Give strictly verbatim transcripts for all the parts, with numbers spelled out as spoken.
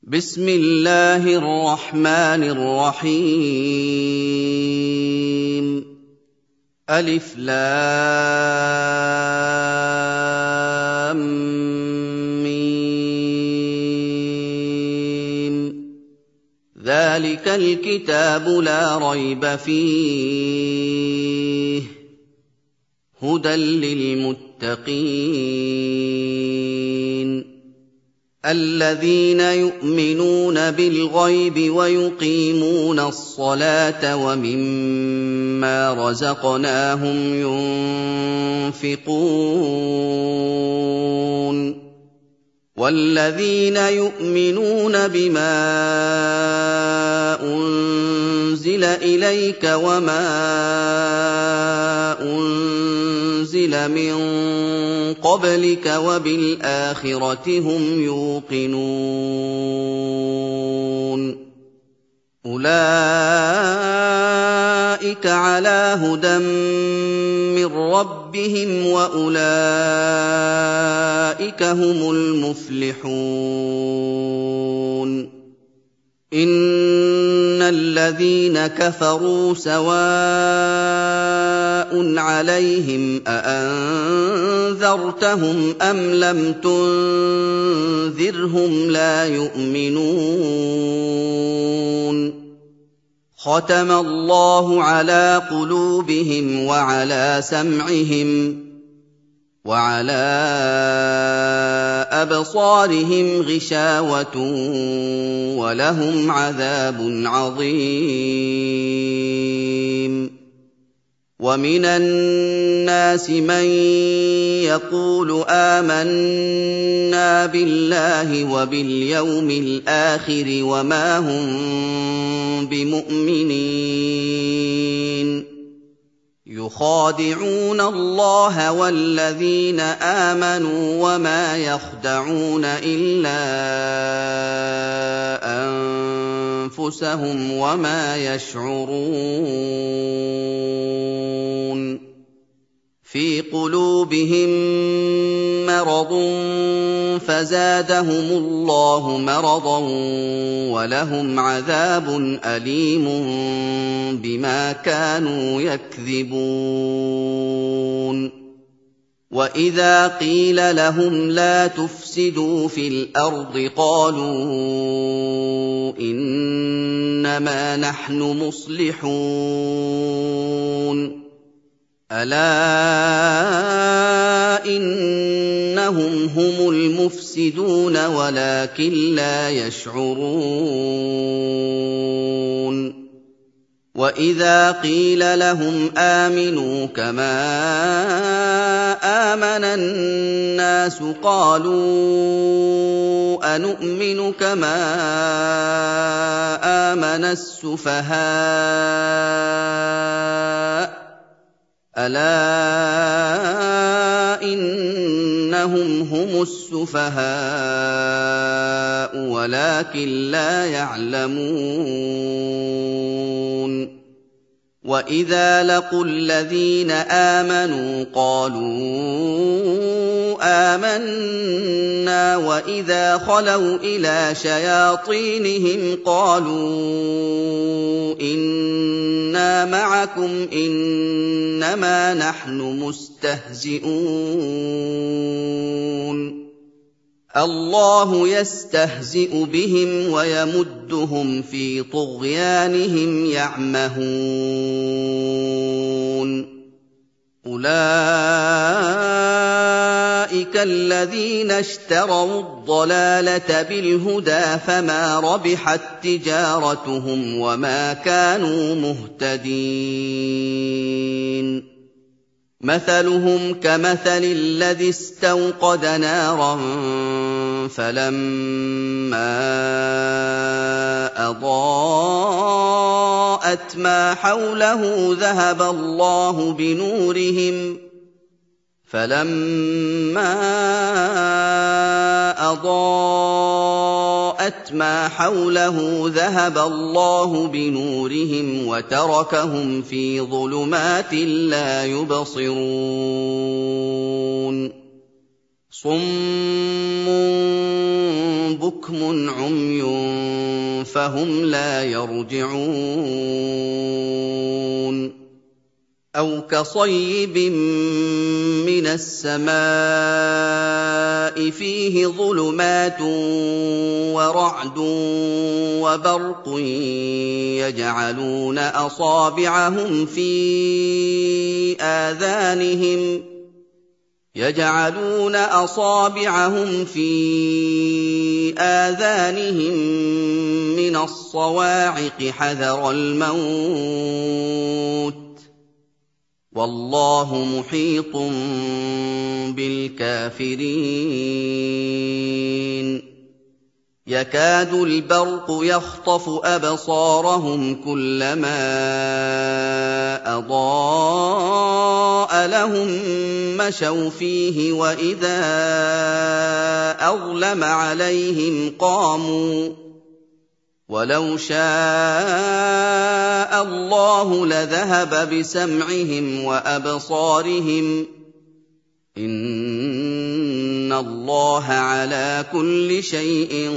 بسم الله الرحمن الرحيم ألف لام ميم ذلك الكتاب لا ريب فيه هدى للمتقين الذين يؤمنون بالغيب ويقيمون الصلاة ومما رزقناهم ينفقون والذين يؤمنون بما أنزل إليك وما أنزل من قبلك وبالآخرة هم يوقنون أولئك على هدى من ربهم وأولئك هم المفلحون إن الذين كفروا سواء عليهم أأنذرتهم أم لم تنذرهم لا يؤمنون ختم الله على قلوبهم وعلى سمعهم وعلى أبصارهم غشاوة ولهم عذاب عظيم ومن الناس من يقول آمنا بالله وباليوم الآخر وما هم بمؤمنين يخادعون الله والذين آمنوا وما يخدعون إلا أنفسهم وما يشعرون في قلوبهم مرض فزادهم الله مرضا ولهم عذاب أليم بما كانوا يكذبون وإذا قيل لهم لا تفسدوا في الأرض قالوا إنما نحن مصلحون ألا إنهم هم المفسدون ولكن لا يشعرون وإذا قيل لهم آمنوا كما آمن الناس قالوا أنؤمن كما آمن السفهاء ألا إنهم هم السفهاء ولكن لا يعلمون وإذا لقوا الذين آمنوا قالوا آمنا وإذا خلوا إلى شياطينهم قالوا إنا معكم إنما نحن مستهزئون الله يستهزئ بهم ويمدهم في طغيانهم يعمهون أولئك الذين اشتروا الضلالة بالهدى فما ربحت تجارتهم وما كانوا مهتدين مثلهم كمثل الذي استوقد نارا فلما أضاءت ما حوله ذهب الله بنورهم فلما أضاءت ما حوله ذهب الله بنورهم وتركهم في ظلمات لا يبصرون صم بُكْمٌ عُمْيٌ فَهُمْ لَا يَرْجِعُونَ أَوْ كَصَيِّبٍ مِّنَ السَّمَاءِ فِيهِ ظُلُمَاتٌ وَرَعْدٌ وَبَرْقٌ يَجْعَلُونَ أَصَابِعَهُمْ فِي آذَانِهِمْ يَجْعَلُونَ أَصَابِعَهُمْ فِي آذَانِهِم مِّنَ الصَّوَاعِقِ حَذَرَ الْمَوْتِ ۚ وَاللَّهُ مُحِيطٌ بِالْكَافِرِينَ يَكَادُ الْبَرْقُ يَخْطَفُ أَبْصَارَهُمْ كُلَّمَا أَضَاءَ لَهُم مَّشَوْا فِيهِ وَإِذَا أَظْلَمَ عَلَيْهِمْ قَامُوا ۚ وَلَوْ شَاءَ اللَّهُ لَذَهَبَ بِسَمْعِهِمْ وَأَبْصَارِهِمْ ۚ إِنَّ اللَّهَ عَلَىٰ كُلِّ شَيْءٍ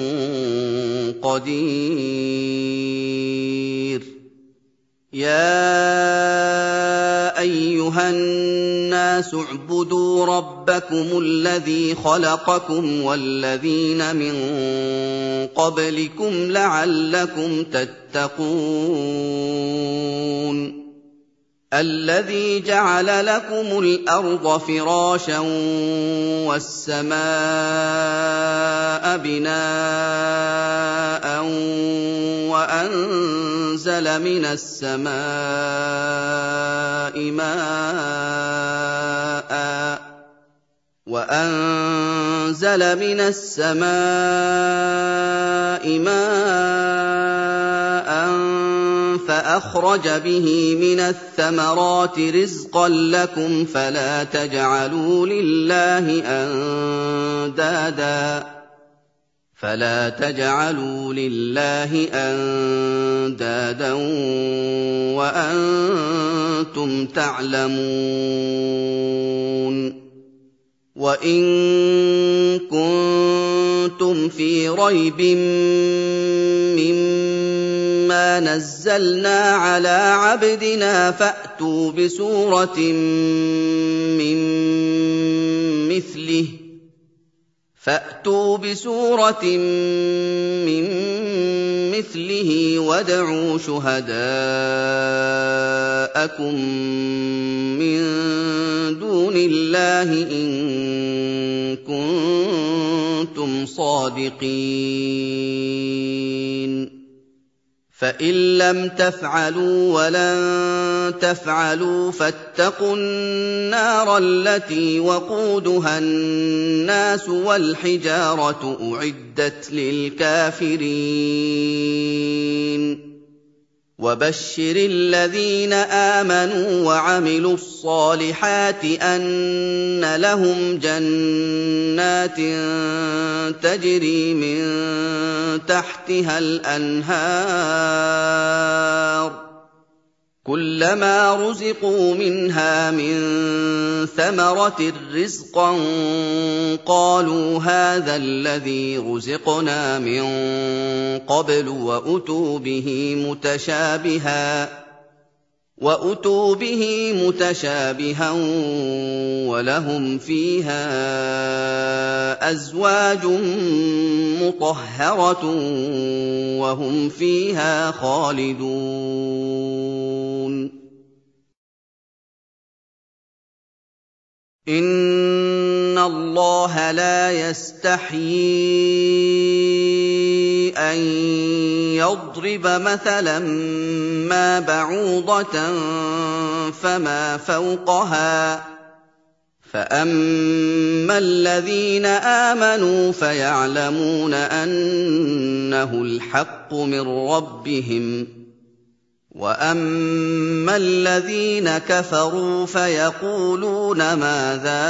قَدِيرٌ يَا أَيُّهَا النَّاسُ اعْبُدُوا رَبَّكُمُ الَّذِي خَلَقَكُمْ وَالَّذِينَ مِن قَبْلِكُمْ لَعَلَّكُمْ تَتَّقُونَ الَّذِي جَعَلَ لَكُمُ الْأَرْضَ فِرَاشًا وَالسَّمَاءَ بِنَاءً وَأَنزَلَ مِنَ السَّمَاءِ مَاءً وَأَنزَلَ مِنَ السَّمَاءِ مَاءً فَأَخْرَجَ بِهِ مِنَ الثَّمَرَاتِ رِزْقًا لَّكُمْ فَلَا تَجْعَلُوا لِلَّهِ أَندَادًا فَلَا تَجْعَلُوا لِلَّهِ أَندَادًا وَأَنتُمْ تَعْلَمُونَ وَإِن كُنتُمْ فِي رَيْبٍ مِّمَّا نَزَّلْنَا عَلَىٰ عَبْدِنَا فَأْتُوا بِسُورَةٍ مِّن مِّثْلِهِ فَأْتُوا بِسُورَةٍ مِّن مِّثْلِهِ وَادْعُوا شُهَدَاءَكُم مِّن دُونِ اللَّهِ إِن كُنتُمْ صَادِقِينَ فَإِن لَّمْ تَفْعَلُوا وَلَن تَفْعَلُوا فَاتَّقُوا النَّارَ الَّتِي وَقُودُهَا النَّاسُ وَالْحِجَارَةُ أُعِدَّتْ لِلْكَافِرِينَ وَبَشِّرِ الَّذِينَ آمَنُوا وَعَمِلُوا الصَّالِحَاتِ أَنَّ لَهُمْ جَنَّاتٍ تَجْرِي مِن تَحْتِهَا الْأَنْهَارُ كُلَّمَا رُزِقُوا مِنْهَا مِن ثَمَرَةٍ رِّزْقًا قَالُوا هَٰذَا الَّذِي رُزِقْنَا مِن قَبْلُ وَأُتُوا بِهِ مُتَشَابِهًا وَأُتُوا بِهِ مُتَشَابِهًا وَلَهُمْ فِيهَا أَزْوَاجٌ مُّطَهَّرَةٌ وَهُمْ فِيهَا خَالِدُونَ إِنَّ اللَّهَ لَا يَسْتَحْيِي أَن يَضْرِبَ مَثَلًا مَّا بَعُوضَةً فَمَا فَوْقَهَا ۚ فَأَمَّا الَّذِينَ آمَنُوا فَيَعْلَمُونَ أَنَّهُ الْحَقُّ مِن رَّبِّهِمْ ۖ وَأَمَّا الَّذِينَ كَفَرُوا فَيَقُولُونَ مَاذَا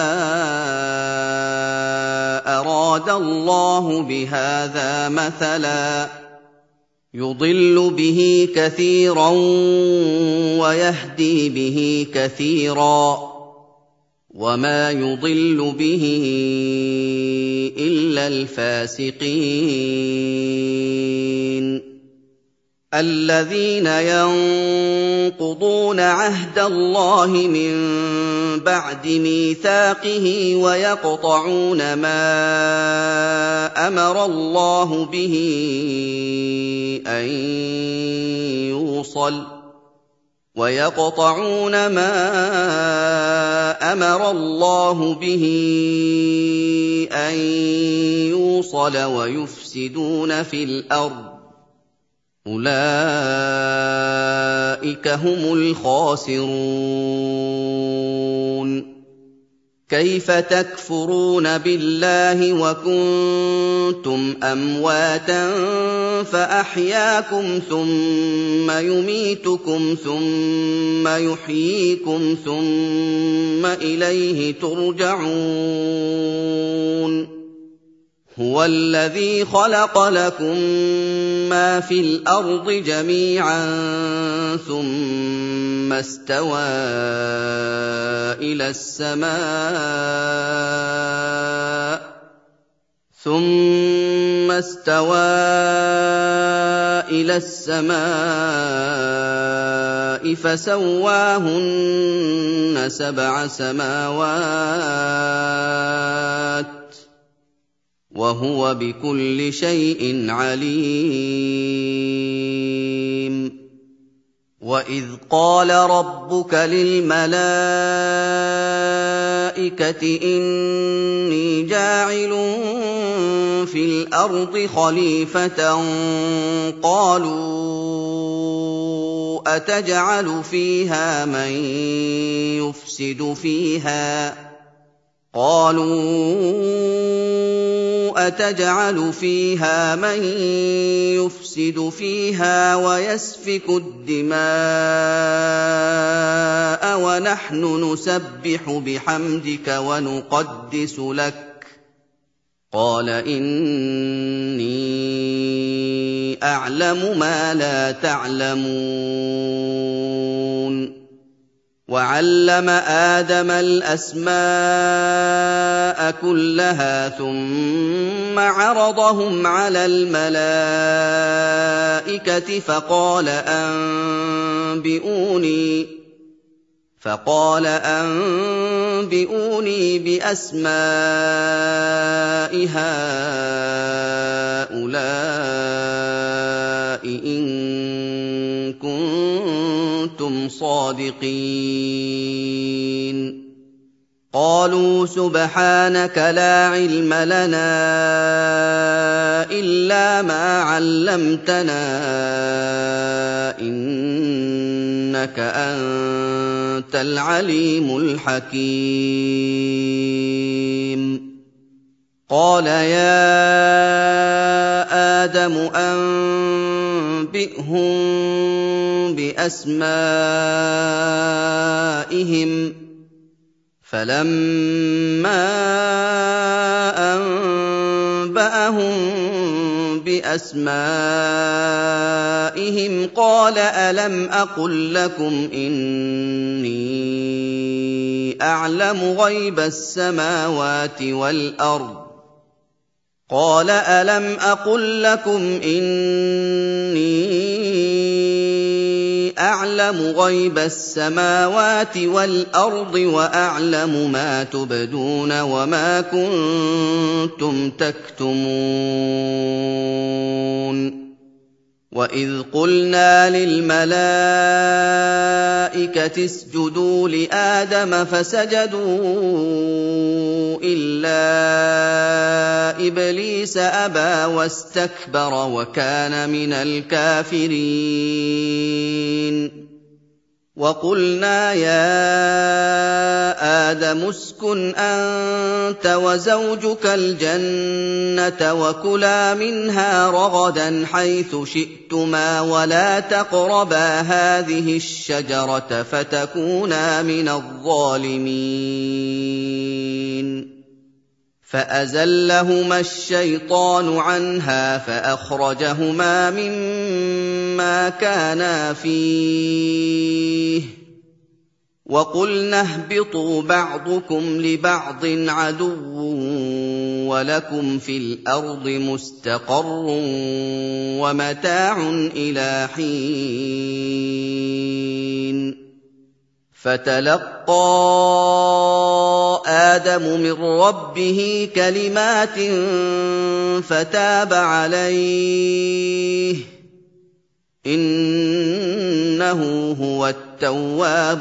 أَرَادَ اللَّهُ بِهَٰذَا مَثَلًا ۚ يُضِلُّ بِهِ كَثِيرًا وَيَهْدِي بِهِ كَثِيرًا ۚ وما يضل به إلا الفاسقين الذين ينقضون عهد الله من بعد ميثاقه ويقطعون ما أمر الله به أن يوصل ويقطعون ما أمر الله به أن يوصل ويفسدون في الأرض أولئك هم الخاسرون كيف تكفرون بالله وكنتم أمواتا فأحياكم ثم يميتكم ثم يحييكم ثم إليه ترجعون هو الذي خلق لكم ما في الأرض جميعا ثم استوى إلى السماء ثم استوى إلى السماء فسواهن سبع سماوات وهو بكل شيء عليم وإذ قال ربك للملائكة إني جاعل في الأرض خليفة قالوا أتجعل فيها من يفسد فيها قالوا أتجعل فيها من يفسد فيها ويسفك الدماء ونحن نسبح بحمدك ونقدس لك قال إني أعلم ما لا تعلمون وعلم آدم الأسماء كلها ثم عرضهم على الملائكة فقال أنبئوني فقال أنبئوني بأسماء هؤلاء إن كنتم صادقين قالوا سبحانك لا علم لنا إلا ما علمتنا إنك أنت العليم الحكيم قال يا آدم أنبئهم بأسمائهم فلما أنبأهم بأسمائهم قال ألم أقل لكم إني أعلم غيب السماوات والأرض قال ألم أقل لكم إني أعلم غيب السماوات والأرض وأعلم ما تبدون وما كنتم تكتمون وإذ قلنا للملائكة اسجدوا لآدم فسجدوا إلا إبليس أبى واستكبر وكان من الكافرين وقلنا يا آدم اسكن أنت وزوجك الجنة وكلا منها رغدا حيث شئتما ولا تقربا هذه الشجرة فتكونا من الظالمين فأزلهما الشيطان عنها فأخرجهما مما كانا فيه وَقُلْنَا اهْبِطُوا بَعْضُكُمْ لِبَعْضٍ عَدُوٌّ وَلَكُمْ فِي الْأَرْضِ مُسْتَقَرٌّ وَمَتَاعٌ إِلَىٰ حِينٍ فَتَلَقَّىٰ آدَمُ مِن رَّبِّهِ كَلِمَاتٍ فَتَابَ عَلَيْهِ ۚ إِنَّهُ هُوَ التَّوَّابُ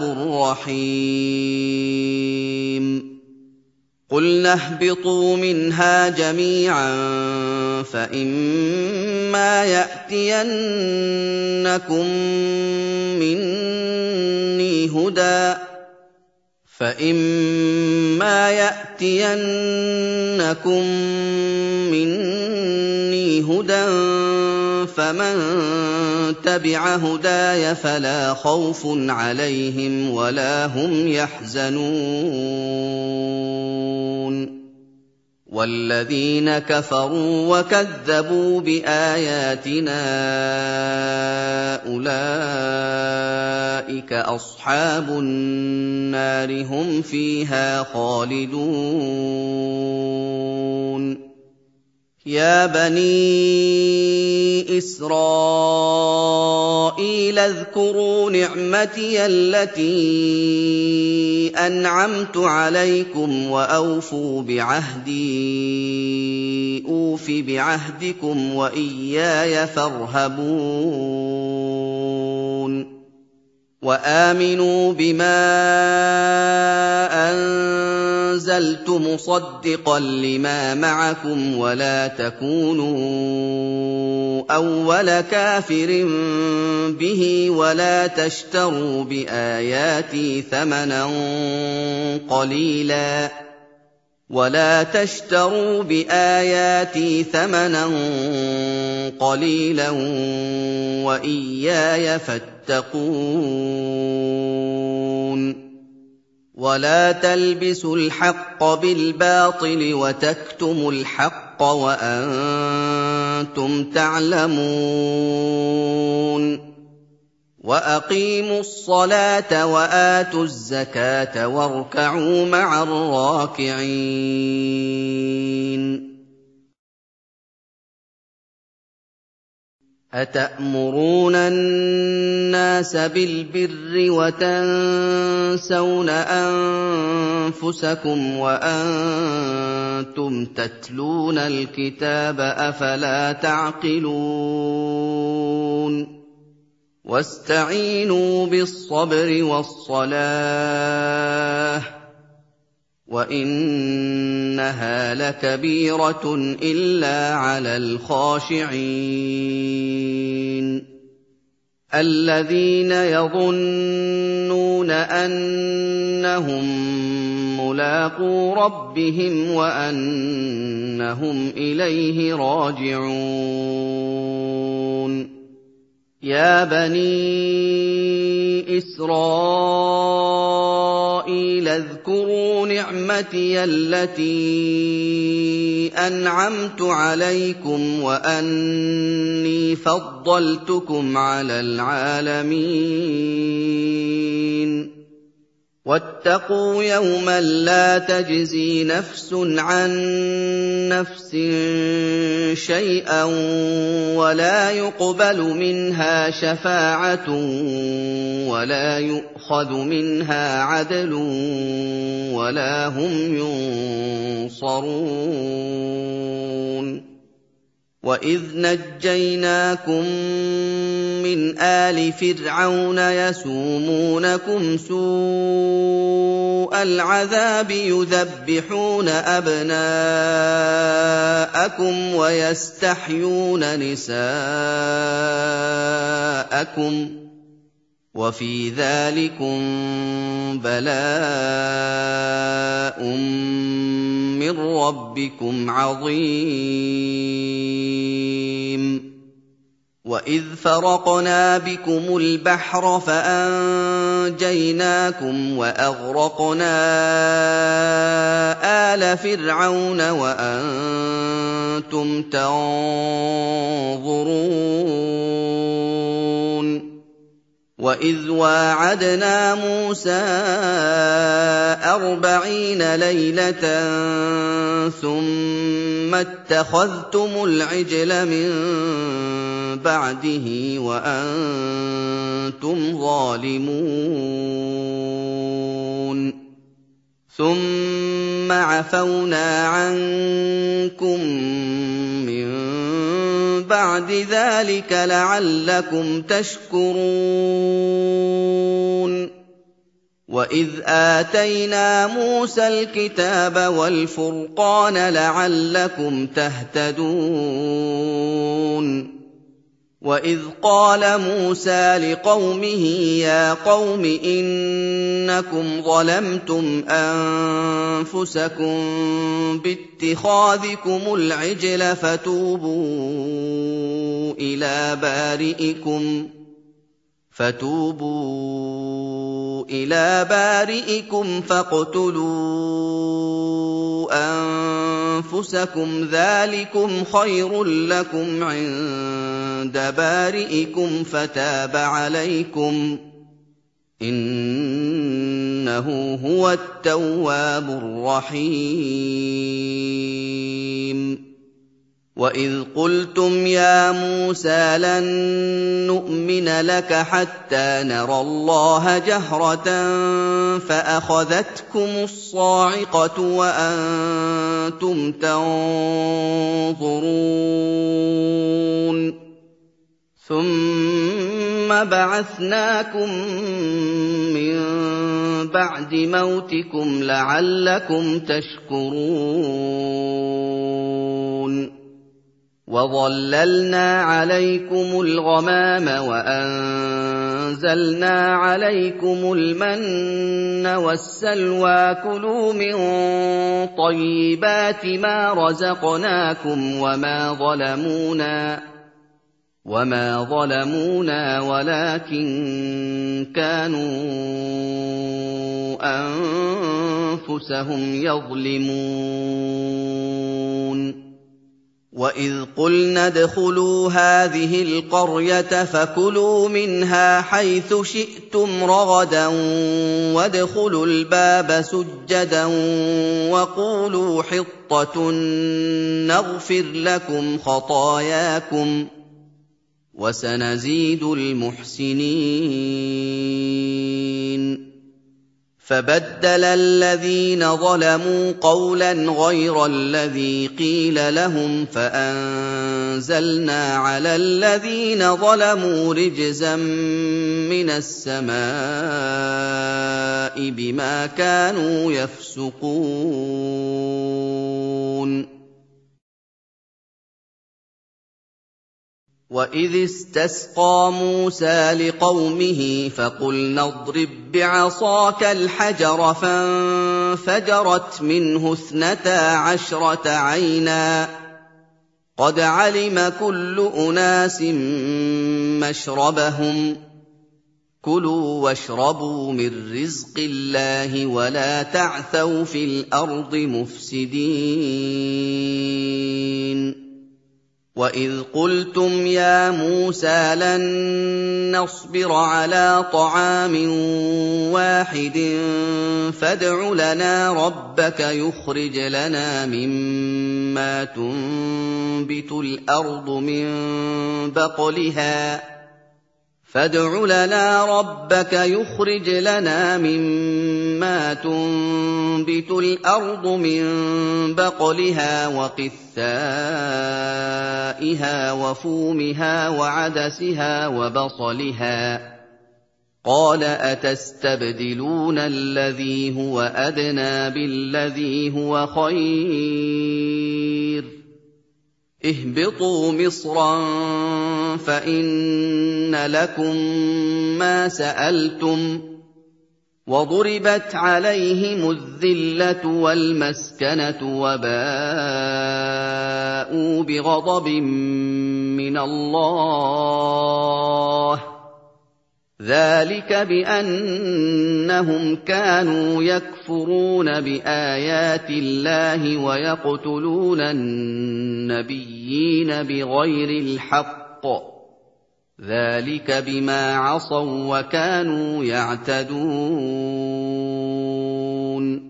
الرَّحِيمُ قُلْنَا اهْبِطُوا مِنْهَا جَمِيعًا فَإِمَّا يَأْتِيَنَّكُم مِّنِّي هُدًى فَإِمَّا يَأْتِيَنَّكُم مِّنِّي هُدًى فَمَن تَبِعَ هُدَايَ فَلَا خَوْفٌ عَلَيْهِمْ وَلَا هُمْ يَحْزَنُونَ وَالَّذِينَ كَفَرُوا وَكَذَّبُوا بِآيَاتِنَا أُولَٰئِكَ أَصْحَابُ النَّارِ ۖ هُمْ فِيهَا خَالِدُونَ يَا بَنِي إِسْرَائِيلَ اذْكُرُوا نِعْمَتِيَ الَّتِي أَنْعَمْتُ عَلَيْكُمْ وَأَوْفُوا بِعَهْدِي أُوفِ بِعَهْدِكُمْ وَإِيَّايَ فَارْهَبُونِ وَآمِنُوا بِمَا أَنزَلْتُ مُصَدِّقًا لِّمَا مَعَكُمْ وَلَا تَكُونُوا أَوَّلَ كَافِرٍ بِهِ وَلَا تَشْتَرُوا بِآيَاتِي ثَمَنًا قَلِيلًا وَلَا تَشْتَرُوا بِآيَاتِي ثَمَنًا قَلِيلًا وَإِيَّايَ فَاتَّقُونِ وَلَا تَلْبِسُوا الْحَقَّ بِالْبَاطِلِ وَتَكْتُمُوا الْحَقَّ وَأَنتُمْ تَعْلَمُونَ وَأَقِيمُوا الصَّلَاةَ وَآتُوا الزَّكَاةَ وَارْكَعُوا مَعَ الرَّاكِعِينَ أَتَأْمُرُونَ النَّاسَ بِالْبِرِّ وَتَنسَوْنَ أَنفُسَكُمْ وَأَنتُمْ تَتْلُونَ الْكِتَابَ ۚ أَفَلَا تَعْقِلُونَ وَاسْتَعِينُوا بِالصَّبْرِ وَالصَّلَاةِ ۚ وَإِنَّهَا لَكَبِيرَةٌ إِلَّا عَلَى الْخَاشِعِينَ الَّذِينَ يَظُنُّونَ أَنَّهُم مُّلَاقُو رَبِّهِمْ وَأَنَّهُمْ إِلَيْهِ رَاجِعُونَ يَا بَنِي إِسْرَائِيلَ اذْكُرُوا نِعْمَتِيَ الَّتِي أَنْعَمْتُ عَلَيْكُمْ وَأَنِّي فَضَّلْتُكُمْ عَلَى الْعَالَمِينَ وَاتَّقُوا يَوْمًا لَّا تَجْزِي نَفْسٌ عَن نَّفْسٍ شَيْئًا وَلَا يُقْبَلُ مِنْهَا شَفَاعَةٌ وَلَا يُؤْخَذُ مِنْهَا عَدْلٌ وَلَا هُمْ يُنصَرُونَ وَإِذْ نَجَّيْنَاكُم مِّنْ آلِ فِرْعَوْنَ يَسُومُونَكُمْ سُوءَ الْعَذَابِ يُذَبِّحُونَ أَبْنَاءَكُمْ وَيَسْتَحْيُونَ نِسَاءَكُمْ ۚ وَفِي ذَٰلِكُم بَلَاءٌ مِّن رَّبِّكُمْ عَظِيمٌ وَإِذْ فَرَقْنَا بِكُمُ الْبَحْرَ فَأَنجَيْنَاكُمْ وَأَغْرَقْنَا آلَ فِرْعَوْنَ وَأَنتُمْ تَنظُرُونَ وَإِذْ وَاعَدْنَا مُوسَىٰ أَرْبَعِينَ لَيْلَةً ثُمَّ اتَّخَذْتُمُ الْعِجْلَ مِن بَعْدِهِ وَأَنتُمْ ظَالِمُونَ ثُمَّ عَفَوْنَا عَنكُم مِّن بَعْدِ ذَٰلِكَ لَعَلَّكُمْ تَشْكُرُونَ وَإِذْ آتَيْنَا مُوسَى الْكِتَابَ وَالْفُرْقَانَ لَعَلَّكُمْ تَهْتَدُونَ وَإِذْ قَالَ مُوسَىٰ لِقَوْمِهِ يَا قَوْمِ إِنَّكُمْ ظَلَمْتُمْ أَنفُسَكُم بِاتِّخَاذِكُمُ الْعِجْلَ فَتُوبُوا إِلَىٰ بَارِئِكُمْ فَتُوبُوا إِلَىٰ بَارِئِكُمْ فَاقْتُلُوا أَنفُسَكُمْ ذَٰلِكُمْ خَيْرٌ لَّكُمْ عِندَ بَارِئِكُمْ فَتَابَ عَلَيْكُمْ ۚ إِنَّهُ هُوَ التَّوَّابُ الرَّحِيمُ وَإِذْ قُلْتُمْ يَا مُوسَىٰ لَن نُّؤْمِنَ لَكَ حَتَّىٰ نَرَى اللَّهَ جَهْرَةً فَأَخَذَتْكُمُ الصَّاعِقَةُ وَأَنتُمْ تَنظُرُونَ ثُمَّ بَعَثْنَاكُم مِّن بَعْدِ مَوْتِكُمْ لَعَلَّكُمْ تَشْكُرُونَ وَظَلَّلْنَا عَلَيْكُمُ الْغَمَامَ وَأَنزَلْنَا عَلَيْكُمُ الْمَنَّ وَالسَّلْوَىٰ ۖ كُلُوا مِن طَيِّبَاتِ مَا رَزَقْنَاكُمْ وَمَا ظَلَمُونَا وَمَا ظَلَمُونَا وَلَٰكِن كَانُوا أَنفُسَهُمْ يَظْلِمُونَ وَإِذْ قُلْنَا ادْخُلُوا هَٰذِهِ الْقَرْيَةَ فَكُلُوا مِنْهَا حَيْثُ شِئْتُمْ رَغَدًا وَادْخُلُوا الْبَابَ سُجَّدًا وَقُولُوا حِطَّةٌ نَّغْفِرْ لَكُمْ خَطَايَاكُمْ ۚ وَسَنَزِيدُ الْمُحْسِنِينَ فَبَدَّلَ الَّذِينَ ظَلَمُوا قَوْلًا غَيْرَ الَّذِي قِيلَ لَهُمْ فَأَنزَلْنَا عَلَى الَّذِينَ ظَلَمُوا رِجْزًا مِّنَ السَّمَاءِ بِمَا كَانُوا يَفْسُقُونَ وَإِذِ اسْتَسْقَىٰ مُوسَىٰ لِقَوْمِهِ فَقُلْنَا اضْرِب بِّعَصَاكَ الْحَجَرَ ۖ فَانفَجَرَتْ مِنْهُ اثْنَتَا عَشْرَةَ عَيْنًا ۖ قَدْ عَلِمَ كُلُّ أُنَاسٍ مَّشْرَبَهُمْ ۖ كُلُوا وَاشْرَبُوا مِن رِّزْقِ اللَّهِ وَلَا تَعْثَوْا فِي الْأَرْضِ مُفْسِدِينَ وَإِذْ قُلْتُمْ يَا مُوسَىٰ لَن نَّصْبِرَ عَلَىٰ طَعَامٍ وَاحِدٍ فَادْعُ لَنَا رَبَّكَ يُخْرِجْ لَنَا مِمَّا تُنبِتُ الْأَرْضُ مِن بَقْلِهَا فادع لنا ربك يخرج لنا مما تنبت الأرض من بقلها وقثائها وفومها وعدسها وبصلها قال أتستبدلون الذي هو أدنى بالذي هو خير اهبطوا مصرا فإن لكم ما سألتم وضربت عليهم الذلة والمسكنة وباءوا بغضب من الله ذلك بأنهم كانوا يكفرون بآيات الله ويقتلون النبيين بغير الحق ذلك بما عصوا وكانوا يعتدون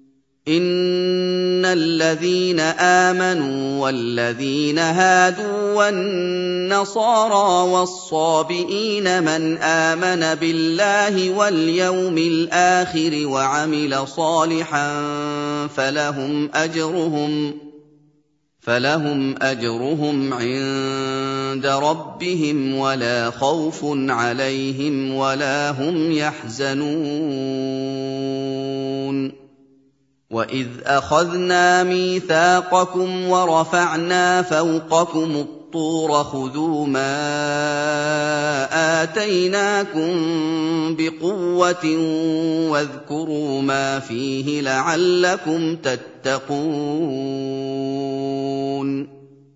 إن الذين آمنوا والذين هادوا والنصارى والصابئين من آمن بالله واليوم الآخر وعمل صالحا فلهم أجرهم فلهم أجرهم عند ربهم ولا خوف عليهم ولا هم يحزنون وإذ أخذنا ميثاقكم ورفعنا فوقكم الطور خذوا ما آتيناكم بقوة واذكروا ما فيه لعلكم تتقون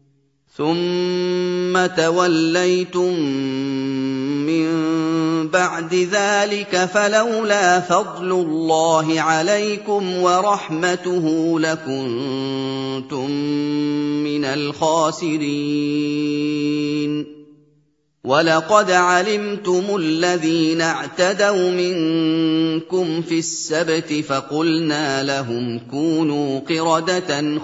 ثم توليتم من بعد ذلك فلولا فضل الله عليكم ورحمته لكنتم من الخاسرين ولقد علمتم الذين اعتدوا منكم في السبت فقلنا لهم كونوا قردة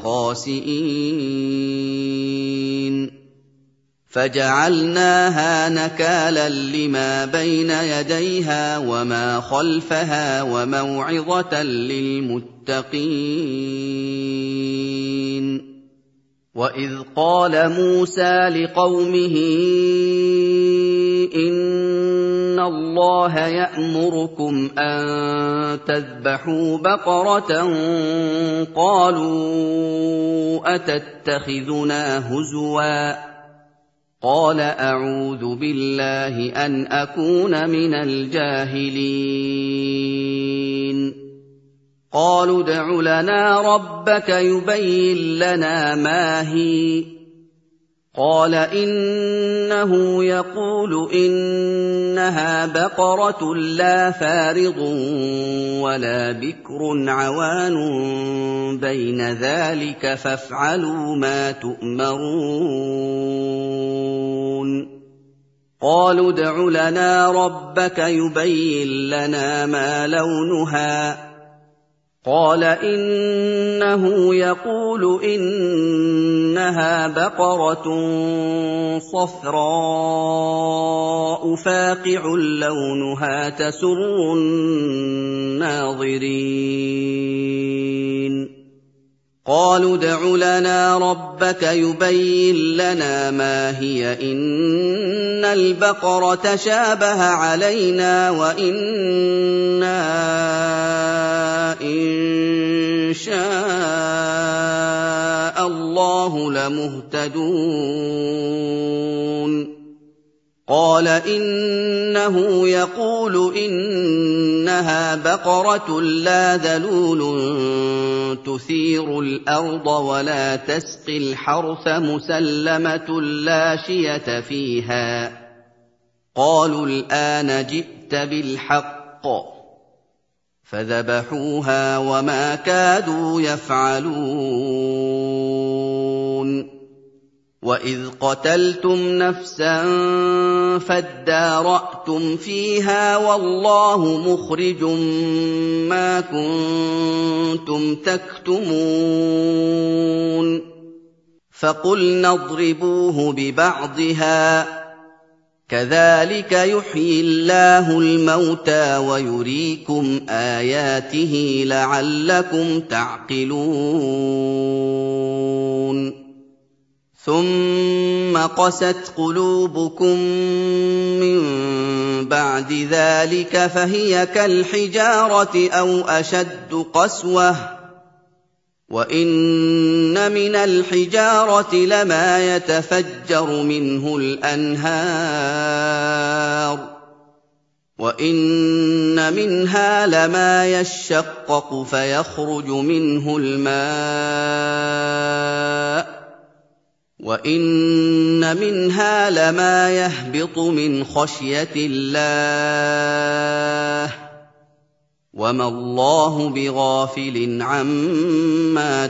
خاسئين فجعلناها نكالا لما بين يديها وما خلفها وموعظة للمتقين وإذ قال موسى لقومه إن الله يأمركم أن تذبحوا بقرة قالوا أتتخذنا هزوا قال أعوذ بالله أن أكون من الجاهلين قالوا ادع لنا ربك يبين لنا ما هي قال إنه يقول إنها بقرة لا فارض ولا بكر عوان بين ذلك فافعلوا ما تؤمرون قالوا ادع لنا ربك يبين لنا ما لونها قال إنه يقول إنها بقرة صفراء فاقع لونها تسر الناظرين قالوا ادع لنا ربك يبين لنا ما هي إن البقرة شابه علينا وإنا إن شاء الله لمهتدون قال إنه يقول إنها بقرة لا ذلول تثير الأرض ولا تسقي الحرث مسلمة لا شية فيها قالوا الآن جئت بالحق فذبحوها وما كادوا يفعلون وإذ قتلتم نفسا فادارأتم فيها والله مخرج ما كنتم تكتمون فقلنا اضربوه ببعضها كذلك يحيي الله الموتى ويريكم آياته لعلكم تعقلون ثم قست قلوبكم من بعد ذلك فهي كالحجارة أو أشد قسوة وإن من الحجارة لما يتفجر منه الأنهار وإن منها لما يشقق فيخرج منه الماء وإن منها لما يهبط من خشية الله وما الله بغافل عما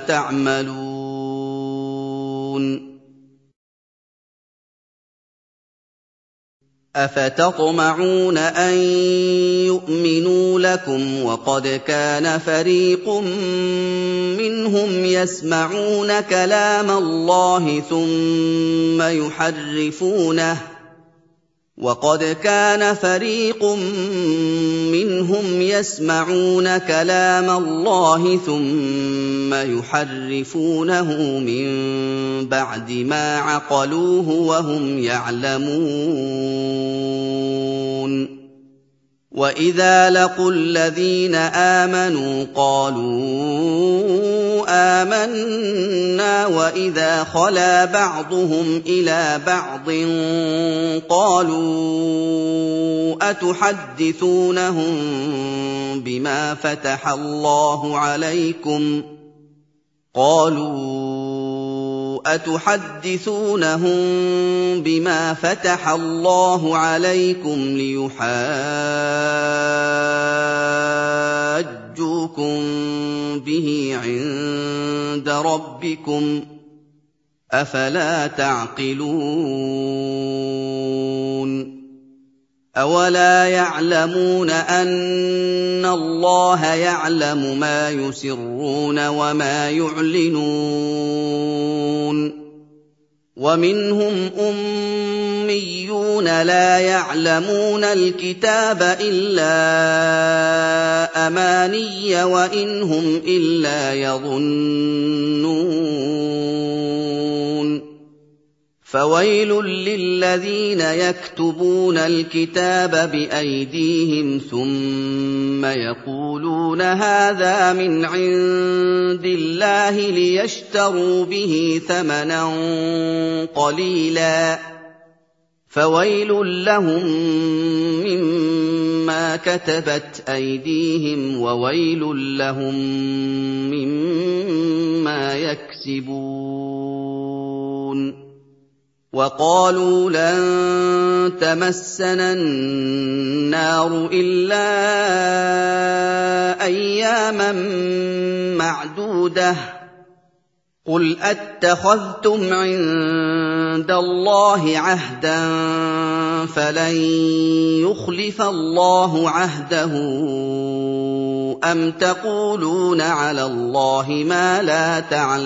تعملون أَفَتَطْمَعُونَ أَن يُؤْمِنُوا لَكُمْ وَقَدْ كَانَ فَرِيقٌ مِّنْهُمْ يَسْمَعُونَ كَلَامَ اللَّهِ ثُمَّ يُحَرِّفُونَهُ وَقَدْ كَانَ فَرِيقٌ مِّنْهُمْ يَسْمَعُونَ كَلَامَ اللَّهِ ثُمَّ يُحَرِّفُونَهُ مِن بَعْدِ مَا عَقَلُوهُ وَهُمْ يَعْلَمُونَ وَإِذَا لَقُوا الَّذِينَ آمَنُوا قَالُوا آمَنَّا وَإِذَا خَلَا بَعْضُهُمْ إِلَىٰ بَعْضٍ قَالُوا أَتُحَدِّثُونَهُم بِمَا فَتَحَ اللَّهُ عَلَيْكُمْ قَالُوا أَتُحَدِّثُونَهُم بِمَا فَتَحَ اللَّهُ عَلَيْكُمْ لِيُحَاجُّوكُم بِهِ عِندَ رَبِّكُمْ ۚ أَفَلَا تَعْقِلُونَ أَوَلَا يَعْلَمُونَ أَنَّ اللَّهَ يَعْلَمُ مَا يُسِرُّونَ وَمَا يُعْلِنُونَ وَمِنْهُمْ أُمِّيُّونَ لَا يَعْلَمُونَ الْكِتَابَ إِلَّا أَمَانِيَّ وَإِنْ هُمْ إِلَّا يَظُنُّونَ فَوَيْلٌ لِّلَّذِينَ يَكْتُبُونَ الْكِتَابَ بِأَيْدِيهِمْ ثُمَّ يَقُولُونَ هَٰذَا مِنْ عِندِ اللَّهِ لِيَشْتَرُوا بِهِ ثَمَنًا قَلِيلًا ۖ فَوَيْلٌ لَّهُم مِّمَّا كَتَبَتْ أَيْدِيهِمْ وَوَيْلٌ لَّهُم مِّمَّا يَكْسِبُونَ وَقَالُوا لَن تَمَسَّنَا النَّارُ إِلَّا أَيَّامًا مَّعْدُودَةً ۚ قُلْ أَتَّخَذْتُمْ عِندَ اللَّهِ عَهْدًا فَلَن يُخْلِفَ اللَّهُ عَهْدَهُ أَمْ تَقُولُونَ عَلَى اللَّهِ مَا لَا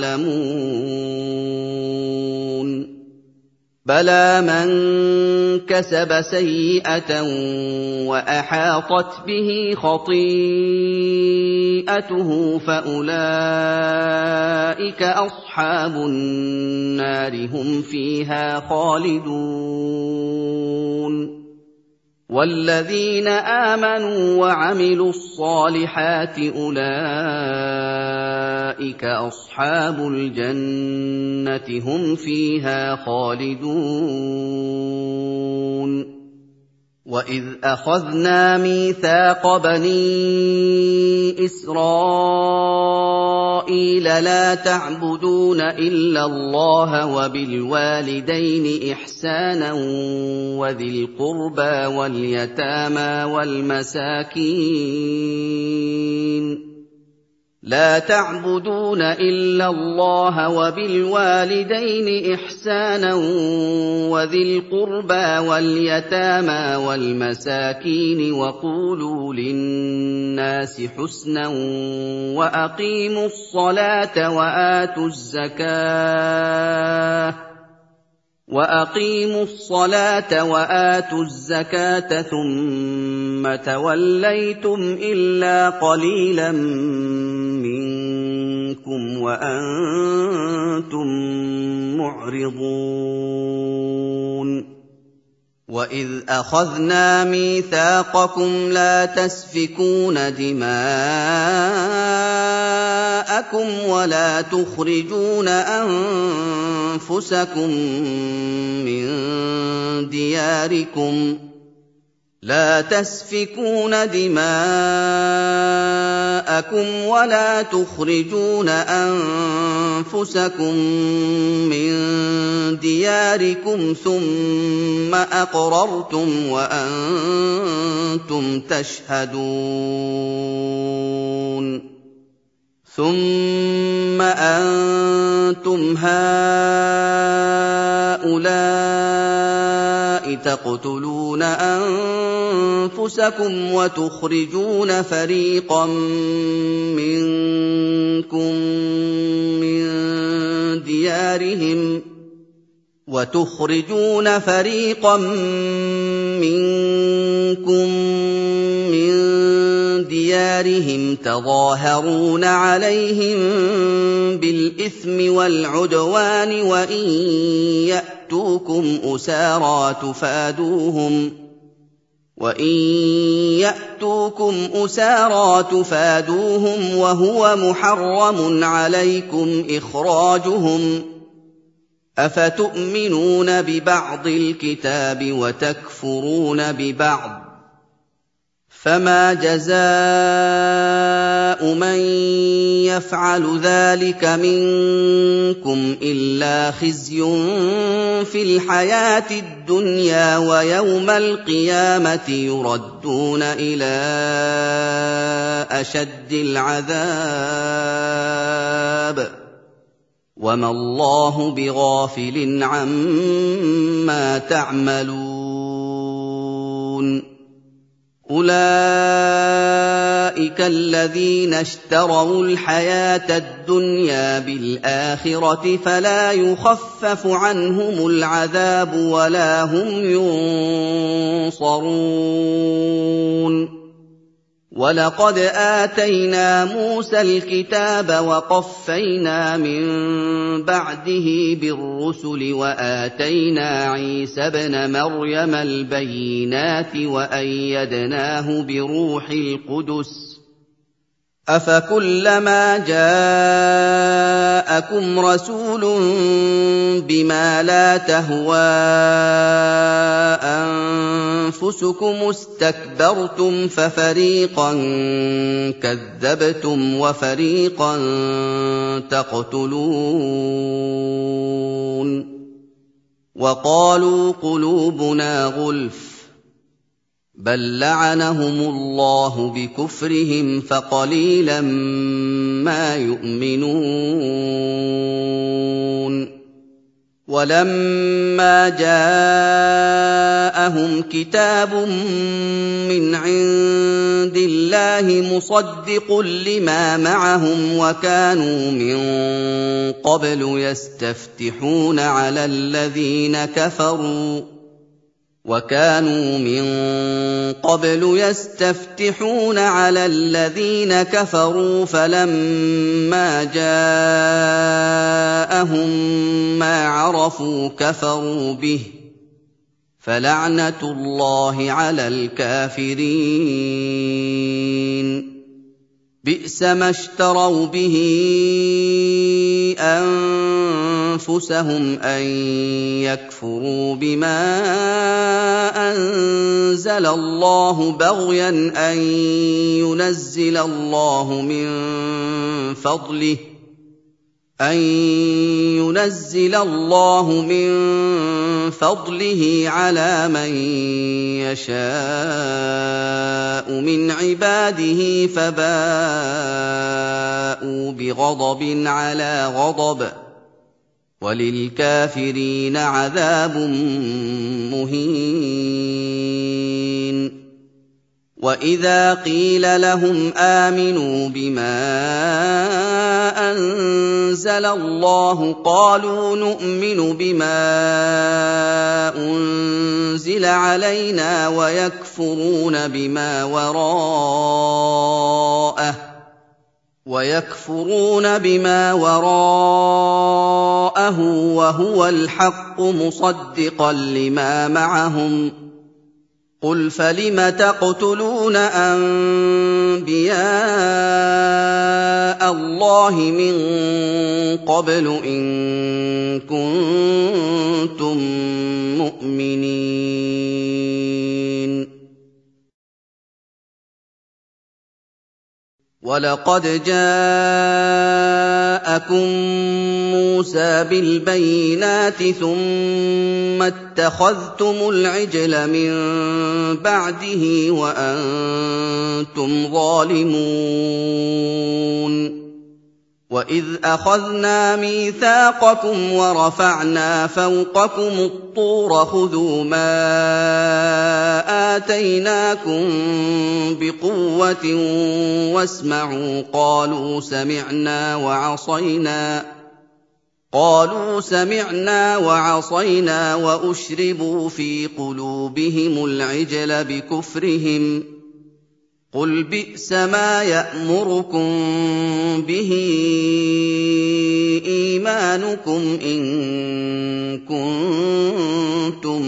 تَعْلَمُونَ بَلَىٰ مَن كَسَبَ سَيِّئَةً وَأَحَاطَتْ بِهِ خَطِيئَتُهُ فَأُولَٰئِكَ أَصْحَابُ النَّارِ هُمْ فِيهَا خَالِدُونَ وَالَّذِينَ آمَنُوا وَعَمِلُوا الصَّالِحَاتِ أُولَٰئِكَ أَصْحَابُ الْجَنَّةِ هُمْ فِيهَا خَالِدُونَ وَإِذْ أَخَذْنَا مِيثَاقَ بَنِي إِسْرَائِيلَ لَا تَعْبُدُونَ إِلَّا اللَّهَ وَبِالْوَالِدَيْنِ إِحْسَانًا وَذِي الْقُرْبَىٰ وَالْيَتَامَىٰ وَالْمَسَاكِينِ لا تعبدون إلا الله وبالوالدين إحسانا وذي القربى واليتامى والمساكين وقولوا للناس حسنا وأقيموا الصلاة وآتوا الزكاة وأقيموا الصلاة وآتوا الزكاة ثم توليتم إلا قليلا منكم وأنتم معرضون وإذ أخذنا ميثاقكم لا تسفكون دماءكم ولا تخرجون أنفسكم من دياركم لا تسفكون دماءكم ولا تخرجون أنفسكم من دياركم ثم أقررتم وأنتم تشهدون ثُمَّ أَنتُمْ هَٰؤُلَاءِ تَقْتُلُونَ أَنفُسَكُمْ وَتُخْرِجُونَ فَرِيقًا مِّنكُم مِّن دِيَارِهِمْ وَتُخْرِجُونَ فَرِيقًا مِّنكُم مِّن دِيَارِهِمْ تَظَاهَرُونَ عَلَيْهِم بِالْإِثْمِ وَالْعُدْوَانِ وَإِن يَأْتُوكُمْ أُسَارَىٰ تُفَادُوهُمْ وَإِن يَأْتُوكُمْ أُسَارَىٰ تُفَادُوهُمْ وَهُوَ مُحَرَّمٌ عَلَيْكُمْ إِخْرَاجُهُمْ ۚ أَفَتُؤْمِنُونَ بِبَعْضِ الْكِتَابِ وَتَكْفُرُونَ بِبَعْضٍ ۚ فَمَا جَزَاءُ مَن يَفْعَلُ ذَٰلِكَ مِنكُمْ إِلَّا خِزْيٌ فِي الْحَيَاةِ الدُّنْيَا ۖ وَيَوْمَ الْقِيَامَةِ يُرَدُّونَ إِلَىٰ أَشَدِّ الْعَذَابِ ۗ وَمَا اللَّهُ بِغَافِلٍ عَمَّا تَعْمَلُونَ أُولَٰئِكَ الَّذِينَ اشْتَرَوُا الْحَيَاةَ الدُّنْيَا بِالْآخِرَةِ فَلَا يُخَفَّفُ عَنْهُمُ الْعَذَابُ وَلَا هُمْ يُنصَرُونَ وَلَقَدْ آتَيْنَا مُوسَى الْكِتَابَ وَقَفَّيْنَا مِن بَعْدِهِ بِالرُّسُلِ وَآتَيْنَا عِيسَى ابْنَ مَرْيَمَ الْبَيِّنَاتِ وَأَيَّدْنَاهُ بِرُوحِ الْقُدُسِ ۗ أَفَكُلَّمَا جَاءَكُمْ رَسُولٌ بِمَا لَا تَهْوَىٰ أَنفُسُكُمُ اسْتَكْبَرْتُمْ فَفَرِيقًا كَذَّبْتُمْ وَفَرِيقًا تَقْتُلُونَ وَقَالُوا قُلُوبُنَا غُلْفٌ بَل لَّعَنَهُمُ اللَّهُ بِكُفْرِهِمْ فَقَلِيلًا مَّا يُؤْمِنُونَ وَلَمَّا جَاءَهُمْ كِتَابٌ مِّنْ عِندِ اللَّهِ مُصَدِّقٌ لِّمَا مَعَهُمْ وَكَانُوا مِن قَبْلُ يَسْتَفْتِحُونَ عَلَى الَّذِينَ كَفَرُوا وَكَانُوا مِن قَبْلُ يَسْتَفْتِحُونَ عَلَى الَّذِينَ كَفَرُوا فَلَمَّا جَاءَهُم مَّا عَرَفُوا كَفَرُوا بِهِ ۚ فَلَعْنَةُ اللَّهِ عَلَى الْكَافِرِينَ بِئْسَ مَا اشْتَرَوْا بِهِ أَنفُسَهُمْ أَن يَكْفُرُوا بِمَا أَنزَلَ اللَّهُ بَغْيًا أَن يُنَزِّلَ اللَّهُ مِن فَضْلِهِ أَن يُنَزِّلَ اللَّهُ مِن فَضْلِهِ عَلَىٰ مَن يَشَاءُ مِنْ عِبَادِهِ فَبَاءُوا بِغَضَبٍ عَلَىٰ غَضَبٍ ۚ وَلِلْكَافِرِينَ عَذَابٌ مُّهِينٌ وَإِذَا قِيلَ لَهُمْ آمِنُوا بِمَا أَنزَلَ اللَّهُ قَالُوا نُؤْمِنُ بِمَا أُنزِلَ عَلَيْنَا وَيَكْفُرُونَ بِمَا وَرَاءَهُ وَيَكْفُرُونَ بِمَا وَرَاءَهُ وَهُوَ الْحَقُّ مُصَدِّقًا لِّمَا مَعَهُمْ ۗ قُلْ فَلِمَ تَقْتُلُونَ أَنبِيَاءَ اللَّهِ مِن قَبْلُ إِن كُنتُم مُّؤْمِنِينَ وَلَقَدْ جَاءَكُم مُّوسَىٰ بِالْبَيِّنَاتِ ثُمَّ اتَّخَذْتُمُ الْعِجْلَ مِن بَعْدِهِ وَأَنتُمْ ظَالِمُونَ وَإِذْ أَخَذْنَا مِيثَاقَكُمْ وَرَفَعْنَا فَوْقَكُمُ الطُّورَ خُذُوا مَا آتَيْنَاكُم بِقُوَّةٍ وَاسْمَعُوا قَالُوا سَمِعْنَا وَعَصَيْنَا قَالُوا سَمِعْنَا وَعَصَيْنَا وَأُشْرِبُوا فِي قُلُوبِهِمُ الْعِجْلَ بِكُفْرِهِمْ ۚ قُلْ بِئْسَ مَا يَأْمُرُكُم بِهِ إِيمَانُكُمْ إِن كُنتُم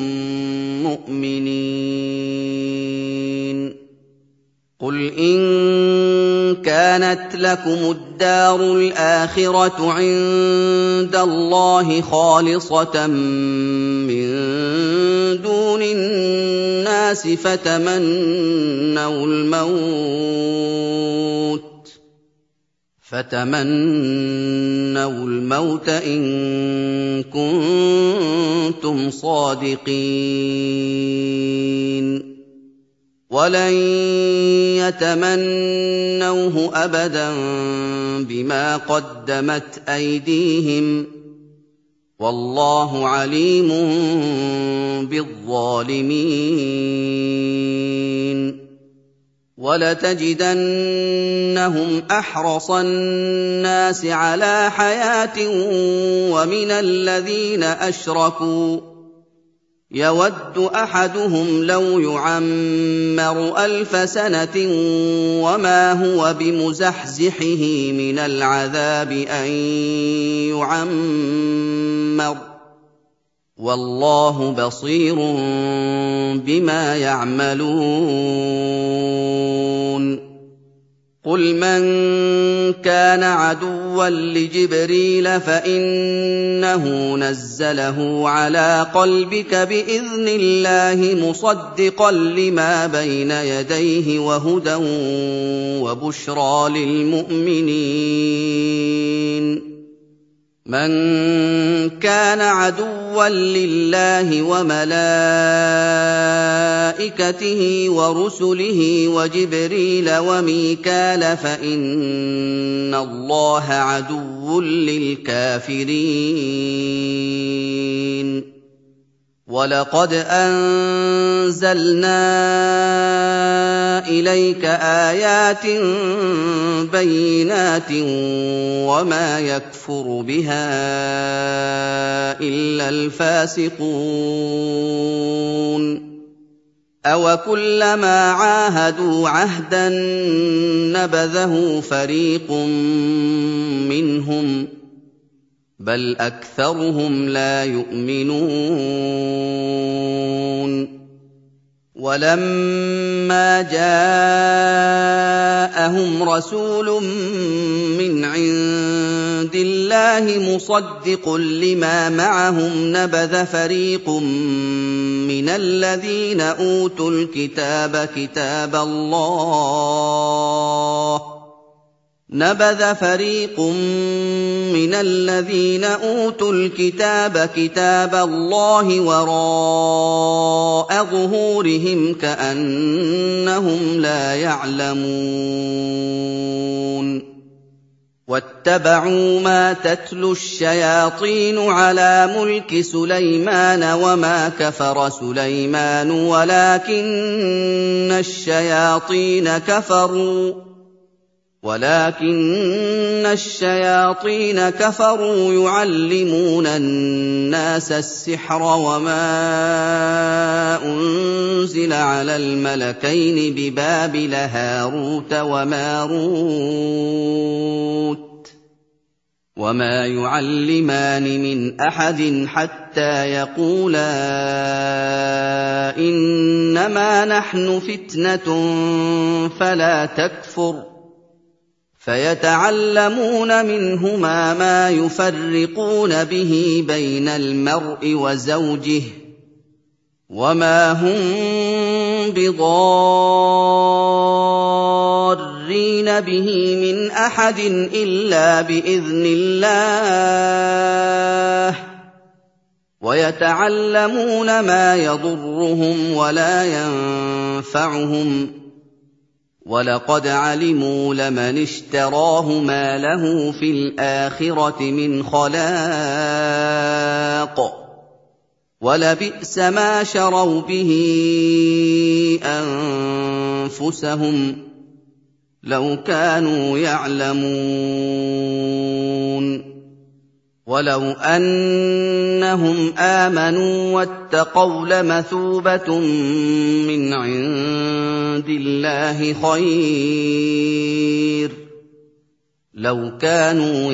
مُّؤْمِنِينَ قُلْ إِن كَانَتْ لَكُمُ الدَّارُ الْآخِرَةُ عِندَ اللَّهِ خَالِصَةً مِّن دُونِ النَّاسِ فَتَمَنَّوُا الْمَوْتَ فَتَمَنَّوُا الْمَوْتَ إِن كُنتُمْ صَادِقِينَ وَلَن يَتَمَنَّوْهُ أَبَدًا بِمَا قَدَّمَتْ أَيْدِيهِمْ ۗ وَاللَّهُ عَلِيمٌ بِالظَّالِمِينَ وَلَتَجِدَنَّهُمْ أَحْرَصَ النَّاسِ عَلَىٰ حَيَاةٍ وَمِنَ الَّذِينَ أَشْرَكُوا يَوَدُّ أَحَدُهُمْ لَوْ يُعَمَّرُ أَلْفَ سَنَةٍ وَمَا هُوَ بِمُزَحْزِحِهِ مِنَ الْعَذَابِ أَن يُعَمَّرَ ۗ وَاللَّهُ بَصِيرٌ بِمَا يَعْمَلُونَ قُلْ مَن كَانَ عَدُوًّا لِّجِبْرِيلَ فَإِنَّهُ نَزَّلَهُ عَلَىٰ قَلْبِكَ بِإِذْنِ اللَّهِ مُصَدِّقًا لِّمَا بَيْنَ يَدَيْهِ وَهُدًى وَبُشْرَىٰ لِلْمُؤْمِنِينَ مَن كَانَ عَدُوًّا لِّلَّهِ وَمَلَائِكَتِهِ وَرُسُلِهِ وَجِبْرِيلَ وَمِيكَالَ فَإِنَّ اللَّهَ عَدُوٌّ لِّلْكَافِرِينَ وَلَقَدْ أَنزَلْنَا إِلَيْكَ آيَاتٍ بَيِّنَاتٍ وَمَا يَكْفُرُ بِهَا إِلَّا الْفَاسِقُونَ أَوَكُلَّمَا عَاهَدُوا عَهْدًا نَّبَذَهُ فَرِيقٌ مِّنْهُم ۚ بَلْ أَكْثَرُهُمْ لَا يُؤْمِنُونَ وَلَمَّا جَاءَهُمْ رَسُولٌ مِّنْ عِندِ اللَّهِ مُصَدِّقٌ لِّمَا مَعَهُمْ نَبَذَ فَرِيقٌ مِّنَ الَّذِينَ أُوتُوا الْكِتَابَ كِتَابَ اللَّهِ نَبَذَ فَرِيقٌ مِّنَ الَّذِينَ أُوتُوا الْكِتَابَ كِتَابَ اللَّهِ وَرَاءَ ظُهُورِهِمْ كَأَنَّهُمْ لَا يَعْلَمُونَ وَاتَّبَعُوا مَا تَتْلُو الشَّيَاطِينُ عَلَىٰ مُلْكِ سُلَيْمَانَ وَمَا كَفَرَ سُلَيْمَانُ وَلَٰكِنَّ الشَّيَاطِينَ كَفَرُوا وَلَٰكِنَّ الشَّيَاطِينَ كَفَرُوا يُعَلِّمُونَ النَّاسَ السِّحْرَ وَمَا أُنزِلَ عَلَى الْمَلَكَيْنِ بِبَابِلَ هَارُوتَ وَمَارُوتَ وَمَا يُعَلِّمَانِ مِنْ أَحَدٍ حَتَّىٰ يَقُولَا إِنَّمَا نَحْنُ فِتْنَةٌ فَلَا تَكْفُرْ فَيَتَعَلَّمُونَ مِنْهُمَا مَا يُفَرِّقُونَ بِهِ بَيْنَ الْمَرْءِ وَزَوْجِهِ وَمَا هُم بِضَارِّينَ بِهِ مِنْ أَحَدٍ إِلَّا بِإِذْنِ اللَّهِ وَيَتَعَلَّمُونَ مَا يَضُرُّهُمْ وَلَا يَنفَعُهُمْ وَلَقَدْ عَلِمُوا لَمَنِ اشْتَرَاهُ مَا لَهُ فِي الْآخِرَةِ مِنْ خَلَاقٍ وَلَبِئْسَ مَا شَرَوْا بِهِ أَنفُسَهُمْ لَوْ كَانُوا يَعْلَمُونَ وَلَوْ أَنَّهُمْ آمَنُوا وَاتَّقَوْا لَمَثُوبَةٌ مِّنْ عِندِ اللَّهِ خَيْرٌ لَوْ كَانُوا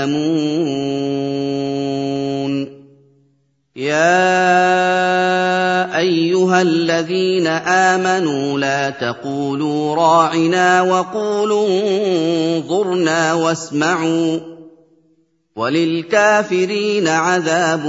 يَعْلَمُونَ يَا أَيُّهَا الَّذِينَ آمَنُوا لَا تَقُولُوا رَاعِنَا وَقُولُوا انظُرْنَا وَاسْمَعُوا وَلِلْكَافِرِينَ عَذَابٌ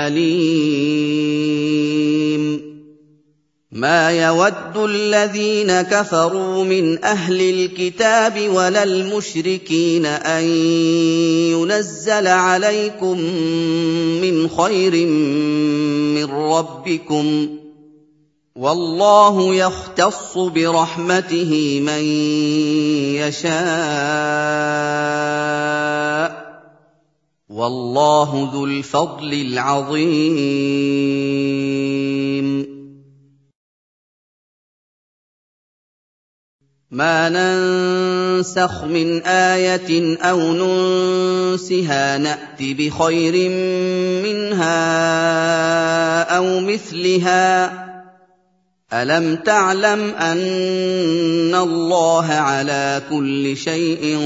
أَلِيمٌ مَا يَوَدُّ الَّذِينَ كَفَرُوا مِنْ أَهْلِ الْكِتَابِ وَلَا الْمُشْرِكِينَ أَن يُنَزَّلَ عَلَيْكُم مِّنْ خَيْرٍ مِّن رَّبِّكُمْ ۗ وَاللَّهُ يَخْتَصُّ بِرَحْمَتِهِ مَن يَشَاءُ ۗ وَاللَّهُ ذُو الْفَضْلِ الْعَظِيمِ مَا نَنسَخْ مِنْ آيَةٍ أَوْ نُنسِهَا نَأْتِ بِخَيْرٍ مِّنْهَا أَوْ مِثْلِهَا ۗ أَلَمْ تَعْلَمْ أَنَّ اللَّهَ عَلَىٰ كُلِّ شَيْءٍ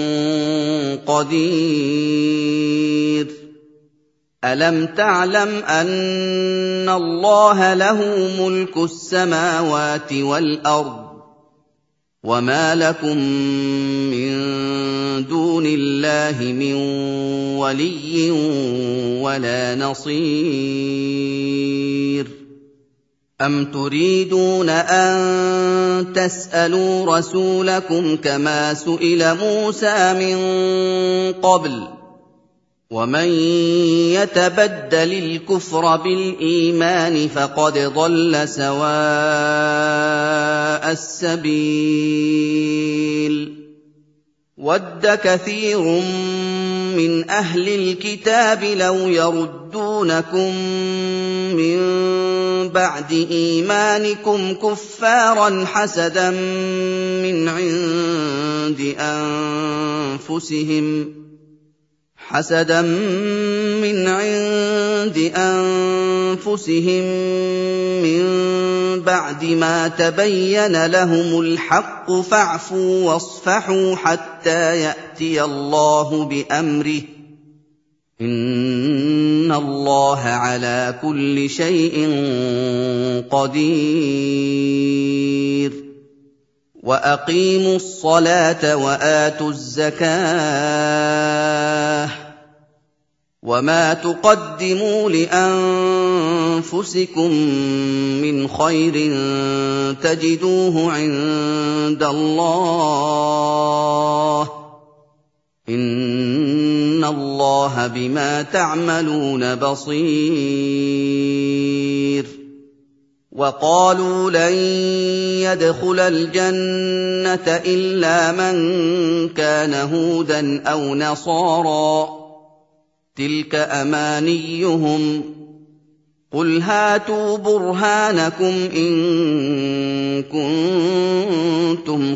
قَدِيرٌ أَلَمْ تَعْلَمْ أَنَّ اللَّهَ لَهُ مُلْكُ السَّمَاوَاتِ وَالْأَرْضِ وَمَا لَكُم مِّن دُونِ اللَّهِ مِن وَلِيٍّ وَلَا نَصِيرٍ أَمْ تُرِيدُونَ أَن تَسْأَلُوا رَسُولَكُمْ كَمَا سُئِلَ مُوسَىٰ مِن قَبْلُ ۗ وَمَن يَتَبَدَّلِ الْكُفْرَ بِالْإِيمَانِ فَقَدْ ضَلَّ سَوَاءَ السَّبِيلِ وَدَّ كَثِيرٌ مِّنْ أَهْلِ الْكِتَابِ لَوْ يَرُدُّونَكُم مِّن بَعْدِ إِيمَانِكُمْ كُفَّارًا حَسَدًا مِّنْ عِندِ أَنفُسِهِمْ حَسَدًا مِّنْ عِندِ أَنفُسِهِم مِّن بَعْدِ مَا تَبَيَّنَ لَهُمُ الْحَقُّ فَاعْفُوا وَاصْفَحُوا حَتَّىٰ يَأْتِيَ اللَّهُ بِأَمْرِهِ ۗ إِنَّ اللَّهَ عَلَىٰ كُلِّ شَيْءٍ قَدِيرٌ وَأَقِيمُوا الصَّلَاةَ وَآتُوا الزَّكَاةَ وَمَا تُقَدِّمُوا لِأَنفُسِكُم مِّنْ خَيْرٍ تَجِدُوهُ عِندَ اللَّهِ ۗ إِنَّ اللَّهَ بِمَا تَعْمَلُونَ بَصِيرٌ وَقَالُوا لَن يَدْخُلَ الْجَنَّةَ إِلَّا مَن كَانَ هُودًا أَوْ نَصَارَىٰ ۗ تِلْكَ أَمَانِيُّهُمْ ۗ قُلْ هَاتُوا بُرْهَانَكُمْ إِن كُنتُمْ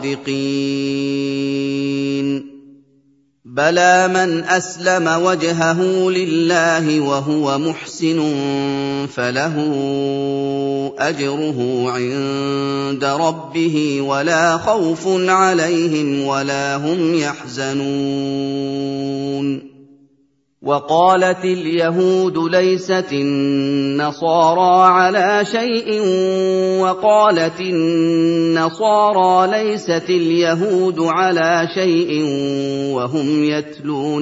صَادِقِينَ بَلَىٰ مَنْ أَسْلَمَ وَجْهَهُ لِلَّهِ وَهُوَ مُحْسِنٌ فَلَهُ أَجْرُهُ عِندَ رَبِّهِ وَلَا خَوْفٌ عَلَيْهِمْ وَلَا هُمْ يَحْزَنُونَ وَقَالَتِ الْيَهُودُ لَيْسَتِ النَّصَارَىٰ عَلَىٰ شَيْءٍ وَقَالَتِ النَّصَارَىٰ لَيْسَتِ الْيَهُودُ عَلَىٰ شَيْءٍ وَهُمْ يَتْلُونَ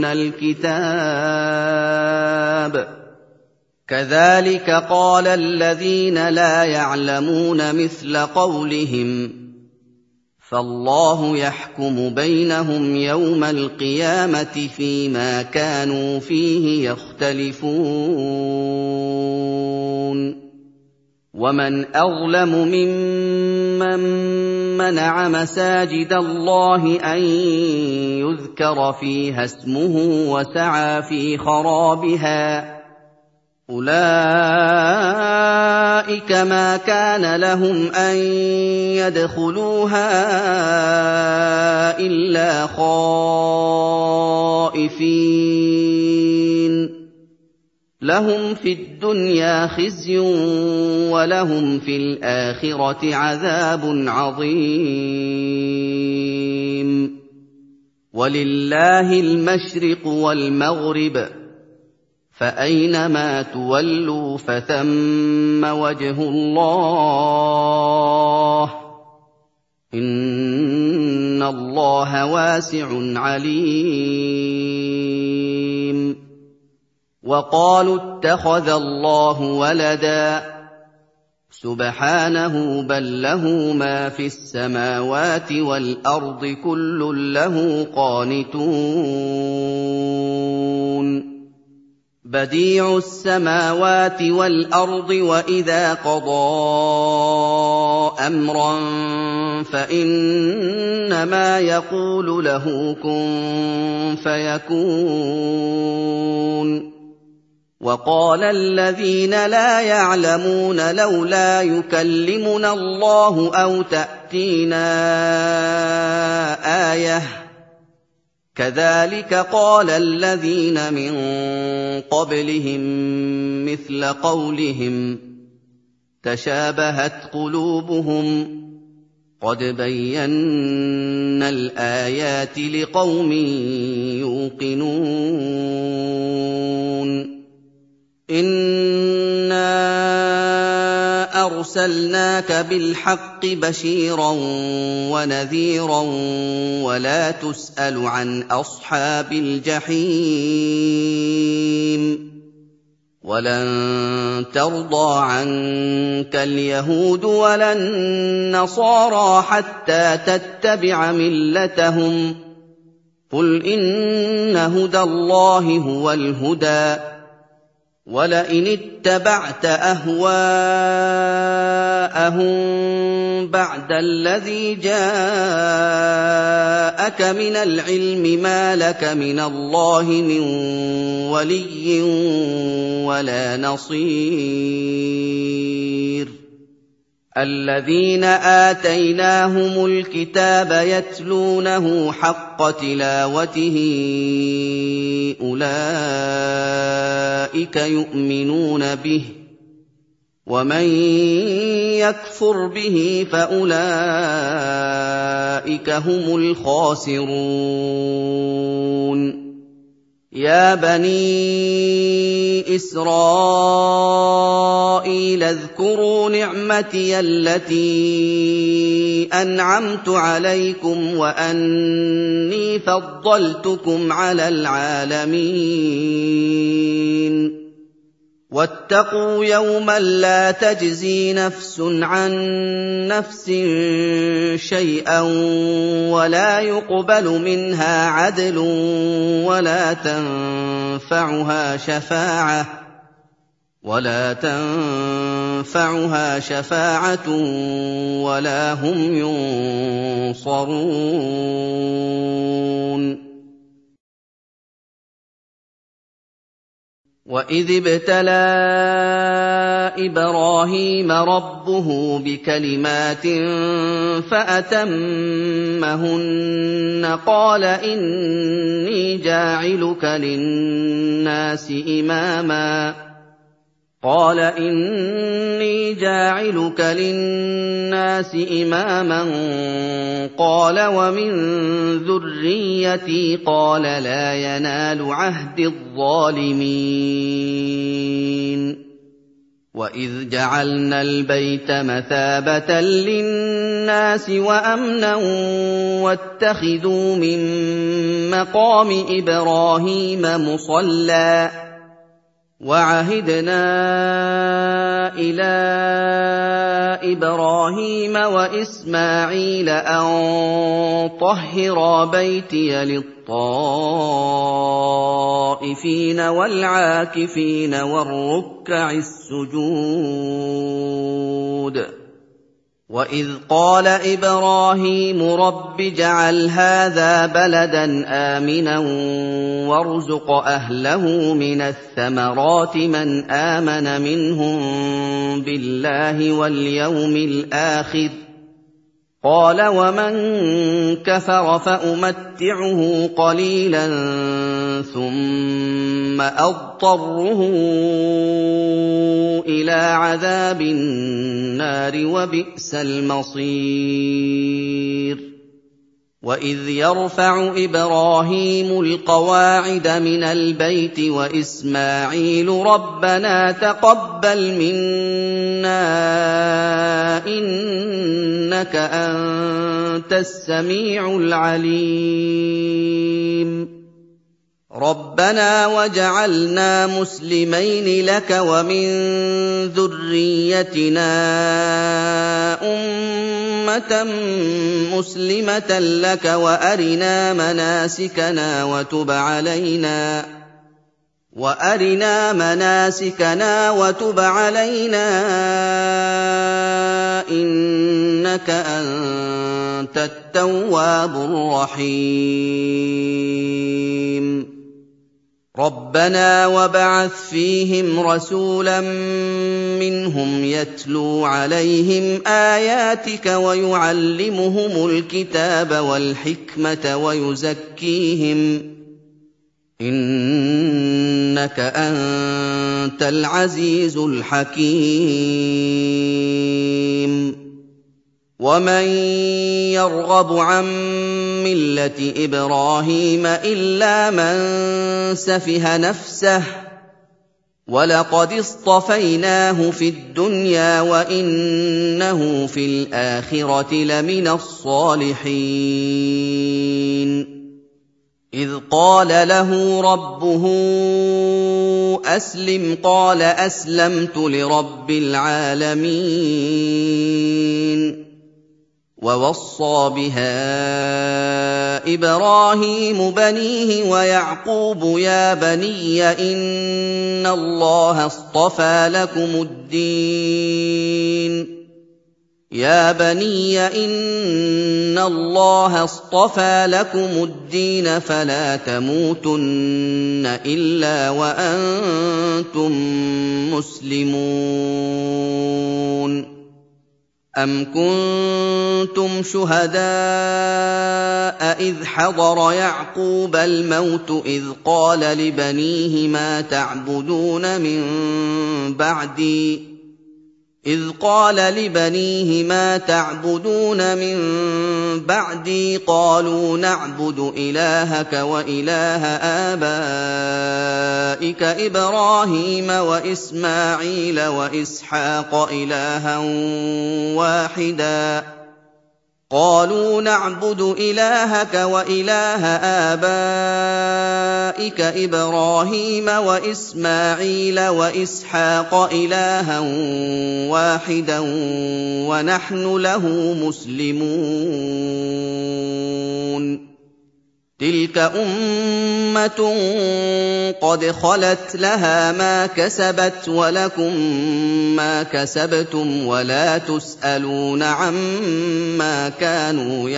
الْكِتَابَ كَذَٰلِكَ قَالَ الَّذِينَ لَا يَعْلَمُونَ مِثْلَ قَوْلِهِمْ فَاللَّهُ يَحْكُمُ بَيْنَهُمْ يَوْمَ الْقِيَامَةِ فِيمَا كَانُوا فِيهِ يَخْتَلِفُونَ. وَمَنْ أَظْلَمُ مِمَّن مَّنَعَ مَسَاجِدَ اللَّهِ أَن تُذْكَرَ فِيهَا اسْمُهُ وَصَدَّ عَن سَبِيلِ اللَّهِ ۚ وَمَنْ مَّن مَّنَعَ مَسَاجِدَ اللَّهِ أَن يُذْكَرَ فِيهَا اسْمُهُ وَسَعَىٰ فِي خَرَابِهَا أُولَٰئِكَ مَا كَانَ لَهُمْ أَن يَدْخُلُوهَا إِلَّا خَائِفِينَ لَهُمْ فِي الدُّنْيَا خِزْيٌ وَلَهُمْ فِي الْآخِرَةِ عَذَابٌ عَظِيمٌ وَلِلَّهِ الْمَشْرِقُ وَالْمَغْرِبُ فَأَيْنَمَا تُوَلُّوا فَثَمَّ وَجْهُ اللَّهِ ۚ إِنَّ اللَّهَ وَاسِعٌ عَلِيمٌ وَقَالُوا اتَّخَذَ اللَّهُ وَلَدًا سُبْحَانَهُ بَل لَّهُ مَا فِي السَّمَاوَاتِ وَالْأَرْضِ كُلٌّ لَّهُ قَانِتُونَ بَدِيعُ السَّمَاوَاتِ وَالْأَرْضِ وَإِذَا قَضَىٰ أَمْرًا فَإِنَّمَا يَقُولُ لَهُ كُن فَيَكُونُ وَقَالَ الَّذِينَ لَا يَعْلَمُونَ لَوْلَا يُكَلِّمُنَا اللَّهُ أَوْ تَأْتِينَا آيَةٌ ۗ كَذَٰلِكَ قَالَ الَّذِينَ مِن قَبْلِهِم مِّثْلَ قَوْلِهِمْ تَشَابَهَتْ قُلُوبُهُمْ ۗ قَدْ بَيَّنَّا الْآيَاتِ لِقَوْمٍ يُوقِنُونَ إِنَّا أَرْسَلْنَاكَ بِالْحَقِّ بَشِيرًا وَنَذِيرًا وَلَا تُسْأَلُ عَنْ أَصْحَابِ الْجَحِيمِ وَلَن تَرْضَىٰ عَنكَ الْيَهُودُ وَلَا النَّصَارَىٰ حَتَّىٰ تَتَّبِعَ مِلَّتَهُمْ ۗ قُلْ إِنَّ هُدَى اللَّهِ هُوَ الْهُدَىٰ ۗ وَلَئِنِ اتَّبَعْتَ أَهْوَاءَهُم بَعْدَ الَّذِي جَاءَكَ مِنَ الْعِلْمِ مَا لَكَ مِنَ اللَّهِ مِن وَلِيٍّ وَلَا نَصِيرٍ الَّذِينَ آتَيْنَاهُمُ الْكِتَابَ يَتْلُونَهُ حَقَّ تِلَاوَتِهِ أُولَٰئِكَ يُؤْمِنُونَ بِهِ ۗ وَمَن يَكْفُرْ بِهِ فَأُولَٰئِكَ هُمُ الْخَاسِرُونَ يَا بَنِي إِسْرَائِيلَ اذْكُرُوا نِعْمَتِيَ الَّتِي أَنْعَمْتُ عَلَيْكُمْ وَأَنِّي فَضَّلْتُكُمْ عَلَى الْعَالَمِينَ وَاتَّقُوا يَوْمًا لَّا تَجْزِي نَفْسٌ عَن نَّفْسٍ شَيْئًا وَلَا يُقْبَلُ مِنْهَا عَدْلٌ وَلَا تَنفَعُهَا شَفَاعَةٌ وَلَا تَنفَعُهَا شَفَاعَةٌ وَلَا هُمْ يُنصَرُونَ وَإِذِ ابْتَلَىٰ إِبْرَاهِيمَ رَبُّهُ بِكَلِمَاتٍ فَأَتَمَّهُنَّ قَالَ إِنِّي جَاعِلُكَ لِلنَّاسِ إِمَامًا قال إني جاعلك للناس إماما قال ومن ذريتي قال لا ينال عهد الظالمين وإذ جعلنا البيت مثابة للناس وأمنا واتخذوا من مقام إبراهيم مصلى وعهدنا إلى إبراهيم وإسماعيل أن طهرا بيتي للطائفين والعاكفين والركع السجود وَإِذْ قَالَ إِبْرَاهِيمُ رَبِّ اجْعَلْ هَٰذَا بَلَدًا آمِنًا وَارْزُقْ أَهْلَهُ مِنَ الثَّمَرَاتِ مَنْ آمَنَ مِنْهُم بِاللَّهِ وَالْيَوْمِ الْآخِرِ ۖ قَالَ وَمَن كَفَرَ فَأُمَتِّعُهُ قَلِيلًا ثُمَّ أَضْطَرُّهُ إِلَىٰ عَذَابِ النَّارِ ۖ وَبِئْسَ الْمَصِيرُ وَإِذْ يَرْفَعُ إِبْرَاهِيمُ الْقَوَاعِدَ مِنَ الْبَيْتِ وَإِسْمَاعِيلُ رَبَّنَا تَقَبَّلْ مِنَّا إِنَّكَ أَنتَ السَّمِيعُ الْعَلِيمُ رَبَّنَا وَاجْعَلْنَا مُسْلِمَيْنِ لَكَ وَمِن ذُرِّيَّتِنَا أُمَّةً مُّسْلِمَةً لَّكَ وَأَرِنَا مَنَاسِكَنَا وَتُبْ عَلَيْنَا وَأَرِنَا مَنَاسِكَنَا وَتُبْ عَلَيْنَا إِنَّكَ أَنتَ التَّوَّابُ الرَّحِيمُ رَبَّنَا وَابْعَثْ فِيهِمْ رَسُولًا مِّنْهُمْ يَتْلُو عَلَيْهِمْ آيَاتِكَ وَيُعَلِّمُهُمُ الْكِتَابَ وَالْحِكْمَةَ وَيُزَكِّيهِمْ ۚ إِنَّكَ أَنتَ الْعَزِيزُ الْحَكِيمُ وَمَن يَرْغَبُ عَن مِّلَّةِ إِبْرَاهِيمَ إِلَّا مَن سَفِهَ نَفْسَهُ ۚ وَلَقَدِ اصْطَفَيْنَاهُ فِي الدُّنْيَا وَإِنَّهُ فِي الْآخِرَةِ لَمِنَ الصَّالِحِينَ إِذْ قَالَ لَهُ رَبُّهُ أَسْلِمْ قَالَ أَسْلَمْتُ لِرَبِّ الْعَالَمِينَ وَوَصَّىٰ بِهَا إِبْرَاهِيمُ بَنِيهِ وَيَعْقُوبُ يَا بَنِيَّ إِنَّ اللَّهَ اصْطَفَىٰ لَكُمُ الدِّينَ يَا بَنِيَّ إِنَّ اللَّهَ اصْطَفَىٰ لَكُمُ الدِّينَ فَلَا تَمُوتُنَّ إِلَّا وَأَنتُم مُّسْلِمُونَ أَمْ كُنتُمْ شُهَدَاءَ إِذْ حَضَرَ يَعْقُوبَ الْمَوْتُ إِذْ قَالَ لِبَنِيهِ مَا تَعْبُدُونَ مِن بَعْدِي إذ قال لبنيه ما تعبدون من بعدي قالوا نعبد إلهك وإله آبائك إبراهيم وإسماعيل وإسحاق إلها واحدا قالوا نعبد إلهك وإله آبائك إبراهيم وإسماعيل وإسحاق إلها واحدا ونحن له مسلمون تلك أمة قد خلت لها ما كسبت ولكم ما كسبتم ولا تسألون عما كانوا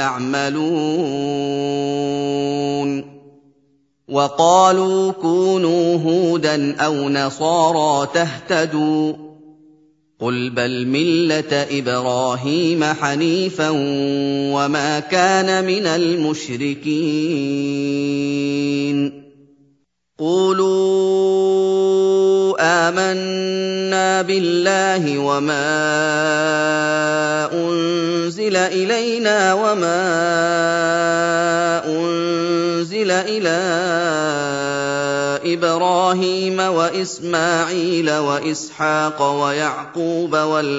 يعملون وقالوا كونوا هودا أو نصارى تهتدوا قل بل ملة إبراهيم حنيفا وما كان من المشركين قولوا آمنا بالله وما أنزل إلينا وما أنزل إلى إبراهيم وإسماعيل وإسحاق ويعقوب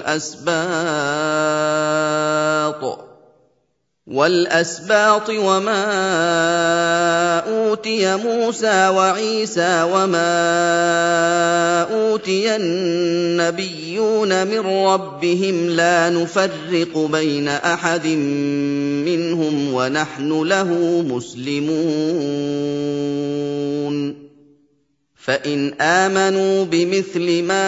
والأسباط والأسباط وما أوتي موسى وعيسى وما أوتي النبيون من ربهم لا نفرق بين أحد منهم ونحن له مسلمون فإن آمنوا بمثل ما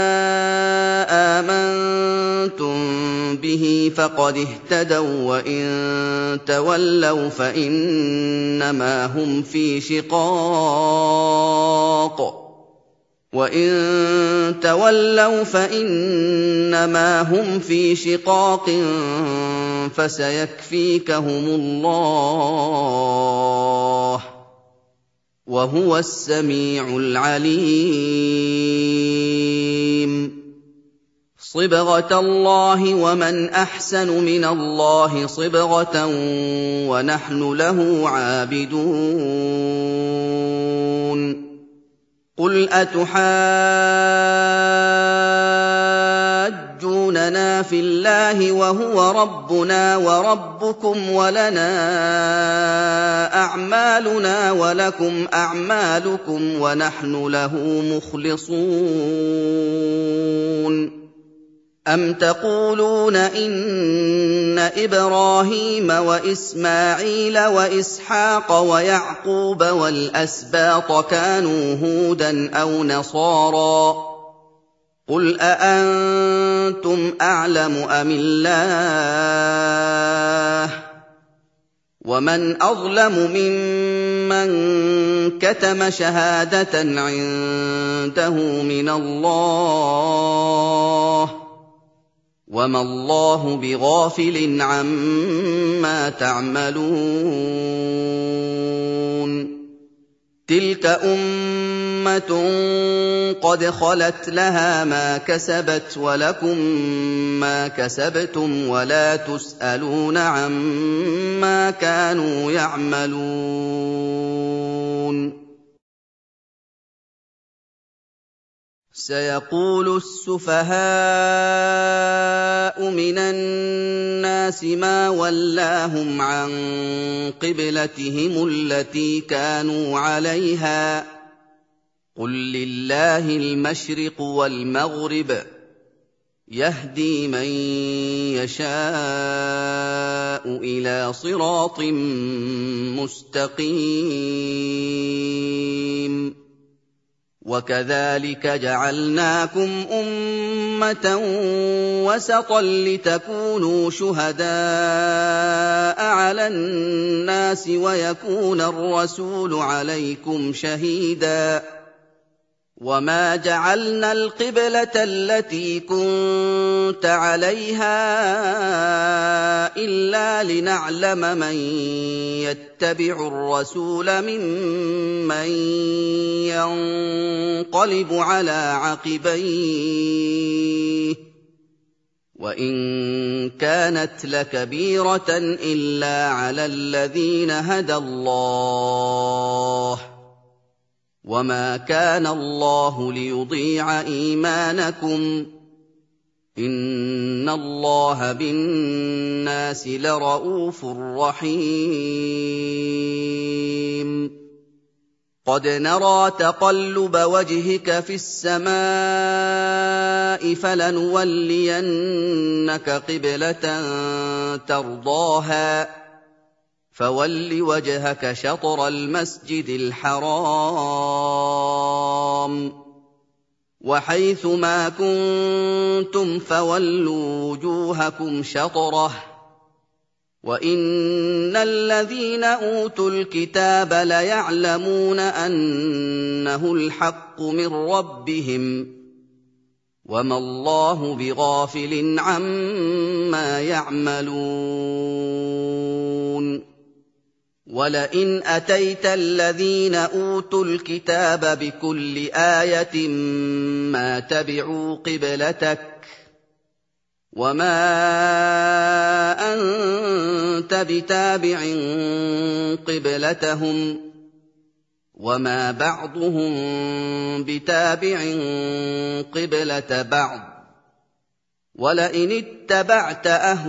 آمنتم به فقد اهتدوا وإن تولوا فإنما هم في شقاق وإن تولوا فإنما هم في شقاق فسيكفيكهم الله وهو السميع العليم صبغة الله ومن أحسن من الله صبغة ونحن له عابدون قل أتحاجوننا في الله وهو ربنا وربكم ولنا أعمالنا ولكم أعمالكم ونحن له مخلصون أم تقولون إن إبراهيم وإسماعيل وإسحاق ويعقوب والأسباط كانوا هودا أو نصارى قل أأنتم أعلم أم الله ومن أظلم ممن كتم شهادة عنده من الله وما الله بغافل عما تعملون تلك أمة قد خلت لها ما كسبت ولكم ما كسبتم ولا تسألون عما كانوا يعملون سيقول السفهاء من الناس ما ولاهم عن قبلتهم التي كانوا عليها قل لله المشرق والمغرب يهدي من يشاء إلى صراط مستقيم وكذلك جعلناكم أمة وسطا لتكونوا شهداء على الناس ويكون الرسول عليكم شهيدا وما جعلنا القبلة التي كنت عليها إلا لنعلم من يتبع الرسول ممن ينقلب على عقبيه وإن كانت لكبيرة إلا على الذين هدى الله وما كان الله ليضيع إيمانكم إن الله بالناس لرءوف رحيم قد نرى تقلب وجهك في السماء فلنولينك قبلة ترضاها فول وجهك شطر المسجد الحرام وحيث ما كنتم فولوا وجوهكم شطره وإن الذين أوتوا الكتاب ليعلمون أنه الحق من ربهم وما الله بغافل عما يعملون ولئن أتيت الذين أوتوا الكتاب بكل آية ما تبعوا قبلتك وما أنت بتابع قبلتهم وما بعضهم بتابع قبلة بعض ولئن اتبعت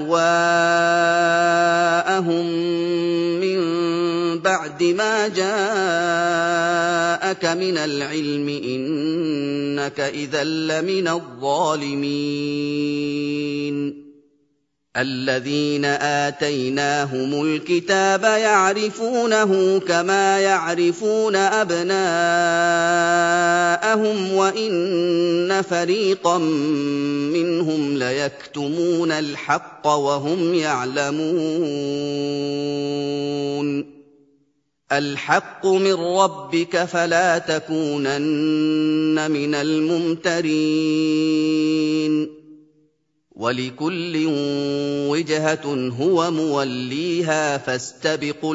أهواءهم من بعد ما جاءك من العلم إنك إذا لمن الظالمين الَّذِينَ آتَيْنَاهُمُ الْكِتَابَ يَعْرِفُونَهُ كَمَا يَعْرِفُونَ أَبْنَاءَهُمْ وَإِنَّ فَرِيقًا مِّنْهُمْ لَيَكْتُمُونَ الْحَقَّ وَهُمْ يَعْلَمُونَ الْحَقُّ مِن رَّبِّكَ فَلَا تَكُونَنَّ مِنَ الْمُمْتَرِينَ وَلِكُلٍّ وِجْهَةٌ هُوَ مُوَلِّيهَا فَاسْتَبِقُوا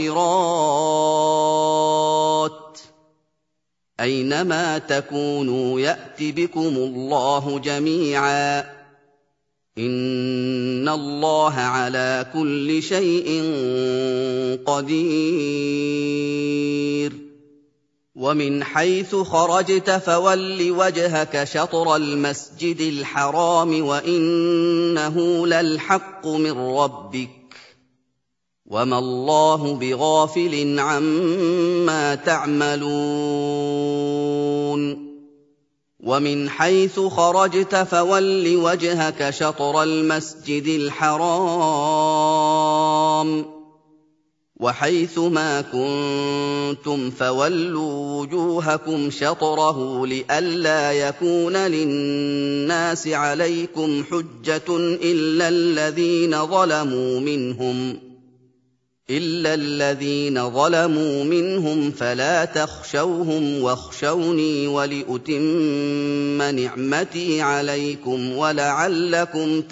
الْخَيْرَاتِ ۚ أَيْنَمَا تَكُونُوا يَأْتِ بِكُمُ اللَّهُ جَمِيعًا ۚ إِنَّ اللَّهَ عَلَىٰ كُلِّ شَيْءٍ قَدِيرٌ وَمِنْ حَيْثُ خَرَجْتَ فَوَلِّ وَجْهَكَ شَطْرَ الْمَسْجِدِ الْحَرَامِ وَإِنَّهُ لَلْحَقُّ مِن رَّبِّكَ ۗ وَمَا اللَّهُ بِغَافِلٍ عَمَّا تَعْمَلُونَ وَمِنْ حَيْثُ خَرَجْتَ فَوَلِّ وَجْهَكَ شَطْرَ الْمَسْجِدِ الْحَرَامِ ۚ وَحَيْثُ مَا كُنتُمْ فَوَلُّوا وُجُوهَكُمْ شَطْرَهُ لِئَلَّا يَكُونَ لِلنَّاسِ عَلَيْكُمْ حُجَّةٌ إِلَّا الَّذِينَ ظَلَمُوا مِنْهُمْ إِلَّا الَّذِينَ ظَلَمُوا مِنْهُمْ فَلَا تَخْشَوْهُمْ وَاخْشَوْنِي وَلِأُتِمَّ نِعْمَتِي عَلَيْكُمْ وَلَعَلَّكُمْ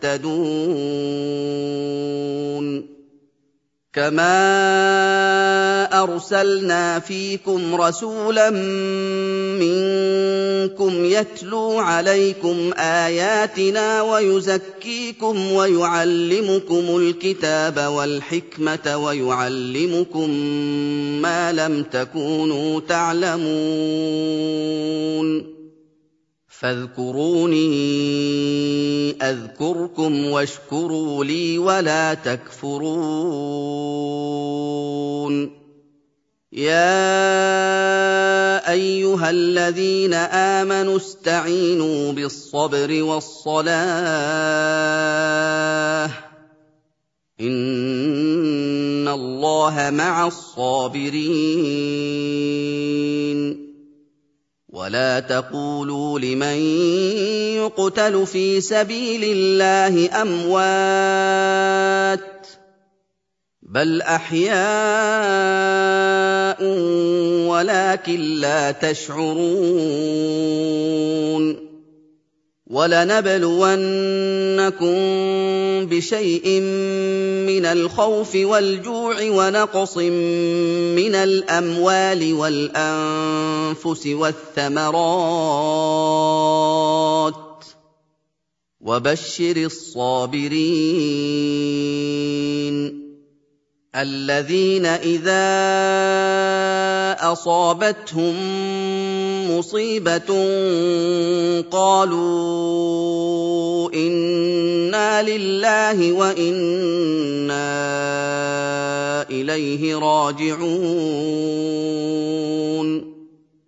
تَهْتَدُونَ كَمَا أَرْسَلْنَا فِيكُمْ رَسُولًا مِّنكُمْ يَتْلُو عَلَيْكُمْ آيَاتِنَا وَيُزَكِّيكُمْ وَيُعَلِّمُكُمُ الْكِتَابَ وَالْحِكْمَةَ وَيُعَلِّمُكُم مَّا لَمْ تَكُونُوا تَعْلَمُونَ فاذكروني أذكركم واشكروا لي ولا تكفرون يا أيها الذين آمنوا استعينوا بالصبر والصلاة إن الله مع الصابرين ولا تقولوا لمن يقتل في سبيل الله أموات بل أحياء ولكن لا تشعرون وَلَنَبْلُوَنَّكُم بِشَيْءٍ مِّنَ الْخَوْفِ وَالْجُوعِ وَنَقْصٍ مِّنَ الْأَمْوَالِ وَالْأَنفُسِ وَالثَّمَرَاتِ ۗ وَبَشِّرِ الصَّابِرِينَ الَّذِينَ إِذَا أَصَابَتْهُم مُّصِيبَةٌ قَالُوا إِنَّا لِلَّهِ وَإِنَّا إِلَيْهِ رَاجِعُونَ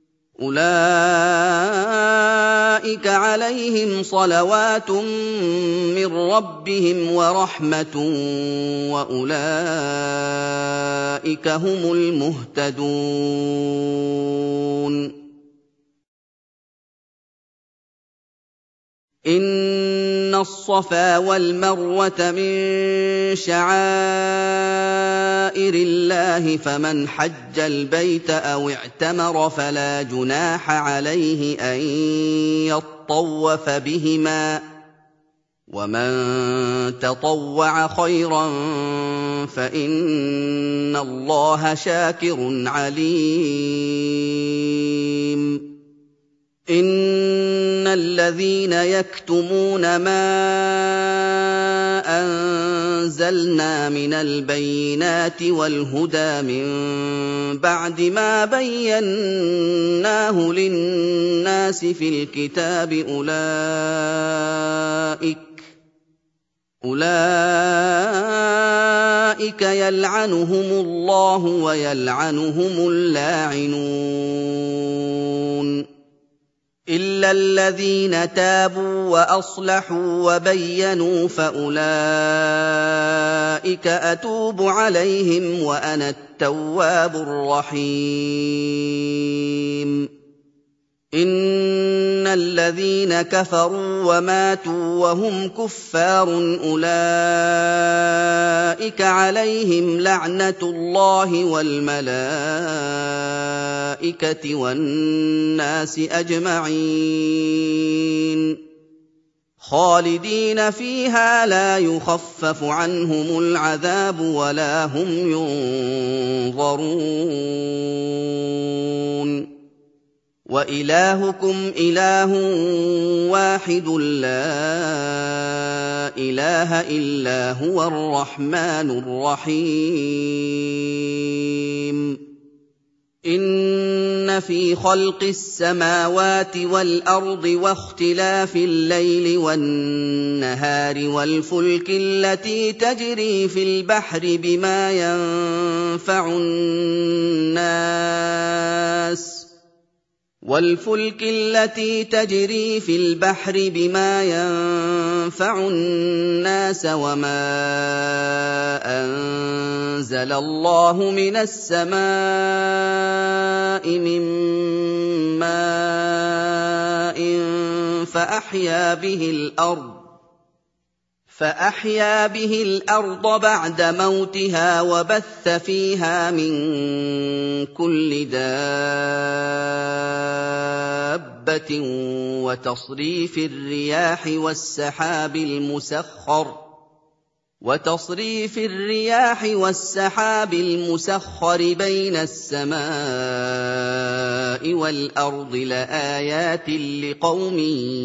أُولَٰئِكَ عَلَيْهِمْ صَلَوَاتٌ مِّن رَّبِّهِمْ وَرَحْمَةٌ وَأُولَٰئِكَ هُمُ الْمُهْتَدُونَ إِنَّ الصَّفَا وَالْمَرْوَةَ مِن شَعَائِرِ اللَّهِ فَمَنْ حَجَّ الْبَيْتَ أَوِ اعْتَمَرَ فَلَا جُنَاحَ عَلَيْهِ أَن يَطَّوَّفَ بِهِمَا ۚ وَمَن تَطَوَّعَ خَيْرًا فَإِنَّ اللَّهَ شَاكِرٌ عَلِيمٌ إِنَّ الَّذِينَ يَكْتُمُونَ مَا أَنزَلْنَا مِنَ الْبَيِّنَاتِ وَالْهُدَىٰ مِن بَعْدِ مَا بَيَّنَّاهُ لِلنَّاسِ فِي الْكِتَابِ أُولَٰئِكَ أُولَٰئِكَ يَلْعَنُهُمُ اللَّهُ وَيَلْعَنُهُمُ اللَّاعِنُونَ إِلَّا الَّذِينَ تَابُوا وَأَصْلَحُوا وَبَيَّنُوا فَأُولَٰئِكَ أَتُوبُ عَلَيْهِمْ وَأَنَا التَّوَّابُ الرَّحِيمُ إِنَّ الَّذِينَ كَفَرُوا وَمَاتُوا وَهُمْ كُفَّارٌ أُولَٰئِكَ عَلَيْهِمْ لَعْنَةُ اللَّهِ وَالْمَلَائِكَةِ وَالنَّاسِ أَجْمَعِينَ خَالِدِينَ فِيهَا لَا يُخَفَّفُ عَنْهُمُ الْعَذَابُ وَلَا هُمْ يُنظَرُونَ وَإِلَٰهُكُمْ إِلَٰهٌ وَاحِدٌ لَّا إِلَٰهَ إِلَّا هُوَ الرَّحْمَٰنُ الرَّحِيمُ إِنَّ فِي خَلْقِ السَّمَاوَاتِ وَالْأَرْضِ وَاخْتِلَافِ اللَّيْلِ وَالنَّهَارِ وَالْفُلْكِ الَّتِي تَجْرِي فِي الْبَحْرِ بِمَا يَنفَعُ النَّاسَ وَالْفُلْكِ الَّتِي تَجْرِي فِي الْبَحْرِ بِمَا يَنفَعُ النَّاسَ وَمَا أَنزَلَ اللَّهُ مِنَ السَّمَاءِ مِن مَّاءٍ فَأَحْيَا بِهِ الْأَرْضَ فَأَحْيَا بِهِ الْأَرْضَ بَعْدَ مَوْتِهَا وَبَثَّ فِيهَا مِن كُلِّ دَابَّةٍ وَتَصْرِيفِ الرِّيَاحِ وَالسَّحَابِ الْمُسَخَّرِ وتصريف الرياح والسحاب المسخر بين السماء والأرض لآيات لقوم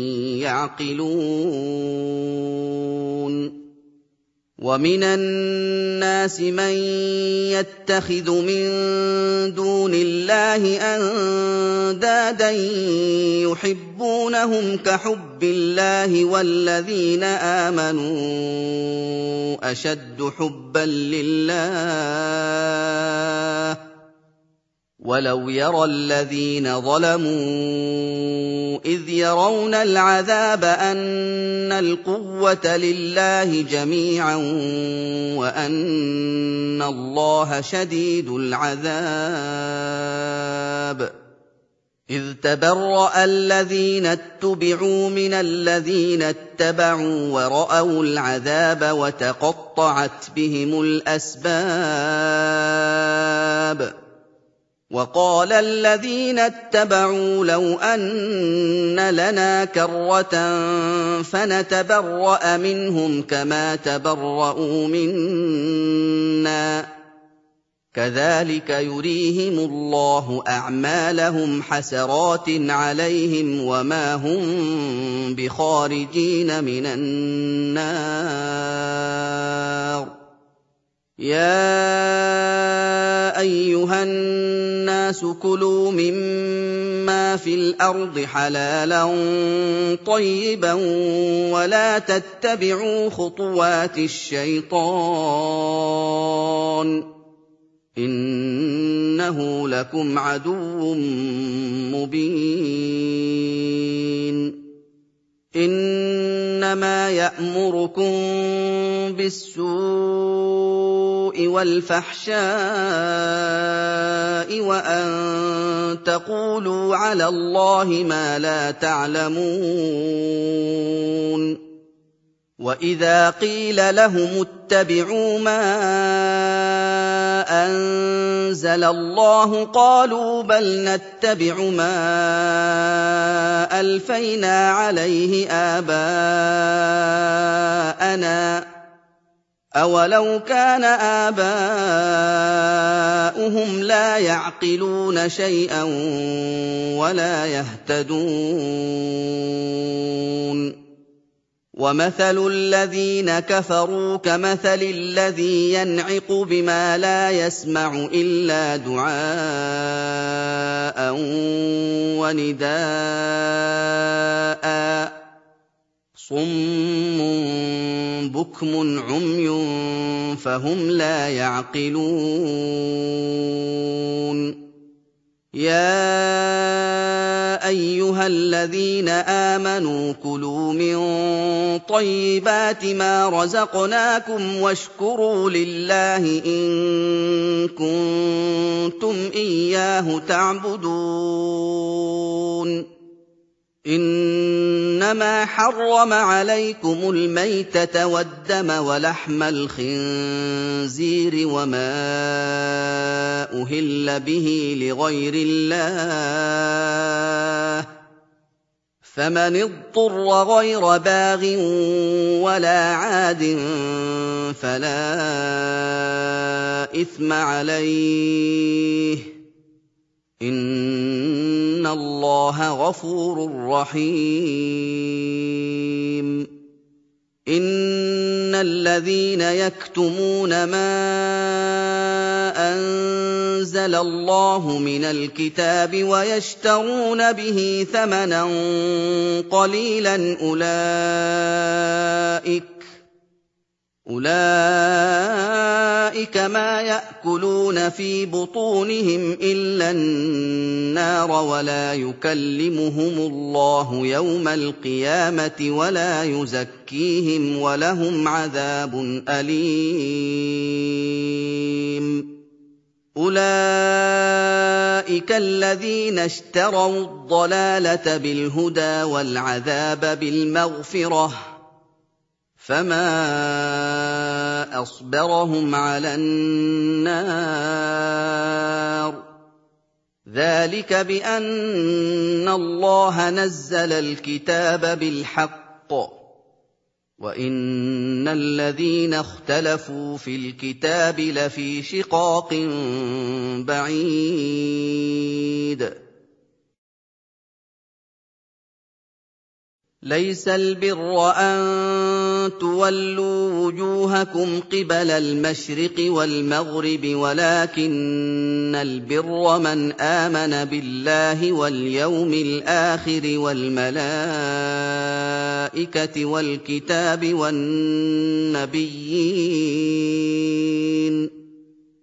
يعقلون ومن الناس من يتخذ من دون الله أندادا يحبونهم كحب الله والذين آمنوا أشد حبا لله ولو يرى الذين ظلموا إذ يرون العذاب أن القوة لله جميعا وأن الله شديد العذاب إذ تبرأ الذين اتبعوا من الذين اتبعوا ورأوا العذاب وتقطعت بهم الأسباب وقال الذين اتبعوا لو أن لنا كرة فنتبرأ منهم كما تبرأوا منا كذلك يريهم الله أعمالهم حسرات عليهم وما هم بخارجين من النار يا أيها الناس كلوا مما في الأرض حلالا طيبا ولا تتبعوا خطوات الشيطان إنه لكم عدو مبين إنما يأمركم بالسوء والفحشاء وأن تقولوا على الله ما لا تعلمون وإذا قيل لهم اتبعوا ما أنزل الله قالوا بل نتبع ما ألفينا عليه آباءنا أولو كان آباؤهم لا يعقلون شيئا ولا يهتدون ومثل الذين كفروا كمثل الذي ينعق بما لا يسمع إلا دعاء ونداء صم بكم عمي فهم لا يعقلون يَا أَيُّهَا الَّذِينَ آمَنُوا كُلُوا مِن طَيِّبَاتِ مَا رَزَقْنَاكُمْ وَاشْكُرُوا لِلَّهِ إِن كُنتُمْ إِيَّاهُ تَعْبُدُونَ إِنَّمَا حَرَّمَ عَلَيْكُمُ الْمَيْتَةَ وَالدَّمَ وَلَحْمَ الْخِنزِيرِ وَمَا أُهِلَّ بِهِ لِغَيْرِ اللَّهِ ۖ فَمَنِ اضْطُرَّ غَيْرَ بَاغٍ وَلَا عَادٍ فَلَا إِثْمَ عَلَيْهِ ۚ إِنَّ اللَّهَ غَفُورٌ رَّحِيمٌ. إِنَّ الَّذِينَ يَكْتُمُونَ مَا أَنزَلَ اللَّهُ مِنَ الْكِتَابِ وَيَشْتَرُونَ بِهِ ثَمَنًا قَلِيلًا أُولَٰئِكَ أُولَٰئِكَ مَا يَأْكُلُونَ فِي بُطُونِهِمْ إِلَّا النَّارَ وَلَا يُكَلِّمُهُمُ اللَّهُ يَوْمَ الْقِيَامَةِ وَلَا يُزَكِّيهِمْ وَلَهُمْ عَذَابٌ أَلِيمٌ. أُولَٰئِكَ الَّذِينَ اشْتَرَوُا الضَّلَالَةَ بِالْهُدَىٰ وَالْعَذَابَ بِالْمَغْفِرَةِ ۚ فَمَا أَصْبَرَهُمْ عَلَى النَّارِ ۚ ذَٰلِكَ بِأَنَّ اللَّهَ نَزَّلَ الْكِتَابَ بِالْحَقِّ ۗ وَإِنَّ الَّذِينَ اخْتَلَفُوا فِي الْكِتَابِ لَفِي شِقَاقٍ بَعِيدٍ. لَيْسَ الْبِرَّ أَن تُوَلُّوا وُجُوهَكُمْ قِبَلَ الْمَشْرِقِ وَالْمَغْرِبِ وَلَٰكِنَّ الْبِرَّ مَنْ آمَنَ بِاللَّهِ وَالْيَوْمِ الْآخِرِ وَالْمَلَائِكَةِ وَالْكِتَابِ وَالنَّبِيِّينَ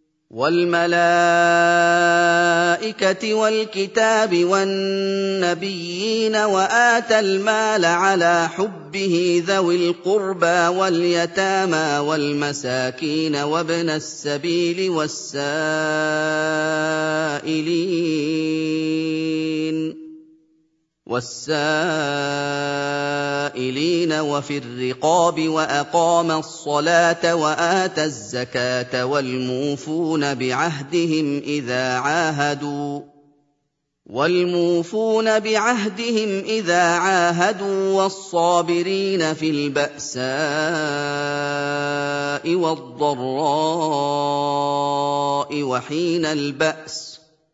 وَالْمَلَائِكَةِ وَالْكِتَابِ وَالنَّبِيِّينَ وَآتَى الْمَالَ عَلَىٰ حُبِّهِ ذَوِي الْقُرْبَىٰ وَالْيَتَامَىٰ وَالْمَسَاكِينَ وَابْنَ السَّبِيلِ وَالسَّائِلِينَ وَالسَّائِلِينَ وَفِي الرِّقَابِ وَأَقَامَ الصَّلَاةَ وَآتَى الزَّكَاةَ وَالْمُوفُونَ بِعَهْدِهِمْ إِذَا عَاهَدُوا وَالْمُوفُونَ بِعَهْدِهِمْ إِذَا عَاهَدُوا وَالصَّابِرِينَ فِي الْبَأْسَاءِ وَالضَّرَّاءِ وَحِينَ الْبَأْسِ ۗ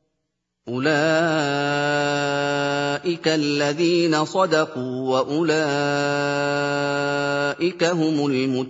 أُولَٰئِكَ الَّذِينَ صَدَقُوا وَأُولَٰئِكَ هُمُ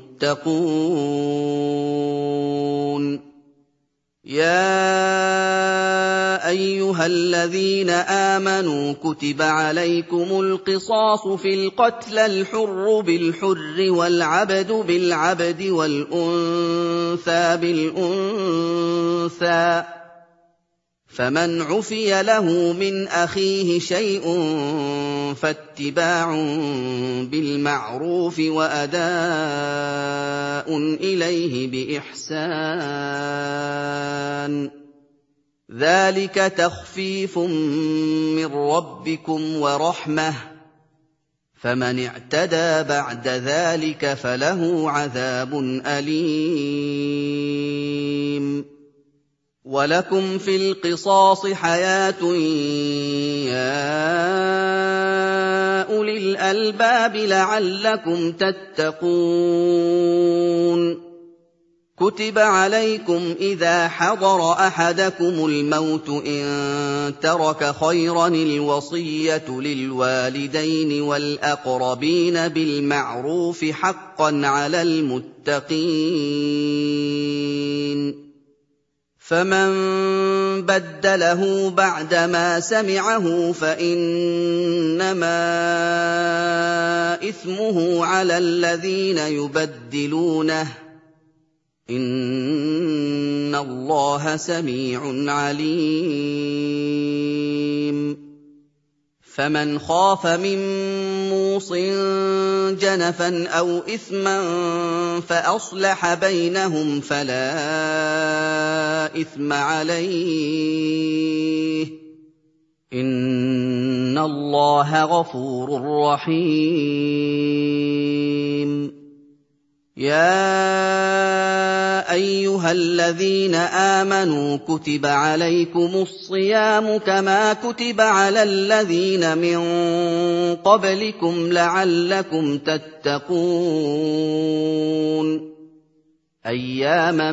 الْمُتَّقُونَ. يَا أَيُّهَا الَّذِينَ آمَنُوا كُتِبَ عَلَيْكُمُ الْقِصَاصُ فِي الْقَتْلَى الْحُرُّ بِالْحُرِّ وَالْعَبْدُ بِالْعَبْدِ وَالْأُنثَىٰ بِالْأُنثَىٰ ۚ فَمَنْ عُفِيَ لَهُ مِنْ أَخِيهِ شَيْءٌ فَاتِّبَاعٌ بِالْمَعْرُوفِ وَأَدَاءٌ إِلَيْهِ بِإِحْسَانٍ ۗ ذَٰلِكَ تَخْفِيفٌ مِّن رَّبِّكُمْ وَرَحْمَةٌ ۚ فَمَنِ اعْتَدَىٰ بَعْدَ ذَٰلِكَ فَلَهُ عَذَابٌ أَلِيمٌ. وَلَكُمْ فِي الْقِصَاصِ حَيَاةٌ يَا أُولِي الْأَلْبَابِ لَعَلَّكُمْ تَتَّقُونَ. كُتِبَ عَلَيْكُمْ إِذَا حَضَرَ أَحَدَكُمُ الْمَوْتُ إِن تَرَكَ خَيْرًا الْوَصِيَّةُ لِلْوَالِدَيْنِ وَالْأَقْرَبِينَ بِالْمَعْرُوفِ ۖ حَقًّا عَلَى الْمُتَّقِينَ. فَمَن بَدَّلَهُ بَعْدَمَا سَمِعَهُ فَإِنَّمَا إِثْمُهُ عَلَى الَّذِينَ يُبَدِّلُونَهُ ۚ إِنَّ اللَّهَ سَمِيعٌ عَلِيمٌ فَمَنْ خَافَ مِن مُّوصٍ جَنَفًا أَوْ إِثْمًا فَأَصْلَحَ بَيْنَهُمْ فَلَا إِثْمَ عَلَيْهِ ۚ إِنَّ اللَّهَ غَفُورٌ رَّحِيمٌ يَا أَيُّهَا الَّذِينَ آمَنُوا كُتِبَ عَلَيْكُمُ الصِّيَامُ كَمَا كُتِبَ عَلَى الَّذِينَ مِن قَبْلِكُمْ لَعَلَّكُمْ تَتَّقُونَ أَيَّامًا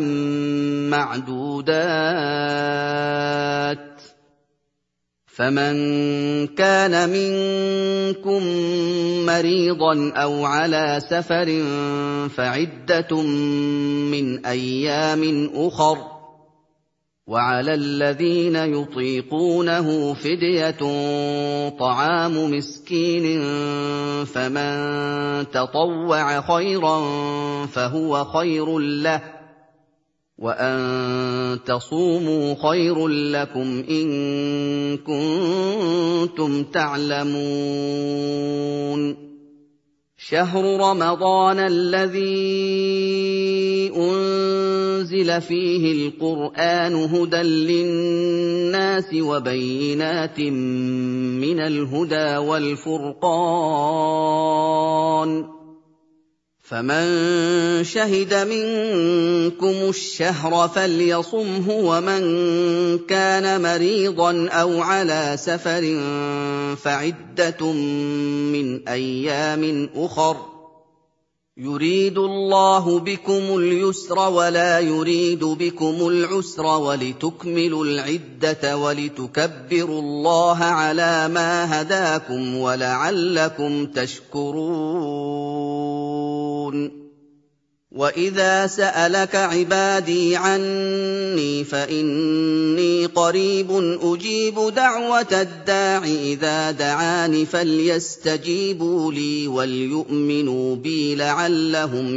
مَّعْدُودَاتٍ ۚ فَمَن كَانَ مِنكُم مَّرِيضًا أَوْ عَلَىٰ سَفَرٍ فَعِدَّةٌ مِّنْ أَيَّامٍ أُخَرَ ۚ وَعَلَى الَّذِينَ يُطِيقُونَهُ فِدْيَةٌ طَعَامُ مِسْكِينٍ ۖ فَمَن تَطَوَّعَ خَيْرًا فَهُوَ خَيْرٌ لَّهُ ۚ وَأَن تَصُومُوا خَيْرٌ لَّكُمْ إِن كُنتُمْ تَعْلَمُونَ شَهْرُ رَمَضَانَ الَّذِي أُنزِلَ فِيهِ الْقُرْآنُ هُدًى لِّلنَّاسِ وَبَيِّنَاتٍ مِّنَ الْهُدَىٰ وَالْفُرْقَانِ ۚ فَمَن شَهِدَ مِنكُمُ الشَّهْرَ فَلْيَصُمْهُ ۖ وَمَن كَانَ مَرِيضًا أَوْ عَلَىٰ سَفَرٍ فَعِدَّةٌ مِّنْ أَيَّامٍ أُخَرَ ۚ يُرِيدُ اللَّهُ بِكُمُ الْيُسْرَ وَلَا يُرِيدُ بِكُمُ الْعُسْرَ وَلِتُكْمِلُوا الْعِدَّةَ وَلِتُكَبِّرُوا اللَّهَ عَلَىٰ مَا هَدَاكُمْ وَلَعَلَّكُمْ تَشْكُرُونَ وَإِذَا سَأَلَكَ عِبَادِي عَنِّي فَإِنِّي قَرِيبٌ أُجِيبُ دَعْوَةَ الدَّاعِ إِذَا دَعَانِ فَلْيَسْتَجِيبُوا لِي وَلْيُؤْمِنُوا بِي لَعَلَّهُمْ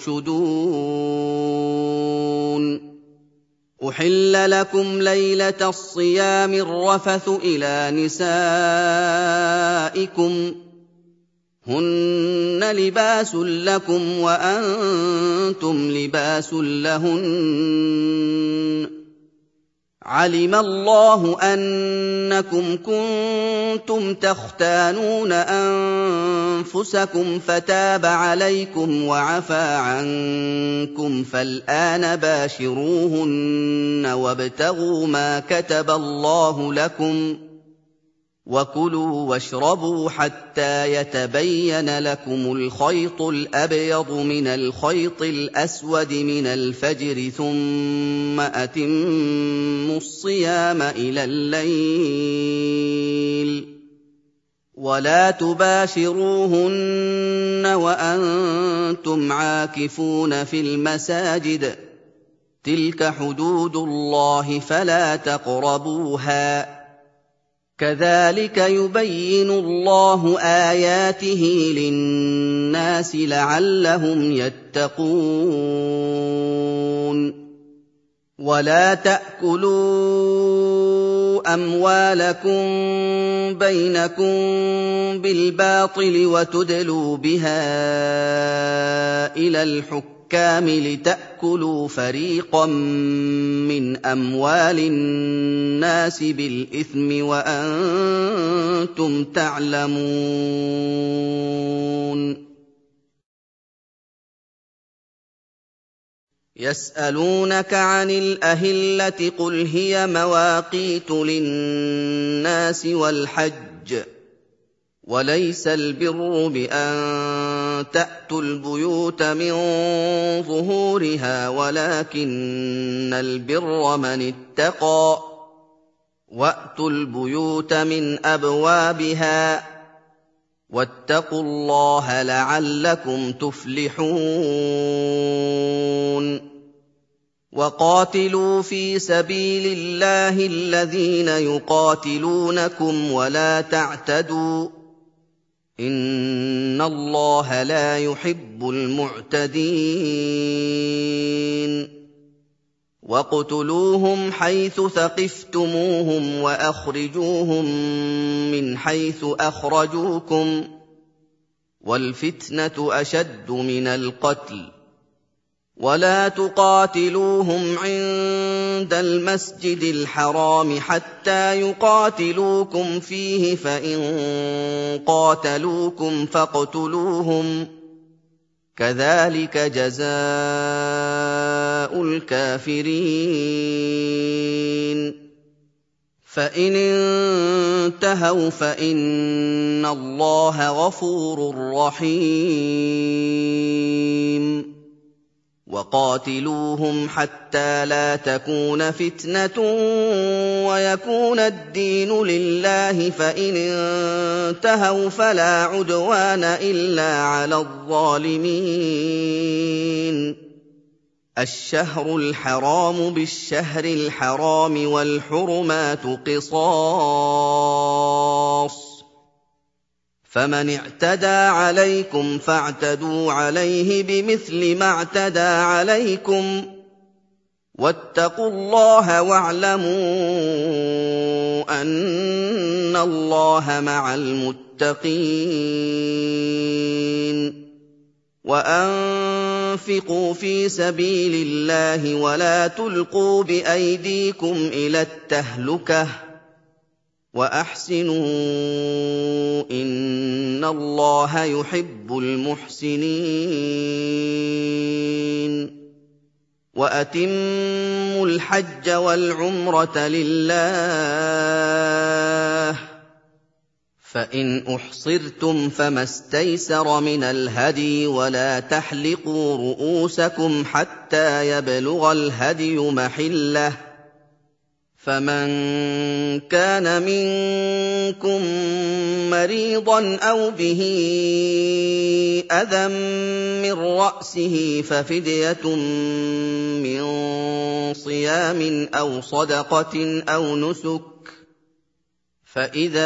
يَرْشُدُونَ أُحِلَّ لَكُمْ لَيْلَةَ الصِّيَامِ الرَّفَثُ إِلَىٰ نِسَائِكُمْ ۚ هُنَّ لِبَاسٌ لَّكُمْ وَأَنتُمْ لِبَاسٌ لَّهُنَّ ۗ عَلِمَ اللَّهُ أَنَّكُمْ كُنتُمْ تَخْتَانُونَ أَنفُسَكُمْ فَتَابَ عَلَيْكُمْ وَعَفَا عَنكُمْ ۖ فَالْآنَ بَاشِرُوهُنَّ وَابْتَغُوا مَا كَتَبَ اللَّهُ لَكُمْ ۚ وَكُلُوا وَاشْرَبُوا حَتَّىٰ يَتَبَيَّنَ لَكُمُ الْخَيْطُ الْأَبْيَضُ مِنَ الْخَيْطِ الْأَسْوَدِ مِنَ الْفَجْرِ ۖ ثُمَّ أَتِمُّوا الصِّيَامَ إِلَى اللَّيْلِ ۚ وَلَا تُبَاشِرُوهُنَّ وَأَنتُمْ عَاكِفُونَ فِي الْمَسَاجِدِ ۗ تِلْكَ حُدُودُ اللَّهِ فَلَا تَقْرَبُوهَا ۗ كَذَٰلِكَ يُبَيِّنُ اللَّهُ آيَاتِهِ لِلنَّاسِ لَعَلَّهُمْ يَتَّقُونَ وَلَا تَأْكُلُوا أَمْوَالَكُم بَيْنَكُم بِالْبَاطِلِ وَتُدْلُوا بِهَا إِلَى الْحُكَّامِ لِتَأْكُلُوا فَرِيقًا مِّنْ أَمْوَالِ النَّاسِ بِالْإِثْمِ وَأَنتُمْ تَعْلَمُونَ يَسْأَلُونَكَ عَنِ الْأَهِلَّةِ ۖ قُلْ هِيَ مَوَاقِيتُ لِلنَّاسِ وَالْحَجِّ ۗ وَلَيْسَ الْبِرُّ بِأَن تَأْتُوا الْبُيُوتَ مِن ظُهُورِهَا وَلَٰكِنَّ الْبِرَّ مَنِ اتَّقَىٰ ۗ وَأْتُوا الْبُيُوتَ مِنْ أَبْوَابِهَا ۚ وَاتَّقُوا اللَّهَ لَعَلَّكُمْ تُفْلِحُونَ وَقَاتِلُوا فِي سَبِيلِ اللَّهِ الَّذِينَ يُقَاتِلُونَكُمْ وَلَا تَعْتَدُوا ۚ إِنَّ اللَّهَ لَا يُحِبُّ الْمُعْتَدِينَ وَاقْتُلُوهُمْ حَيْثُ ثَقِفْتُمُوهُمْ وَأَخْرِجُوهُم مِّنْ حَيْثُ أَخْرَجُوكُمْ ۚ وَالْفِتْنَةُ أَشَدُّ مِنَ الْقَتْلِ ۚ وَلَا تُقَاتِلُوهُمْ عِندَ الْمَسْجِدِ الْحَرَامِ حَتَّىٰ يُقَاتِلُوكُمْ فِيهِ ۖ فَإِن قَاتَلُوكُمْ فَاقْتُلُوهُمْ ۗ كَذَٰلِكَ جَزَاءُ الْكَافِرِينَ. فَإِنِ انتَهَوْا فَإِنَّ اللَّهَ غَفُورٌ رَّحِيمٌ. وَقَاتِلُوهُمْ حَتَّىٰ لَا تَكُونَ فِتْنَةٌ وَيَكُونَ الدِّينُ لِلَّهِ ۖ فَإِنِ انتَهَوْا فَلَا عُدْوَانَ إِلَّا عَلَى الظَّالِمِينَ. الشَّهْرُ الْحَرَامُ بِالشَّهْرِ الْحَرَامِ وَالْحُرُمَاتُ قِصَاصٌ ۚ فَمَنِ اعْتَدَىٰ عَلَيْكُمْ فَاعْتَدُوا عَلَيْهِ بِمِثْلِ مَا اعْتَدَىٰ عَلَيْكُمْ ۚ وَاتَّقُوا اللَّهَ وَاعْلَمُوا أَنَّ اللَّهَ مَعَ الْمُتَّقِينَ. وَأَنفِقُوا فِي سَبِيلِ اللَّهِ وَلَا تُلْقُوا بِأَيْدِيكُمْ إِلَى التَّهْلُكَةِ ۛ وَأَحْسِنُوا ۛ إِنَّ اللَّهَ يُحِبُّ الْمُحْسِنِينَ. وَأَتِمُّوا الْحَجَّ وَالْعُمْرَةَ لِلَّهِ ۚ فَإِنْ أُحْصِرْتُمْ فَمَا اسْتَيْسَرَ مِنَ الْهَدْيِ ۖ وَلَا تَحْلِقُوا رُءُوسَكُمْ حَتَّىٰ يَبْلُغَ الْهَدْيُ مَحِلَّهُ ۚ فَمَن كَانَ مِنكُم مَّرِيضًا أَوْ بِهِ أَذًى مِّن رَّأْسِهِ فَفِدْيَةٌ مِّن صِيَامٍ أَوْ صَدَقَةٍ أَوْ نُسُكٍ ۚ فَإِذَا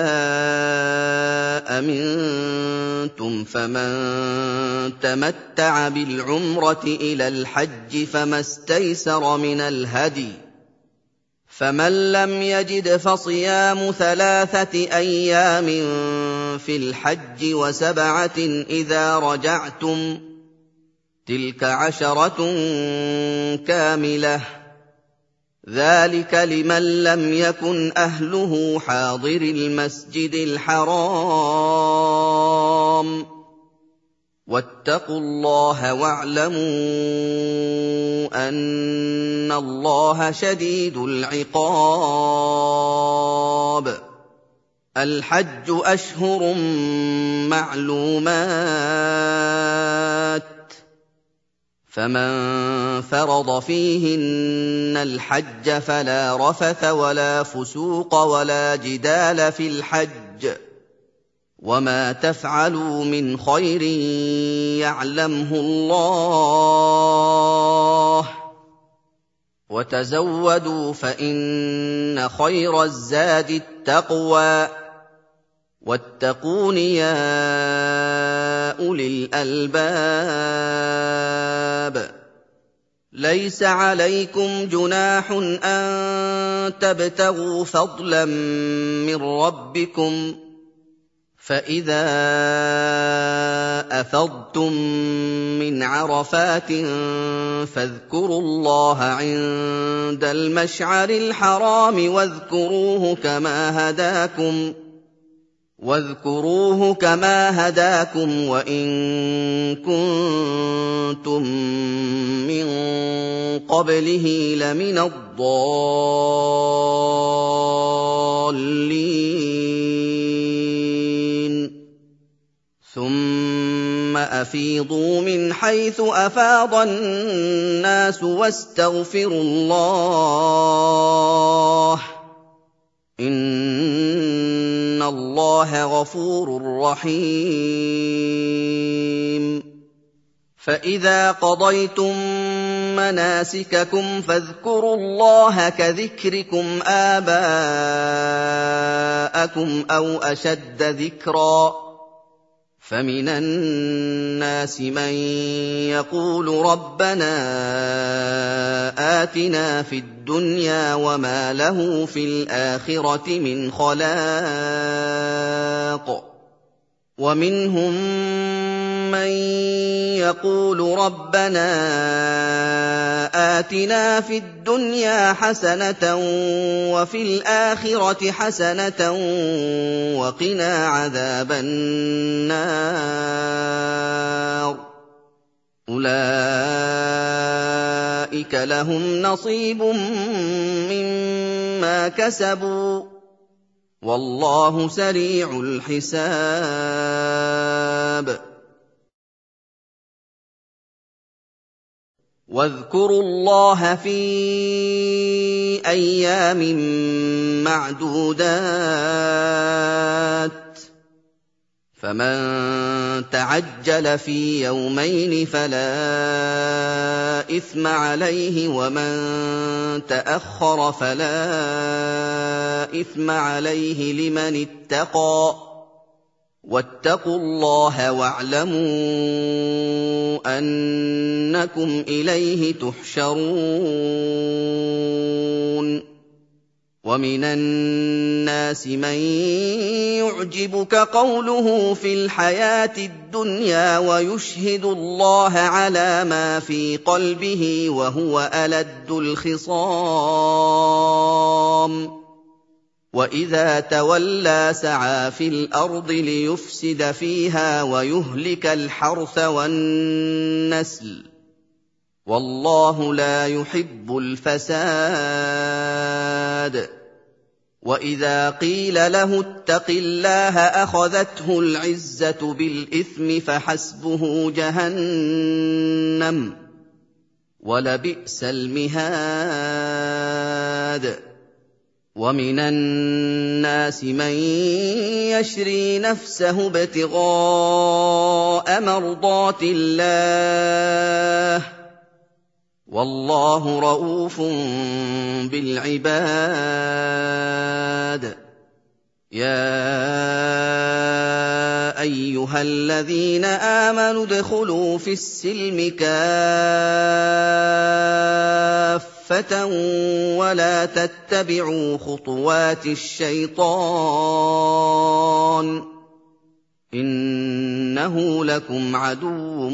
أَمِنتُمْ فَمَن تَمَتَّعَ بِالْعُمْرَةِ إِلَى الْحَجِّ فَمَا اسْتَيْسَرَ مِنَ الْهَدْيِ ۚ فَمَن لَّمْ يَجِدْ فَصِيَامُ ثَلَاثَةِ أَيَّامٍ فِي الْحَجِّ وَسَبْعَةٍ إِذَا رَجَعْتُمْ ۗ تِلْكَ عَشَرَةٌ كَامِلَةٌ ۗ ذَٰلِكَ لِمَن لَّمْ يَكُنْ أَهْلُهُ حَاضِرِي الْمَسْجِدِ الْحَرَامِ ۚ وَاتَّقُوا اللَّهَ وَاعْلَمُوا أَنَّ اللَّهَ شَدِيدُ الْعِقَابِ. الْحَجُّ أَشْهُرٌ مَّعْلُومَاتٌ ۚ فَمَن فَرَضَ فِيهِنَّ الْحَجَّ فَلَا رَفَثَ وَلَا فُسُوقَ وَلَا جِدَالَ فِي الْحَجِّ ۗ وَمَا تَفْعَلُوا مِنْ خَيْرٍ يَعْلَمْهُ اللَّهُ ۗ وَتَزَوَّدُوا فَإِنَّ خَيْرَ الزَّادِ التَّقْوَىٰ ۚ وَاتَّقُونِ يَا أُولِي الْأَلْبَابِ. لَيْسَ عَلَيْكُمْ جُنَاحٌ أَن تَبْتَغُوا فَضْلًا مِّن رَّبِّكُمْ ۚ فَإِذَا أَفَضْتُم مِّنْ عَرَفَاتٍ فَاذْكُرُوا اللَّهَ عِندَ الْمَشْعَرِ الْحَرَامِ وَاذْكُرُوهُ كَمَا هَدَاكُمْ واذكروه كما هداكم وإن كنتم من قبله لمن الضالين ثم أفيضوا من حيث أفاض الناس واستغفروا الله إِنَّ اللَّهَ غَفُورٌ رَّحِيمٌ فَإِذَا قَضَيْتُم مَّنَاسِكَكُمْ فاذكروا اللَّهَ كذكركم آباءكم أو أشد ذكرا فَمِنَ النَّاسِ مَن يَقُولُ رَبَّنَا آتِنَا فِي الدُّنْيَا وَمَا لَهُ فِي الْآخِرَةِ مِنْ خَلَاقٍ وَمِنْهُم مَّن يَقُولُ رَبَّنَا آتِنَا فِي الدُّنْيَا حَسَنَةً وَفِي الْآخِرَةِ حَسَنَةً وَقِنَا عَذَابَ النَّارِ أُولَٰئِكَ لَهُمْ نَصِيبٌ مِّمَّا كَسَبُوا وَاللَّهُ سَرِيعُ الْحِسَابِ وَاذْكُرُوا اللَّهَ فِي أَيَّامٍ مَّعْدُودَاتٍ ۚ فَمَن تَعَجَّلَ فِي يَوْمَيْنِ فَلَا إِثْمَ عَلَيْهِ وَمَن تَأَخَّرَ فَلَا إِثْمَ عَلَيْهِ لِمَنِ اتَّقَىٰ ۗ وَاتَّقُوا اللَّهَ وَاعْلَمُوا أَنَّكُمْ إِلَيْهِ تُحْشَرُونَ وَمِنَ النَّاسِ مَن يُعْجِبُكَ قَوْلُهُ فِي الْحَيَاةِ الدُّنْيَا وَيُشْهِدُ اللَّهَ عَلَىٰ مَا فِي قَلْبِهِ وَهُوَ أَلَدُّ الْخِصَامِ وَإِذَا تَوَلَّىٰ سَعَىٰ فِي الْأَرْضِ لِيُفْسِدَ فِيهَا وَيُهْلِكَ الْحَرْثَ وَالنَّسْلَ ۗ وَاللَّهُ لَا يُحِبُّ الْفَسَادَ وَإِذَا قِيلَ لَهُ اتَّقِ اللَّهَ أَخَذَتْهُ الْعِزَّةُ بِالْإِثْمِ فَحَسْبُهُ جَهَنَّمُ ۚ وَلَبِئْسَ الْمِهَادُ وَمِنَ النَّاسِ مَن يَشْرِي نَفْسَهُ ابْتِغَاءَ مَرْضَاتِ اللَّهِ ۗ وَاللَّهُ رَءُوفٌ بِالْعِبَادِ يَا أَيُّهَا الَّذِينَ آمَنُوا ادْخُلُوا فِي السِّلْمِ كَافَّةً وَلَا تَتَّبِعُوا خُطُوَاتِ الشَّيْطَانِ ۚ إِنَّهُ لَكُمْ عَدُوٌّ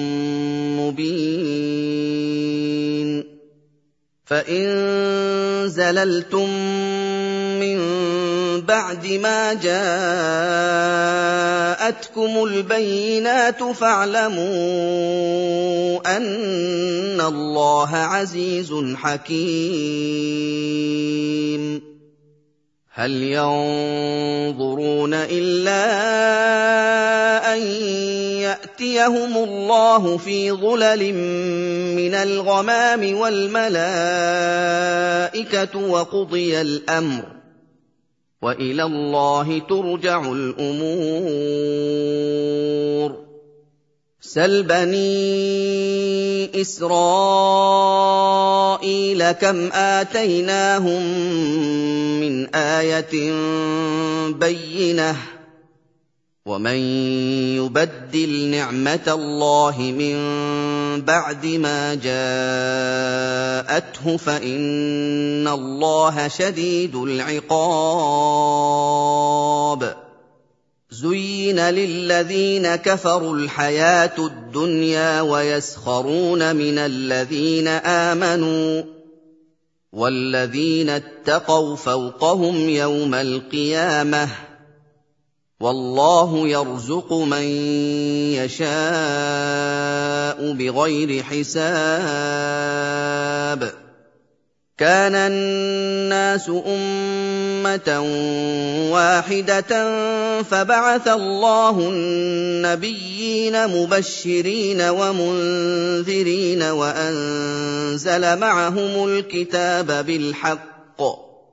مُّبِينٌ فَإِن زَلَلْتُم مِّن بَعْدِ مَا جَاءَتْكُمُ الْبَيِّنَاتُ فَاعْلَمُوا أَنَّ اللَّهَ عَزِيزٌ حَكِيمٌ هَلْ يَنظُرُونَ إِلَّا أَن يَأْتِيَهُمُ اللَّهُ فِي ظُلَلٍ مِّنَ الْغَمَامِ وَالْمَلَائِكَةُ وَقُضِيَ الْأَمْرُ ۚ وَإِلَى اللَّهِ تُرْجَعُ الْأُمُورُ سَلْ بَنِي إِسْرَائِيلَ كَمْ آتَيْنَاهُم مِّنْ آيَةٍ بَيِّنَةٍ ۗ وَمَن يُبَدِّلْ نِعْمَةَ اللَّهِ مِن بَعْدِ مَا جَاءَتْهُ فَإِنَّ اللَّهَ شَدِيدُ الْعِقَابِ زُيِّنَ لِلَّذِينَ كَفَرُوا الْحَيَاةُ الدُّنْيَا وَيَسْخَرُونَ مِنَ الَّذِينَ آمَنُوا ۘ وَالَّذِينَ اتَّقَوْا فَوْقَهُمْ يَوْمَ الْقِيَامَةِ ۗ وَاللَّهُ يَرْزُقُ مَن يَشَاءُ بِغَيْرِ حِسَابٍ كَانَ النَّاسُ أُمَّةً وَاحِدَةً فَبَعَثَ اللَّهُ النَّبِيِّينَ مُبَشِّرِينَ وَمُنذِرِينَ وَأَنزَلَ مَعَهُمُ الْكِتَابَ بِالْحَقِّ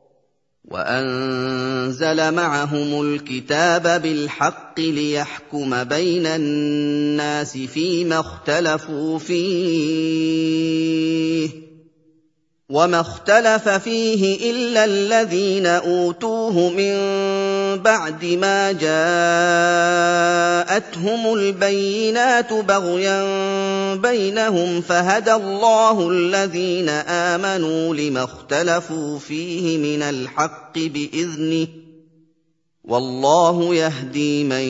وَأَنزَلَ مَعَهُمُ الْكِتَابَ بِالْحَقِّ لِيَحْكُمَ بَيْنَ النَّاسِ فِيمَا اخْتَلَفُوا فِيهِ ۚ وَمَا اخْتَلَفَ فِيهِ إِلَّا الَّذِينَ أُوتُوهُ مِن بَعْدِ مَا جَاءَتْهُمُ الْبَيِّنَاتُ بَغْيًا بَيْنَهُمْ فَهَدَى اللَّهُ الَّذِينَ آمَنُوا لِمَا اخْتَلَفُوا فِيهِ مِنَ الْحَقِّ بِإِذْنِهِ ۗ وَاللَّهُ يَهْدِي مَن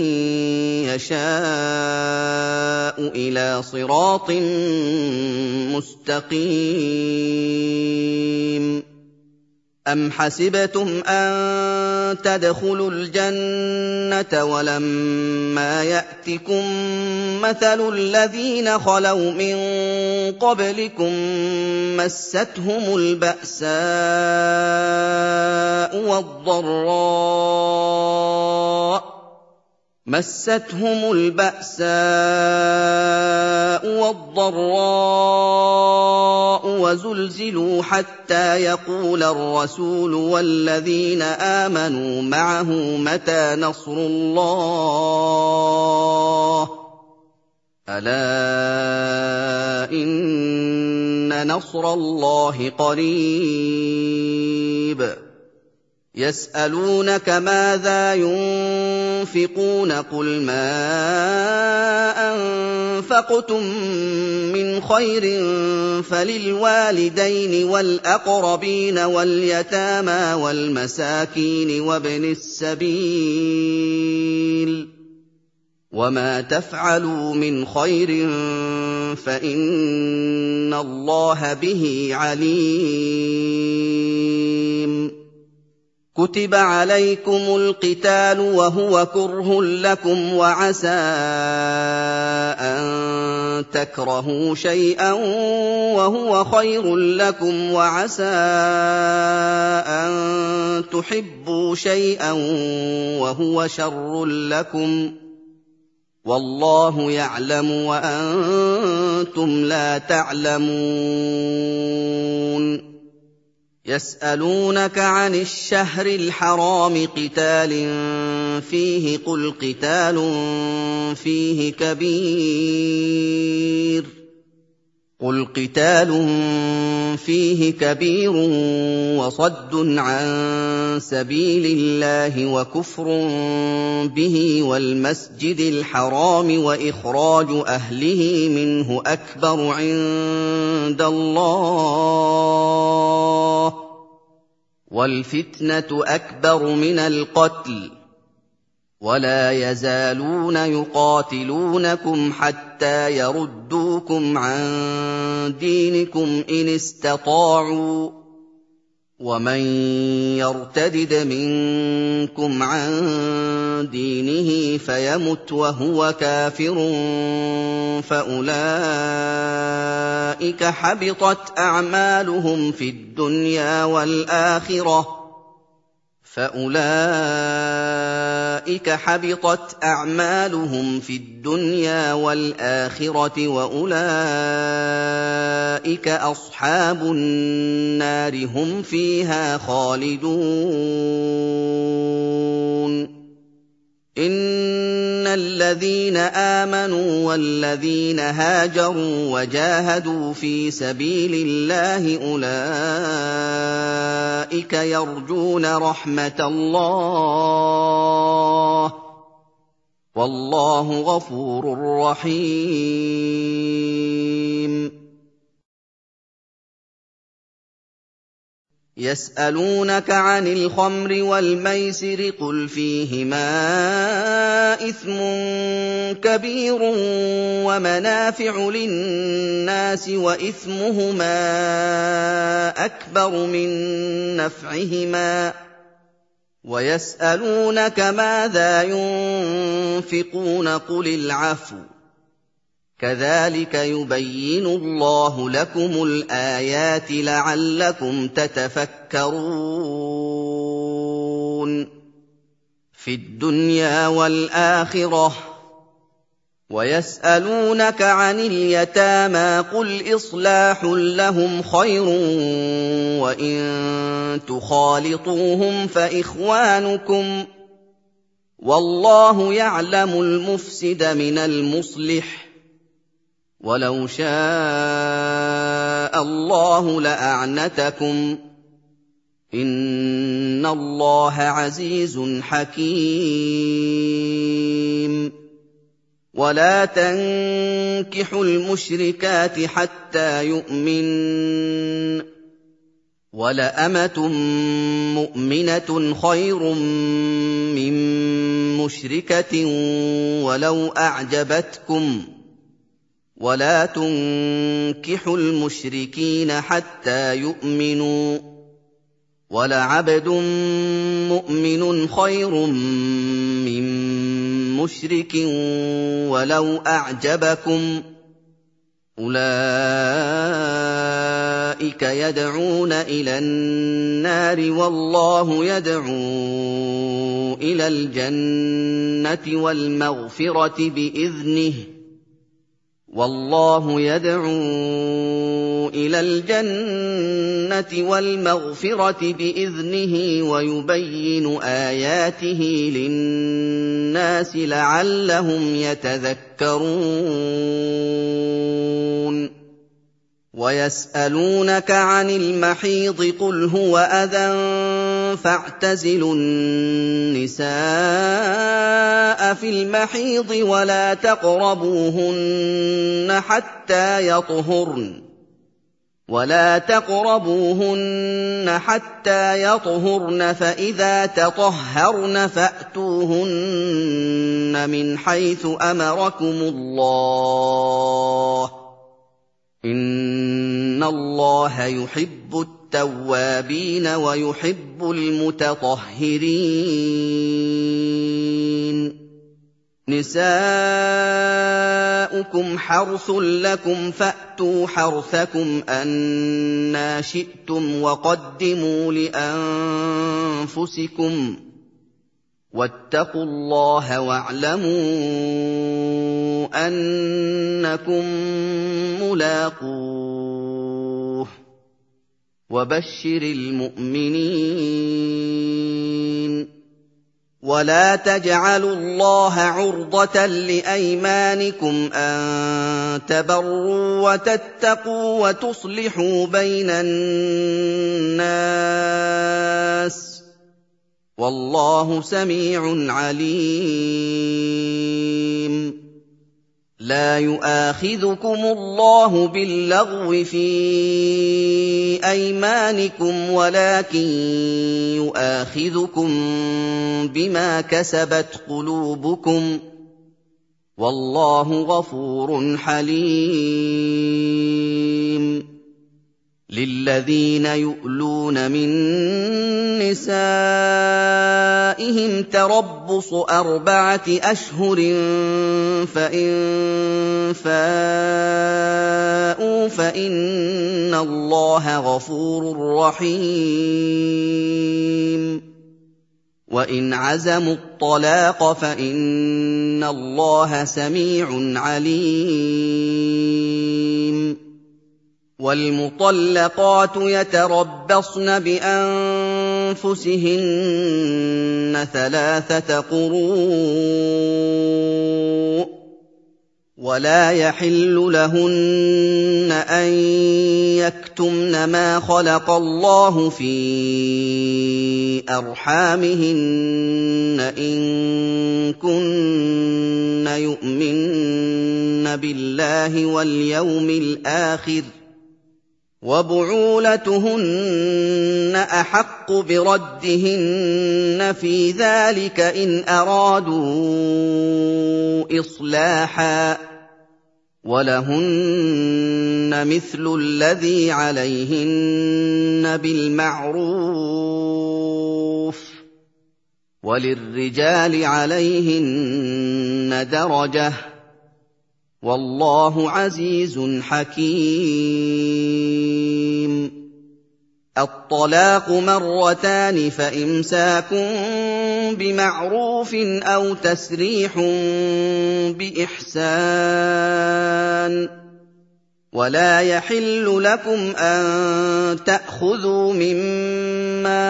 يَشَاءُ إِلَىٰ صِرَاطٍ مُّسْتَقِيمٍ. أَمْ حَسِبْتُمْ أَن تَدْخُلُوا الْجَنَّةَ وَلَمَّا يَأْتِكُم مَّثَلُ الَّذِينَ خَلَوْا مِن قَبْلِكُم مَّسَّتْهُمُ الْبَأْسَاءُ وَالضَّرَّاءُ مَسَّتْهُمُ الْبَأْسَاءُ وَالضَّرَّاءُ وَزُلْزِلُوا حَتَّىٰ يَقُولَ الرَّسُولُ وَالَّذِينَ آمَنُوا مَعَهُ مَتَىٰ نَصْرُ اللَّهِ ۗ أَلَا إِنَّ نَصْرَ اللَّهِ قَرِيبٌ. يَسْأَلُونَكَ مَاذَا يُنفِقُونَ قُلْ مَا أَنفَقْتُم مِّنْ خَيْرٍ فَلِلْوَالِدَيْنِ وَالْأَقْرَبِينَ وَالْيَتَامَىٰ وَالْمَسَاكِينِ وَابْنِ السَّبِيلِ ۗ وَمَا تَفْعَلُوا مِنْ خَيْرٍ فَإِنَّ اللَّهَ بِهِ عَلِيمٌ. كُتِبَ عَلَيْكُمُ الْقِتَالُ وَهُوَ كُرْهٌ لَّكُمْ وَعَسَىٰ أَن تَكْرَهُوا شَيْئًا وَهُوَ خَيْرٌ لَّكُمْ وَعَسَىٰ أَن تُحِبُّوا شَيْئًا وَهُوَ شَرٌّ لَّكُمْ ۗ وَاللَّهُ يَعْلَمُ وَأَنتُمْ لَا تَعْلَمُونَ. يَسْأَلُونَكَ عَنِ الشَّهْرِ الْحَرَامِ قِتَالٍ فِيهِ ۖ قُلْ قِتَالٌ فِيهِ كَبِيرٌ قُلْ قِتَالٌ فِيهِ كَبِيرٌ وَصَدٌّ عَن سَبِيلِ اللَّهِ وَكُفْرٌ بِهِ وَالْمَسْجِدِ الْحَرَامِ وَإِخْرَاجُ أَهْلِهِ مِنْهُ أَكْبَرُ عِندَ اللَّهِ ۚ وَالْفِتْنَةُ أَكْبَرُ مِنَ الْقَتْلِ ۗ وَلَا يَزَالُونَ يُقَاتِلُونَكُمْ حَتَّىٰ يَرُدُّوكُمْ عَن دِينِكُمْ إِنِ اسْتَطَاعُوا ۚ وَمَن يَرْتَدِدْ مِنكُمْ عَن دِينِهِ فَيَمُتْ وَهُوَ كَافِرٌ فَأُولَٰئِكَ حَبِطَتْ أَعْمَالُهُمْ فِي الدُّنْيَا وَالْآخِرَةِ فَأُولَٰئِكَ حَبِطَتْ أَعْمَالُهُمْ فِي الدُّنْيَا وَالْآخِرَةِ وَأُولَٰئِكَ أَصْحَابُ النَّارِ ۖ هُمْ فِيهَا خَالِدُونَ. إِنَّ الَّذِينَ آمَنُوا وَالَّذِينَ هَاجَرُوا وَجَاهَدُوا فِي سَبِيلِ اللَّهِ أُولَٰئِكَ يَرْجُونَ رَحْمَتَ اللَّهِ ۗ وَاللَّهُ غَفُورٌ رَّحِيمٌ. يَسْأَلُونَكَ عَنِ الْخَمْرِ وَالْمَيْسِرِ قُلْ فِيهِمَا إِثْمٌ كَبِيرٌ وَمَنَافِعُ لِلنَّاسِ وَإِثْمُهُمَا أَكْبَرُ مِن نَّفْعِهِمَا، وَيَسْأَلُونَكَ مَاذَا يُنفِقُونَ قُلِ الْعَفْوَ ۗ كَذَٰلِكَ يُبَيِّنُ اللَّهُ لَكُمُ الْآيَاتِ لَعَلَّكُمْ تَتَفَكَّرُونَ فِي الدُّنْيَا وَالْآخِرَةِ. وَيَسْأَلُونَكَ عَنِ الْيَتَامَىٰ قُلْ إِصْلَاحٌ لَّهُمْ خَيْرٌ وَإِن تُخَالِطُوهُمْ فَإِخْوَانُكُمْ ۚ وَاللَّهُ يَعْلَمُ الْمُفْسِدَ مِنَ الْمُصْلِحِ ۚ وَلَوْ شَاءَ شَاءَ اللَّهُ لَأَعْنَتَكُمْ ۚ إِنَّ اللَّهَ عَزِيزٌ حَكِيمٌ. وَلَا تَنكِحُوا الْمُشْرِكَاتِ حَتَّىٰ يُؤْمِنَّ ۚ وَلَأَمَةٌ مُّؤْمِنَةٌ خَيْرٌ مِّن مُّشْرِكَةٍ وَلَوْ أَعْجَبَتْكُمْ ۗ وَلَا تُنكِحُوا الْمُشْرِكِينَ حَتَّىٰ يُؤْمِنُوا ۚ وَلَعَبْدٌ مُّؤْمِنٌ خَيْرٌ مِّن مُّشْرِكٍ وَلَوْ أَعْجَبَكُمْ ۗ أُولَٰئِكَ يَدْعُونَ إِلَى النَّارِ وَاللَّهُ يَدْعُو إِلَى الْجَنَّةِ وَالْمَغْفِرَةِ بِإِذْنِهِ وَاللَّهُ يَدْعُو إِلَى الْجَنَّةِ وَالْمَغْفِرَةِ بِإِذْنِهِ وَيُبَيِّنُ آيَاتِهِ لِلنَّاسِ لَعَلَّهُمْ يَتَذَكَّرُونَ. وَيَسْأَلُونَكَ عَنِ الْمَحِيضِ ۖ قُلْ هُوَ أَذًى فَاعْتَزِلُوا النِّسَاءَ فِي الْمَحِيضِ وَلَا تَقْرَبُوهُنَّ حَتَّىٰ يَطْهُرْنَ وَلَا تقربوهن حَتَّىٰ يَطْهُرْنَ ۖ فَإِذَا تَطَهَّرْنَ فَأْتُوهُنَّ مِنْ حَيْثُ أَمَرَكُمُ اللَّهُ ۚ إِنَّ اللَّهَ يُحِبُّ التَّوَّابِينَ وَيُحِبُّ الْمُتَطَهِّرِينَ. نِسَاؤُكُمْ حَرْثٌ لَّكُمْ فَأْتُوا حَرْثَكُمْ أَنَّىٰ شِئْتُمْ وَقَدِّمُوا لِأَنفُسِكُمْ ۚ وَاتَّقُوا اللَّهَ وَاعْلَمُوا أَنَّكُم مُّلَاقُوهُ ۗ وَبَشِّرِ الْمُؤْمِنِينَ. وَلَا تَجْعَلُوا اللَّهَ عُرْضَةً لِّأَيْمَانِكُمْ أَن تَبَرُّوا وَتَتَّقُوا وَتُصْلِحُوا بَيْنَ النَّاسِ ۗ وَاللَّهُ سَمِيعٌ عَلِيمٌ. لَا يُؤَاخِذُكُمُ اللَّهُ بِاللَّغْوِ فِي أَيْمَانِكُمْ وَلَٰكِن يُؤَاخِذُكُم بِمَا كَسَبَتْ قُلُوبُكُمْ ۗ وَاللَّهُ غَفُورٌ حَلِيمٌ. لِّلَّذِينَ يُؤْلُونَ مِن نِّسَائِهِمْ تَرَبُّصُ أَرْبَعَةِ أَشْهُرٍ ۖ فَإِن فَاءُوا فَإِنَّ اللَّهَ غَفُورٌ رَّحِيمٌ. وَإِنْ عَزَمُوا الطَّلَاقَ فَإِنَّ اللَّهَ سَمِيعٌ عَلِيمٌ. وَالْمُطَلَّقَاتُ يَتَرَبَّصْنَ بِأَنفُسِهِنَّ ثَلَاثَةَ قُرُوءٍ ۚ وَلَا يَحِلُّ لَهُنَّ أَن يَكْتُمْنَ مَا خَلَقَ اللَّهُ فِي أَرْحَامِهِنَّ إِن كُنَّ يُؤْمِنَّ بِاللَّهِ وَالْيَوْمِ الْآخِرِ ۚ وَبُعُولَتُهُنَّ أَحَقُّ بِرَدِّهِنَّ فِي ذَٰلِكَ إِنْ أَرَادُوا إِصْلَاحًا ۚ وَلَهُنَّ مِثْلُ الَّذِي عَلَيْهِنَّ بِالْمَعْرُوفِ ۚ وَلِلرِّجَالِ عَلَيْهِنَّ دَرَجَةٌ ۗ وَاللَّهُ عَزِيزٌ حَكِيمٌ. الطَّلَاقُ مَرَّتَانِ ۖ فَإِمْسَاكٌ بِمَعْرُوفٍ أَوْ تَسْرِيحٌ بِإِحْسَانٍ ۗ ولا يحل لكم أن تأخذوا مما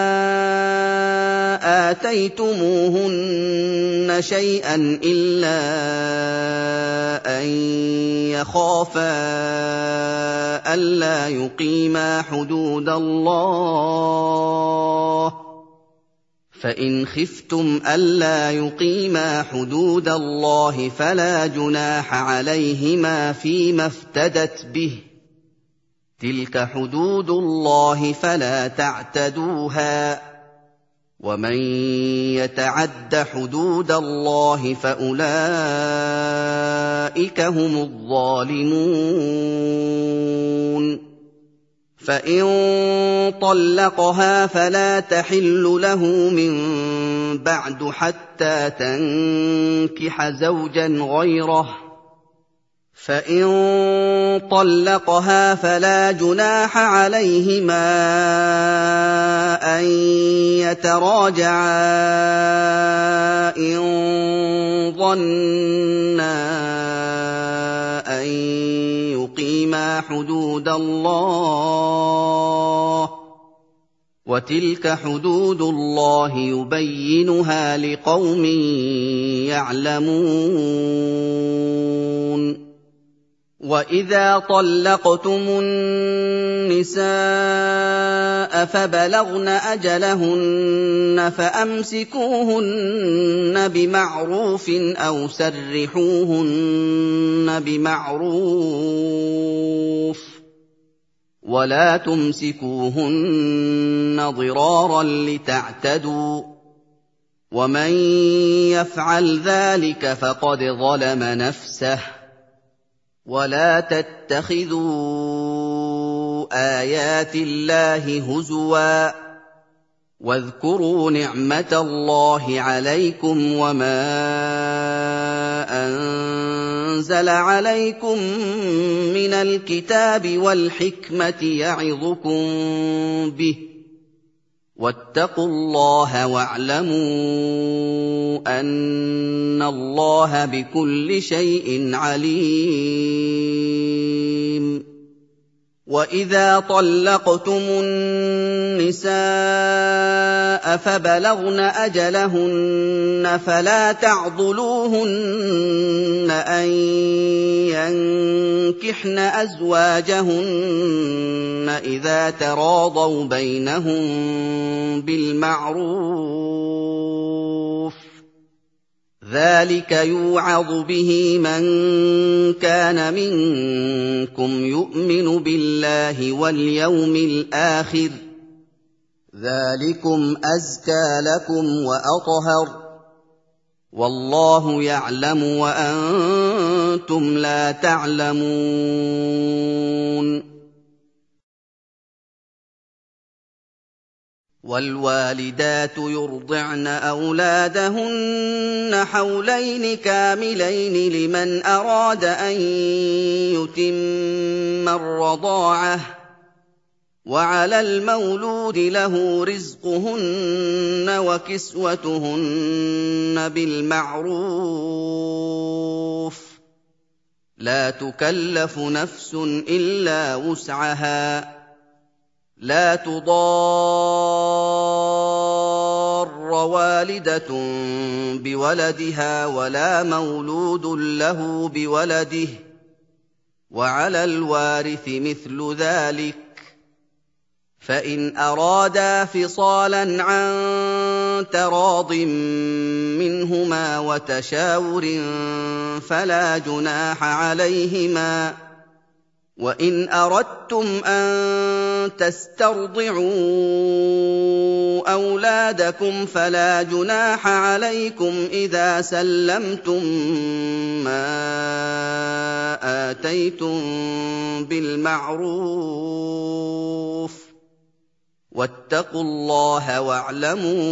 آتيتموهن شيئا إلا أن يخافا ألا يقيما حدود الله، فإن خفتم ألا يقيما حدود الله فلا جناح عليهما فيما افتدت به، تلك حدود الله فلا تعتدوها، ومن يتعد حدود الله فأولئك هم الظالمون. فإن طلقها فلا تحل له من بعد حتى تنكح زوجا غيره، فإن طلقها فلا جناح عليهما أن يتراجعا إن ظنا أن يقيما حدود الله، وتلك حدود الله يبينها لقوم يعلمون. وَإِذَا طَلَّقْتُمُ النِّسَاءَ فَبَلَغْنَ أَجَلَهُنَّ فَأَمْسِكُوهُنَّ بِمَعْرُوفٍ أَوْ سَرِّحُوهُنَّ بِمَعْرُوفٍ، وَلَا تُمْسِكُوهُنَّ ضِرَارًا لِّتَعْتَدُوا، وَمَن يَفْعَلْ ذَلِكَ فَقَدْ ظَلَمَ نَفْسَهُ. ولا تتخذوا آيات الله هزوا، واذكروا نعمة الله عليكم وما أنزل عليكم من الكتاب والحكمة يعظكم به، واتقوا الله واعلموا أن الله بكل شيء عليم. وَإِذَا طَلَّقْتُمُ النِّسَاءَ فَبَلَغْنَ أَجَلَهُنَّ فَلَا تَعْضُلُوهُنَّ أَن يَنكِحْنَ أَزْوَاجَهُنَّ إِذَا تَرَاضَوْا بَيْنَهُم بِالْمَعْرُوفِ، ذَلِكَ يُوعَظُ بِهِ مَن كَانَ مِنكُمْ يُؤْمِنُ بِاللَّهِ وَالْيَوْمِ الْآخِرِ، ذَلِكُمْ أَزْكَىٰ لَكُمْ وَأَطْهَرُ، وَاللَّهُ يَعْلَمُ وَأَنتُمْ لَا تَعْلَمُونَ. وَالْوَالِدَاتُ يُرْضِعْنَ أَوْلَادَهُنَّ حَوْلَيْنِ كَامِلَيْنِ لِمَنْ أَرَادَ أَن يُتِمَّ الرَّضَاعَةَ، وَعَلَى الْمَوْلُودِ لَهُ رِزْقُهُنَّ وَكِسْوَتُهُنَّ بِالْمَعْرُوفِ، لَا تُكَلَّفُ نَفْسٌ إِلَّا وُسْعَهَا، لَا تُضَارَّ وَالِدَةٌ بِوَلَدِهَا وَلَا مَوْلُودٌ لَّهُ بِوَلَدِهِ، وَعَلَى الْوَارِثِ مِثْلُ ذَلِكَ، فَإِنْ أَرَادَا فِصَالًا عَن تَرَاضٍ مِّنْهُمَا وَتَشَاوُرٍ فَلَا جُنَاحَ عَلَيْهِمَا. وَإِنْ أَرَدتُّمْ أَن تَسْتَرْضِعُوا أَوْلَادَكُمْ فَلَا جُنَاحَ عَلَيْكُمْ إِذَا سَلَّمْتُم مَّا آتَيْتُم بِالْمَعْرُوفِ، وَاتَّقُوا اللَّهَ وَاعْلَمُوا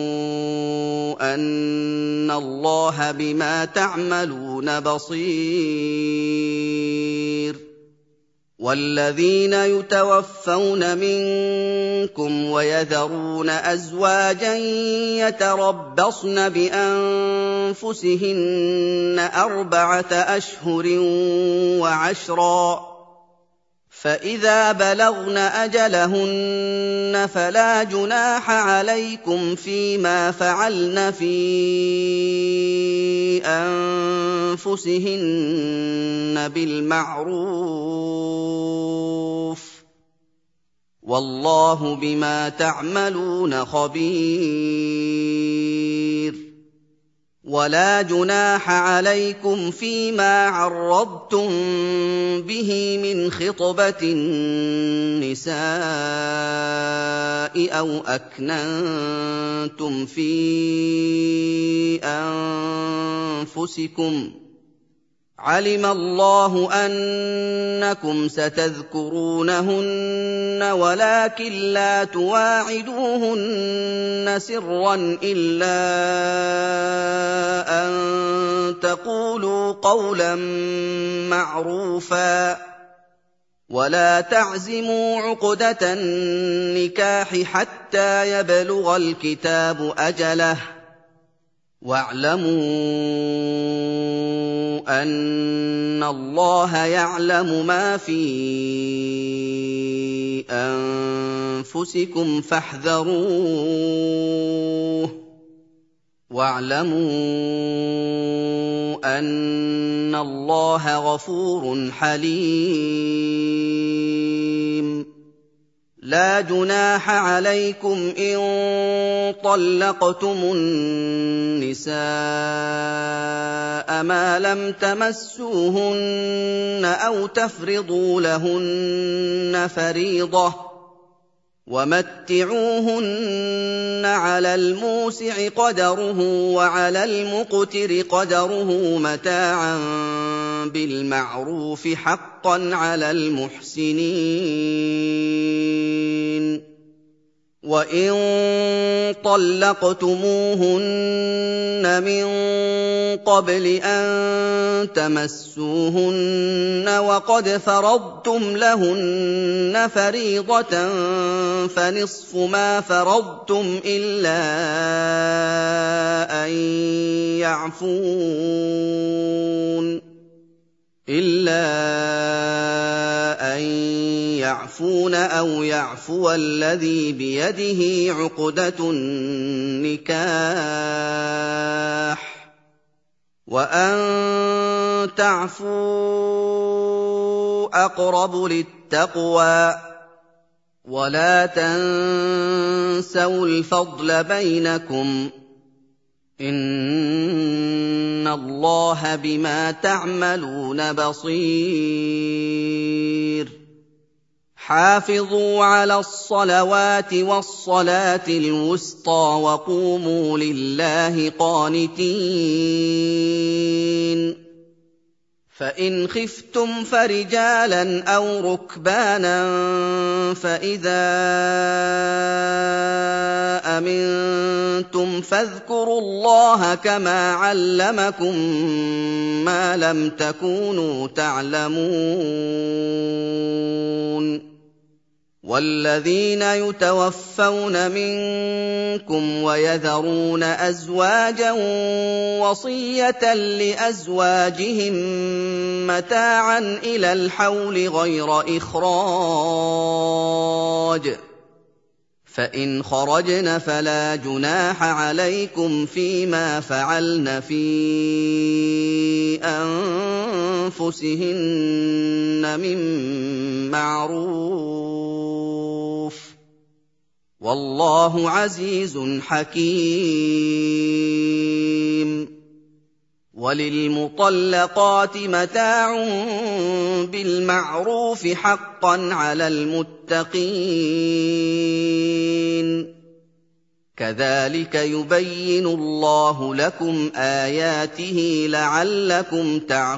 أَنَّ اللَّهَ بِمَا تَعْمَلُونَ بَصِيرٌ. وَالَّذِينَ يُتَوَفَّوْنَ مِنكُمْ وَيَذَرُونَ أَزْوَاجًا يَتَرَبَّصْنَ بِأَنفُسِهِنَّ أَرْبَعَةَ أَشْهُرٍ وَعَشْرًا ۖ فإذا بلغن أجلهن فلا جناح عليكم فيما فعلن في أنفسهن بالمعروف ۗ والله بما تعملون خبير. ولا جناح عليكم فيما عرضتم به من خطبة النساء أو أكننتم في أنفسكم، علم الله أنكم ستذكرونهن ولكن لا تواعدوهن سرا إلا أن تقولوا قولا معروفا، ولا تعزموا عقدة النكاح حتى يبلغ الكتاب أجله، واعلموا أن الله يعلم ما في أنفسكم فاحذروه، واعلموا أن الله غفور حليم. لا جناح عليكم إن طلقتم النساء ما لم تمسوهن أو تفرضوا لهن فريضة، ومتعوهن على الموسع قدره وعلى المقتر قدره متاعا بالمعروف حقا على المحسنين. وإن طلقتموهن من قبل أن تمسوهن وقد فرضتم لهن فريضة فنصف ما فرضتم إلا أن يعفون إلا أن يعفون أو يعفو الذي بيده عقدة النكاح، وأن تعفوا أقرب للتقوى، ولا تنسوا الفضل بينكم، إن الله بما تعملون بصير. حافظوا على الصلوات والصلاة الوسطى وقوموا لله قانتين. فإن خفتم فرجالا أو ركبانا فإذا أمنتم فاذكروا الله كما علمكم ما لم تكونوا تعلمون. والذين يتوفون منكم ويذرون أزواجا وصية لأزواجهم متاعا إلى الحول غير إخراج، فإن خرجن فلا جناح عليكم فيما فعلن في أنفسهن من معروف، والله عزيز حكيم. وللمطلقات متاع بالمعروف حقا على المتقين، كذلك يبين الله لكم آياته لعلكم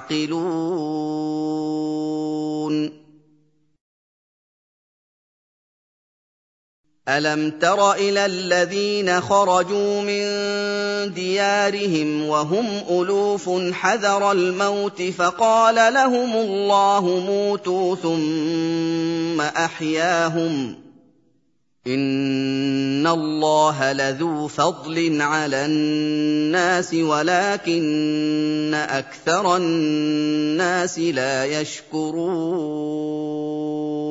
تعقلون. ألم تر إلى الذين خرجوا من ديارهم وهم ألوف حذر الموت فقال لهم الله موتوا ثم أحياهم، إن الله لذو فضل على الناس ولكن أكثر الناس لا يشكرون.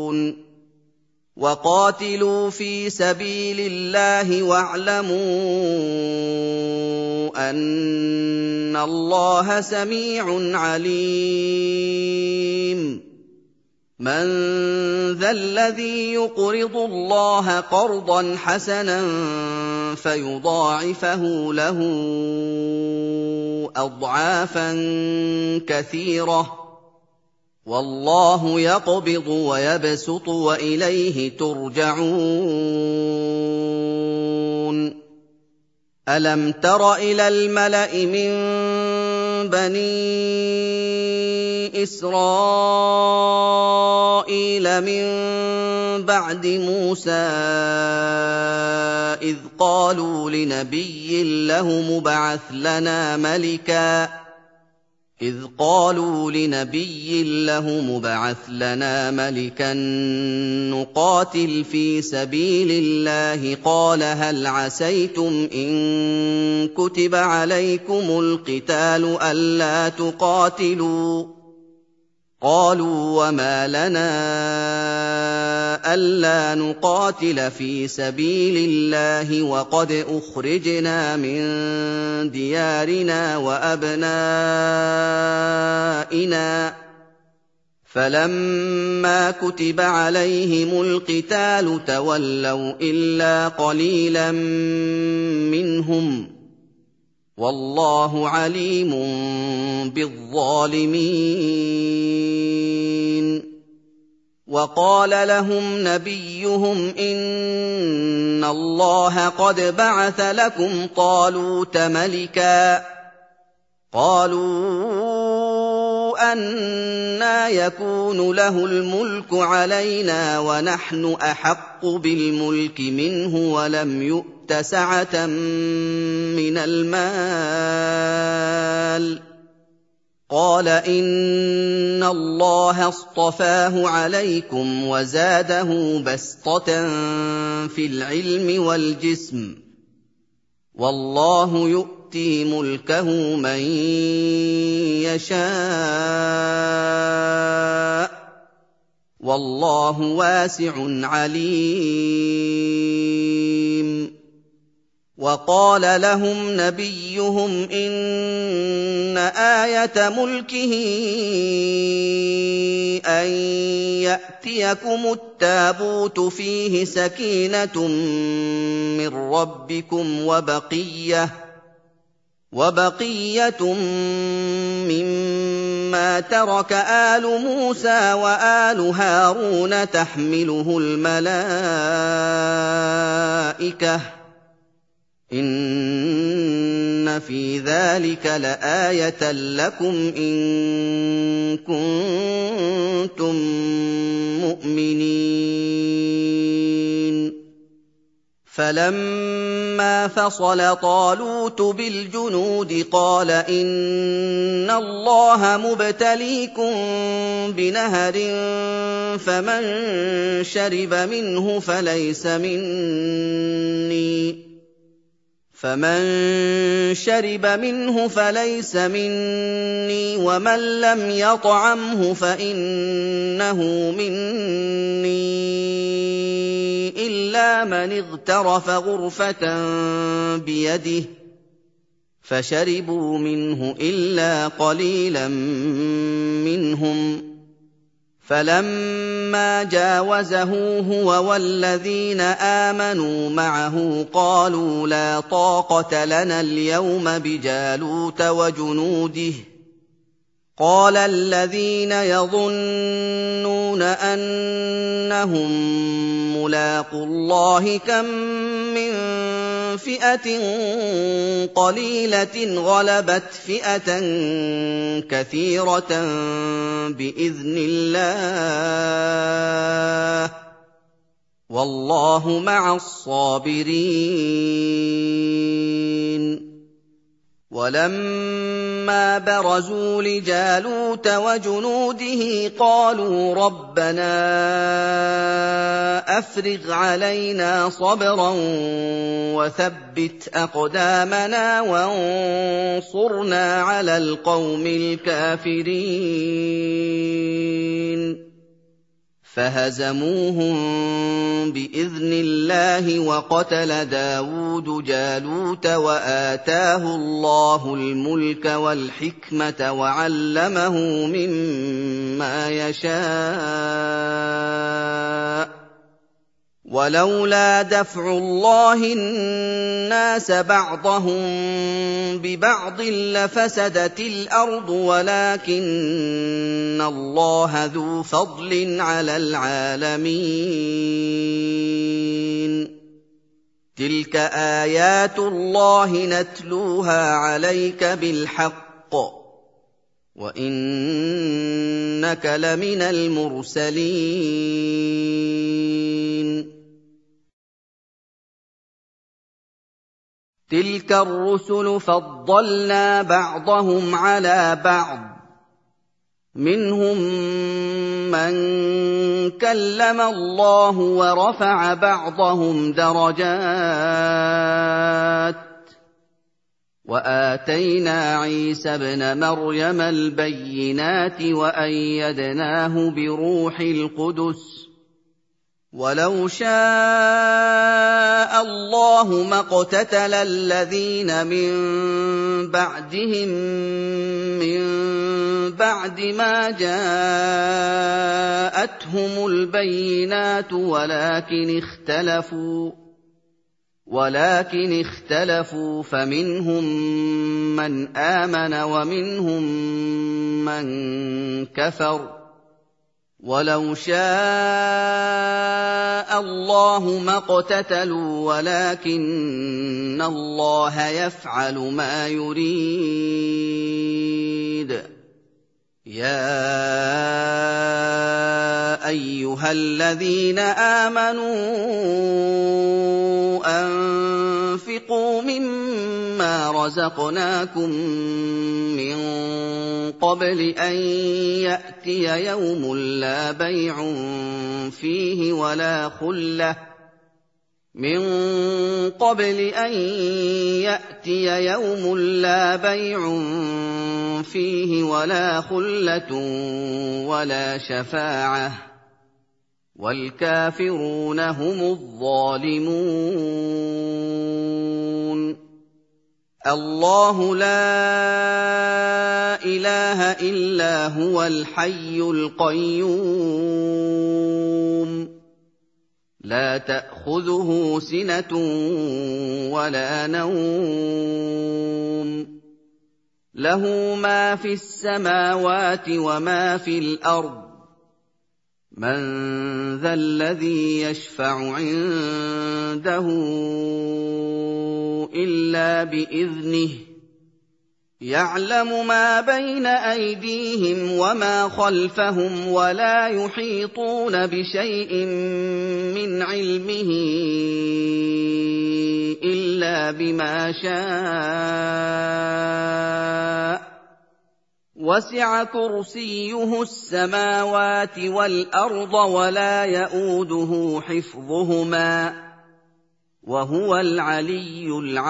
تَعْقِلُونَ وَقَاتِلُوا فِي سَبِيلِ اللَّهِ وَاعْلَمُوا أَنَّ اللَّهَ سَمِيعٌ عَلِيمٌ مَّن ذَا الَّذِي يُقْرِضُ اللَّهَ قَرْضًا حَسَنًا فَيُضَاعِفَهُ لَهُ أَضْعَافًا كَثِيرَةً ۚ وَاللَّهُ يَقْبِضُ وَيَبْسُطُ وَإِلَيْهِ تُرْجَعُونَ أَلَمْ تَرَ إِلَى الْمَلَإِ مِن بَنِي إِسْرَائِيلَ مِن بَعْدِ مُوسَىٰ إِذْ قَالُوا لِنَبِيٍّ لَّهُ مُبْعَثْ لَنَا مَلِكًا إذ قالوا لنبي له مبعث لنا ملكا نقاتل في سبيل الله قال هل عسيتم إن كتب عليكم القتال ألا تقاتلوا قالوا وما لنا ألا نقاتل في سبيل الله وقد أخرجنا من ديارنا وأبنائنا فلما كتب عليهم القتال تولوا إلا قليلا منهم والله عليم بالظالمين وقال لهم نبيهم إن الله قد بعث لكم طالوت ملكا قالوا أنى يكون له الملك علينا ونحن أحق بالملك منه ولم يؤت سعة من المال قال إن الله اصطفاه عليكم وزاده بسطة في العلم والجسم والله يؤتي ملكه من يشاء والله واسع عليم وقال لهم نبيهم إن آية ملكه أن يأتيكم التابوت فيه سكينة من ربكم وبقية وبقية مما ترك آل موسى وآل هارون تحمله الملائكة إن في ذلك لآية لكم إن كنتم مؤمنين فلما فصل طالوت بالجنود قال إن الله مبتليكم بنهر فمن شرب منه فليس مني فمن شرب منه فليس مني ومن لم يطعمه فإنه مني إلا من اغترف غرفة بيده فشربوا منه إلا قليلا منهم فلما جاوزه هو والذين آمنوا معه قالوا لا طاقة لنا اليوم بجالوت وجنوده قال الذين يظنون أنهم ملاقو الله كم من فئة قليلة غلبت فئة كثيرة بإذن الله والله مع الصابرين ولما برزوا لجالوت وجنوده قالوا ربنا أفرغ علينا صبرا وثبت أقدامنا وانصرنا على القوم الكافرين فهزموهم بإذن الله وقتل داود جالوت وآتاه الله الملك والحكمة وعلمه مما يشاء ولولا دفع الله الناس بعضهم ببعض لفسدت الأرض ولكن الله ذو فضل على العالمين تلك آيات الله نتلوها عليك بالحق وإنك لمن المرسلين تلك الرسل فضلنا بعضهم على بعض منهم من كلم الله ورفع بعضهم درجات وآتينا عيسى ابن مريم البينات وأيدناه بروح القدس ولو شاء الله ما اقتتل الذين من بعدهم من بعد ما جاءتهم البينات ولكن اختلفوا ولكن اختلفوا فمنهم من آمن ومنهم من كفر ولو شاء الله ما اقتتلوا ولكن الله يفعل ما يريد يا أيها الذين آمنوا أنفقوا مما رزقناكم من قبل أن يأتي يوم لا بيع فيه ولا خلة من قبل أن يأتي يوم لا بيع فيه ولا خلة ولا شفاعة والكافرون هم الظالمون الله لا إله إلا هو الحي القيوم لا تأخذه سنة ولا نوم له ما في السماوات وما في الأرض من ذا الذي يشفع عنده إلا بإذنه يعلم ما بين أيديهم وما خلفهم ولا يحيطون بشيء من علمه إلا بما شاء وسع كرسيه السماوات والأرض ولا يئوده حفظهما وهو العلي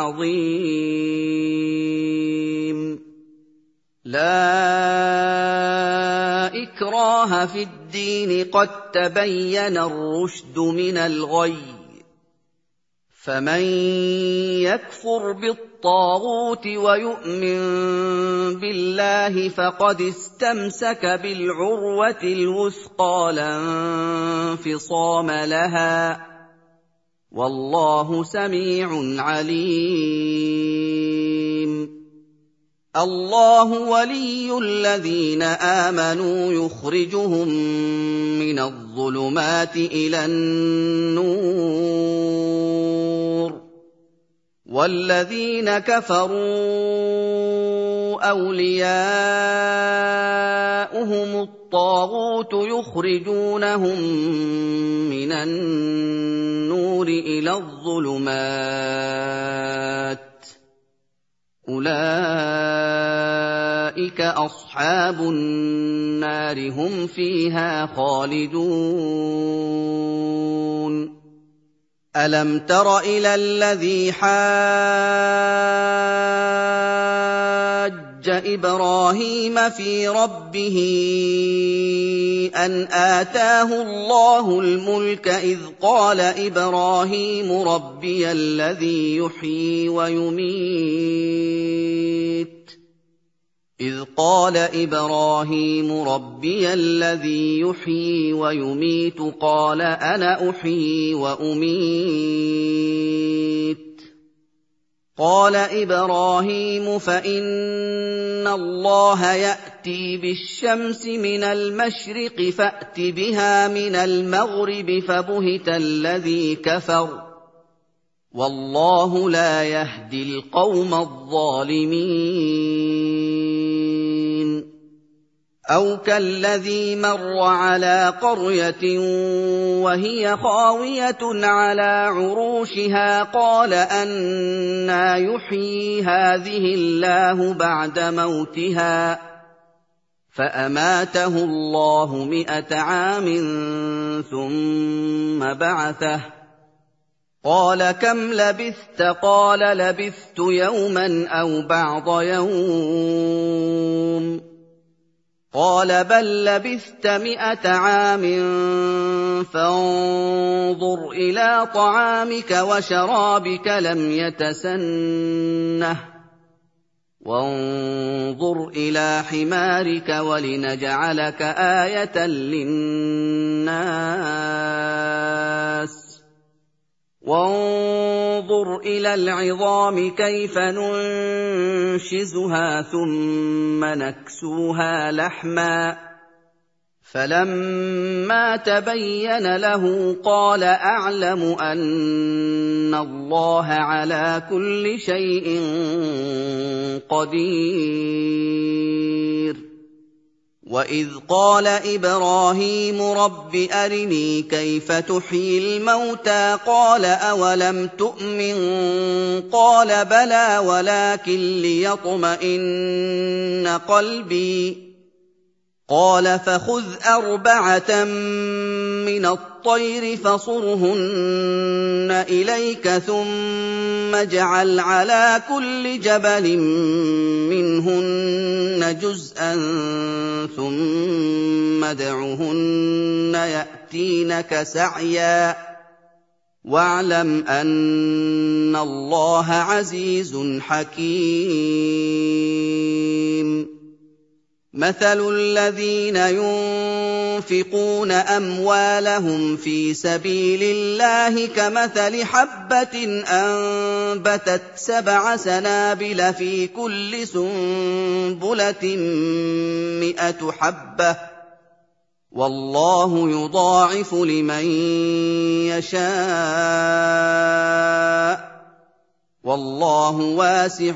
العظيم لا إكراه في الدين قد تبين الرشد من الغي فمن يكفر بالطاغوت ويؤمن بالله فقد استمسك بالعروة الوثقى لا انفصام لها والله سميع عليم الله ولي الذين آمنوا يخرجهم من الظلمات إلى النور والذين كفروا أولياؤهم الطاغوت يخرجونهم من النور إلى الظلمات أولئك أصحاب النار هم فيها خالدون ألم تر إلى الذي حاج حُجَّ إِبْرَاهِيمَ فِي رَبِّهِ أَنْ آتَاهُ اللَّهُ الْمُلْكَ إِذْ قَالَ إِبْرَاهِيمُ رَبِّيَ الَّذِي يُحْيِي وَيُمِيتُ إِذْ قَالَ إِبْرَاهِيمُ رَبِّيَ الَّذِي يُحْيِي وَيُمِيتُ قَالَ أَنَا أُحْيِي وَأُمِيتُ قَالَ إِبْرَاهِيمُ فَإِنَّ اللَّهَ يَأْتِي بِالشَّمْسِ مِنَ الْمَشْرِقِ فَأْتِ بِهَا مِنَ الْمَغْرِبِ فَبُهِتَ الَّذِي كَفَرَ وَاللَّهُ لَا يَهْدِي الْقَوْمَ الظَّالِمِينَ أَوْ كَالَّذِي مَرَّ عَلَىٰ قَرْيَةٍ وَهِيَ خَاوِيَةٌ عَلَىٰ عُرُوشِهَا قَالَ أَنَّىٰ يُحْيِي هَٰذِهِ اللَّهُ بَعْدَ مَوْتِهَا ۖ فَأَمَاتَهُ اللَّهُ مِائَةَ عَامٍ ثُمَّ بَعَثَهُ ۖ قَالَ كَمْ لَبِثْتَ ۖ قَالَ لَبِثْتُ يَوْمًا أَوْ بَعْضَ يَوْمٍ قَالَ بَل لَّبِثْتَ مِائَةَ عَامٍ فَانظُرْ إِلَىٰ طَعَامِكَ وَشَرَابِكَ لَمْ يَتَسَنَّهْ وَانظُرْ إِلَىٰ حِمَارِكَ وَلِنَجْعَلَكَ آيَةً لِّلنَّاسِ وَانظُرْ إِلَى الْعِظَامِ كَيْفَ نُنشِزُهَا ثُمَّ نَكْسُوهَا لَحْمًا ۚ فَلَمَّا تَبَيَّنَ لَهُ قَالَ أَعْلَمُ أَنَّ اللَّهَ عَلَىٰ كُلِّ شَيْءٍ قَدِيرٌ وَإِذْ قَالَ إِبْرَاهِيمُ رَبِّ أَرِنِي كَيْفَ تُحْيِي الْمَوْتَىٰ قَالَ أَوَلَمْ تُؤْمِن قَالَ بَلَىٰ وَلَٰكِن لِّيَطْمَئِنَّ قَلْبِي قَالَ فَخُذْ أَرْبَعَةً مِّنَ الطَّيْرِ فَصُرْهُنَّ إِلَيْكَ ثُمَّ اجْعَلْ عَلَىٰ كُلِّ جَبَلٍ مِّنْهُنَّ جُزْءًا ثُمَّ ادْعُهُنَّ يَأْتِينَكَ سَعْيًا وَاعْلَمْ أَنَّ اللَّهَ عَزِيزٌ حَكِيمٌ مَثَلُ الَّذِينَ يُنفِقُونَ أَمْوَالَهُمْ فِي سَبِيلِ اللَّهِ كَمَثَلِ حَبَّةٍ أَنبَتَتْ سَبْعَ سَنَابِلَ فِي كُلِّ سُنبُلَةٍ مِّائَةُ حَبَّةٍ ۗ وَاللَّهُ يُضَاعِفُ لِمَن يَشَاءُ ۗ وَاللَّهُ وَاسِعٌ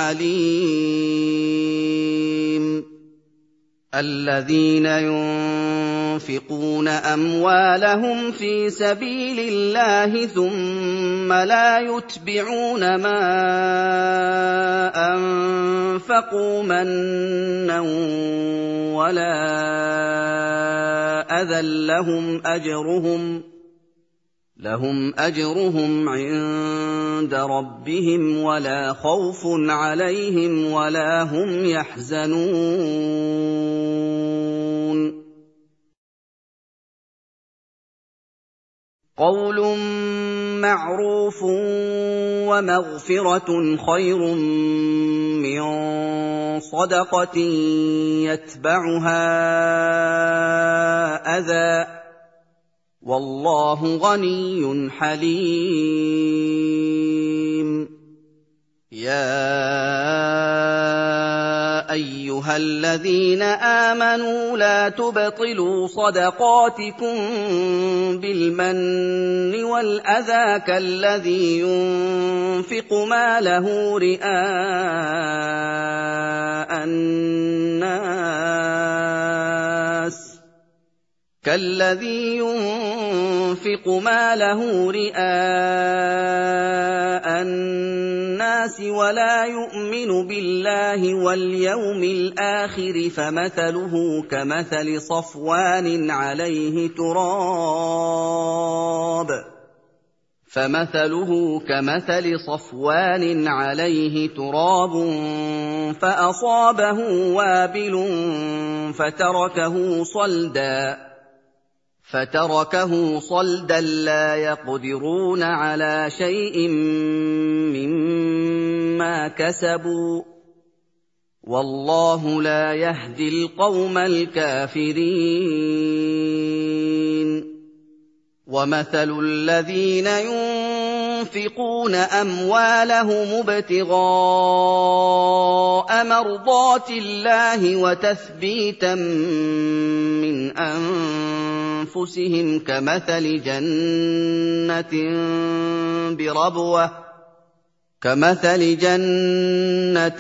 عَلِيمٌ الَّذِينَ يُنفِقُونَ أَمْوَالَهُمْ فِي سَبِيلِ اللَّهِ ثُمَّ لَا يُتْبِعُونَ مَا أَنفَقُوا مَنًّا وَلَا أَذًى لَّهُمْ أَجْرُهُمْ لهم أجرهم عند ربهم ولا خوف عليهم ولا هم يحزنون قول معروف ومغفرة خير من صدقة يتبعها أذى والله غني حليم يا أيها الذين آمنوا لا تبطلوا صدقاتكم بالمن والأذى كالذي ينفق ماله رئاء الناس كالذي ينفق ماله رئاء الناس ولا يؤمن بالله واليوم الآخر فمثله كمثل صفوان عليه تراب فمثله كمثل صفوان عليه تراب فأصابه وابل فتركه صلدا فتركه صلدا لا يقدرون على شيء مما كسبوا والله لا يهدي القوم الكافرين ومثل الذين ينفقون أموالهم ابتغاء مرضات الله وتثبيتا من أنفسهم كمثل جنة بربوة كمثل جنة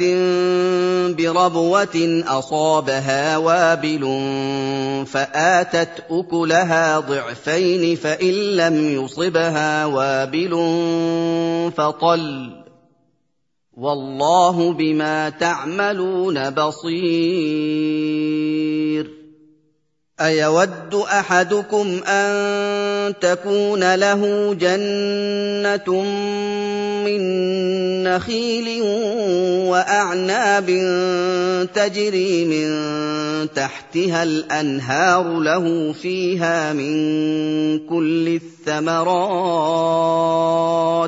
بربوة أصابها وابل فآتت أكلها ضعفين فإن لم يصبها وابل فطل والله بما تعملون بصير أيود أحدكم أن تكون له جنة من نخيل وأعناب تجري من تحتها الأنهار له فيها من كل الثمرات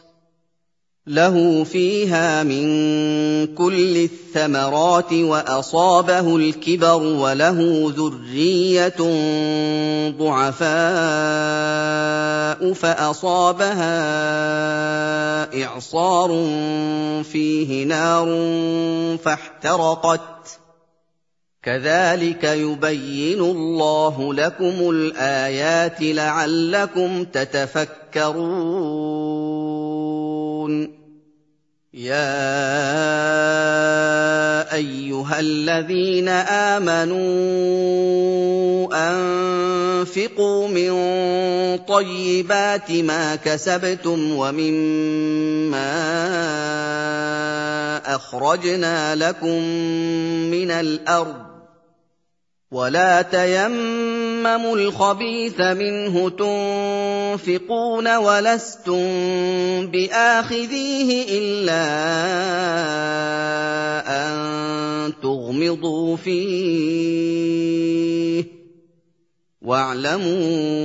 له فيها من كل الثمرات وأصابه الكبر وله ذرية ضعفاء فأصابها إعصار فيه نار فاحترقت كذلك يبين الله لكم الآيات لعلكم تتفكرون يا أيها الذين آمنوا أنفقوا من طيبات ما كسبتم ومما أخرجنا لكم من الأرض ولا تيمموا الخبيث منه تنفقون ولستم بآخذيه إلا أن تغمضوا فيه واعلموا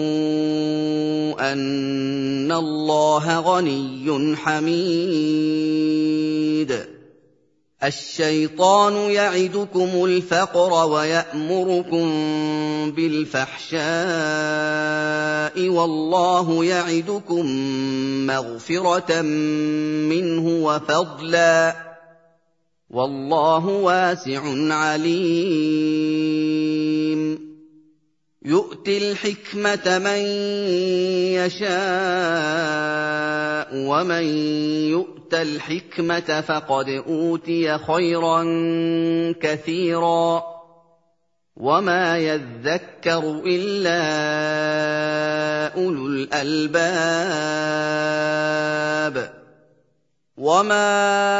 أن الله غني حميد الشيطان يعدكم الفقر ويأمركم بالفحشاء والله يعدكم مغفرة منه وفضلا والله واسع عليم يؤتي الحكمة من يشاء ومن يؤت الحكمة فقد أوتي خيرا كثيرا وما يذكر إلا أولو الألباب وما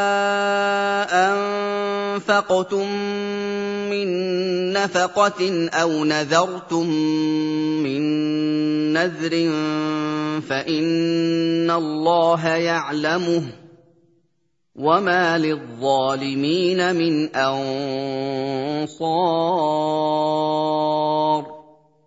أنفقتم من نفقة أو نذرتم من نذر فإن الله يعلمه وما للظالمين من أنصار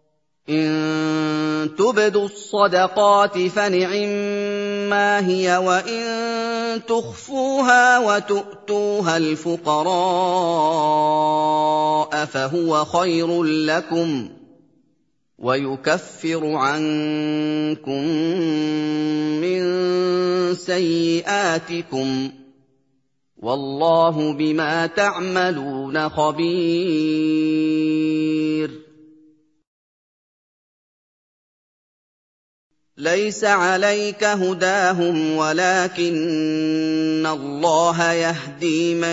إن تبدوا الصدقات فنعما هي وإن تخفوها وتؤتوها الفقراء فهو خير لكم ويكفر عنكم من سيئاتكم والله بما تعملون خبير ليس عليك هداهم ولكن الله يهدي من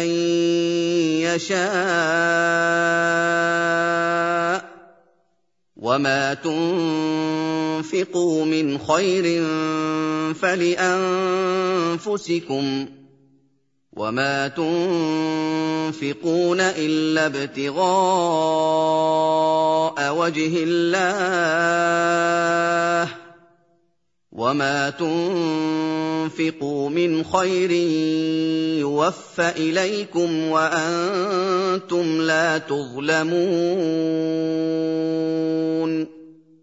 يشاء وما تنفقوا من خير فلأنفسكم وما تنفقون إلا ابتغاء وجه الله وَمَا تُنفِقُوا مِنْ خَيْرٍ يُوَفَّ إِلَيْكُمْ وَأَنتُمْ لَا تُظْلَمُونَ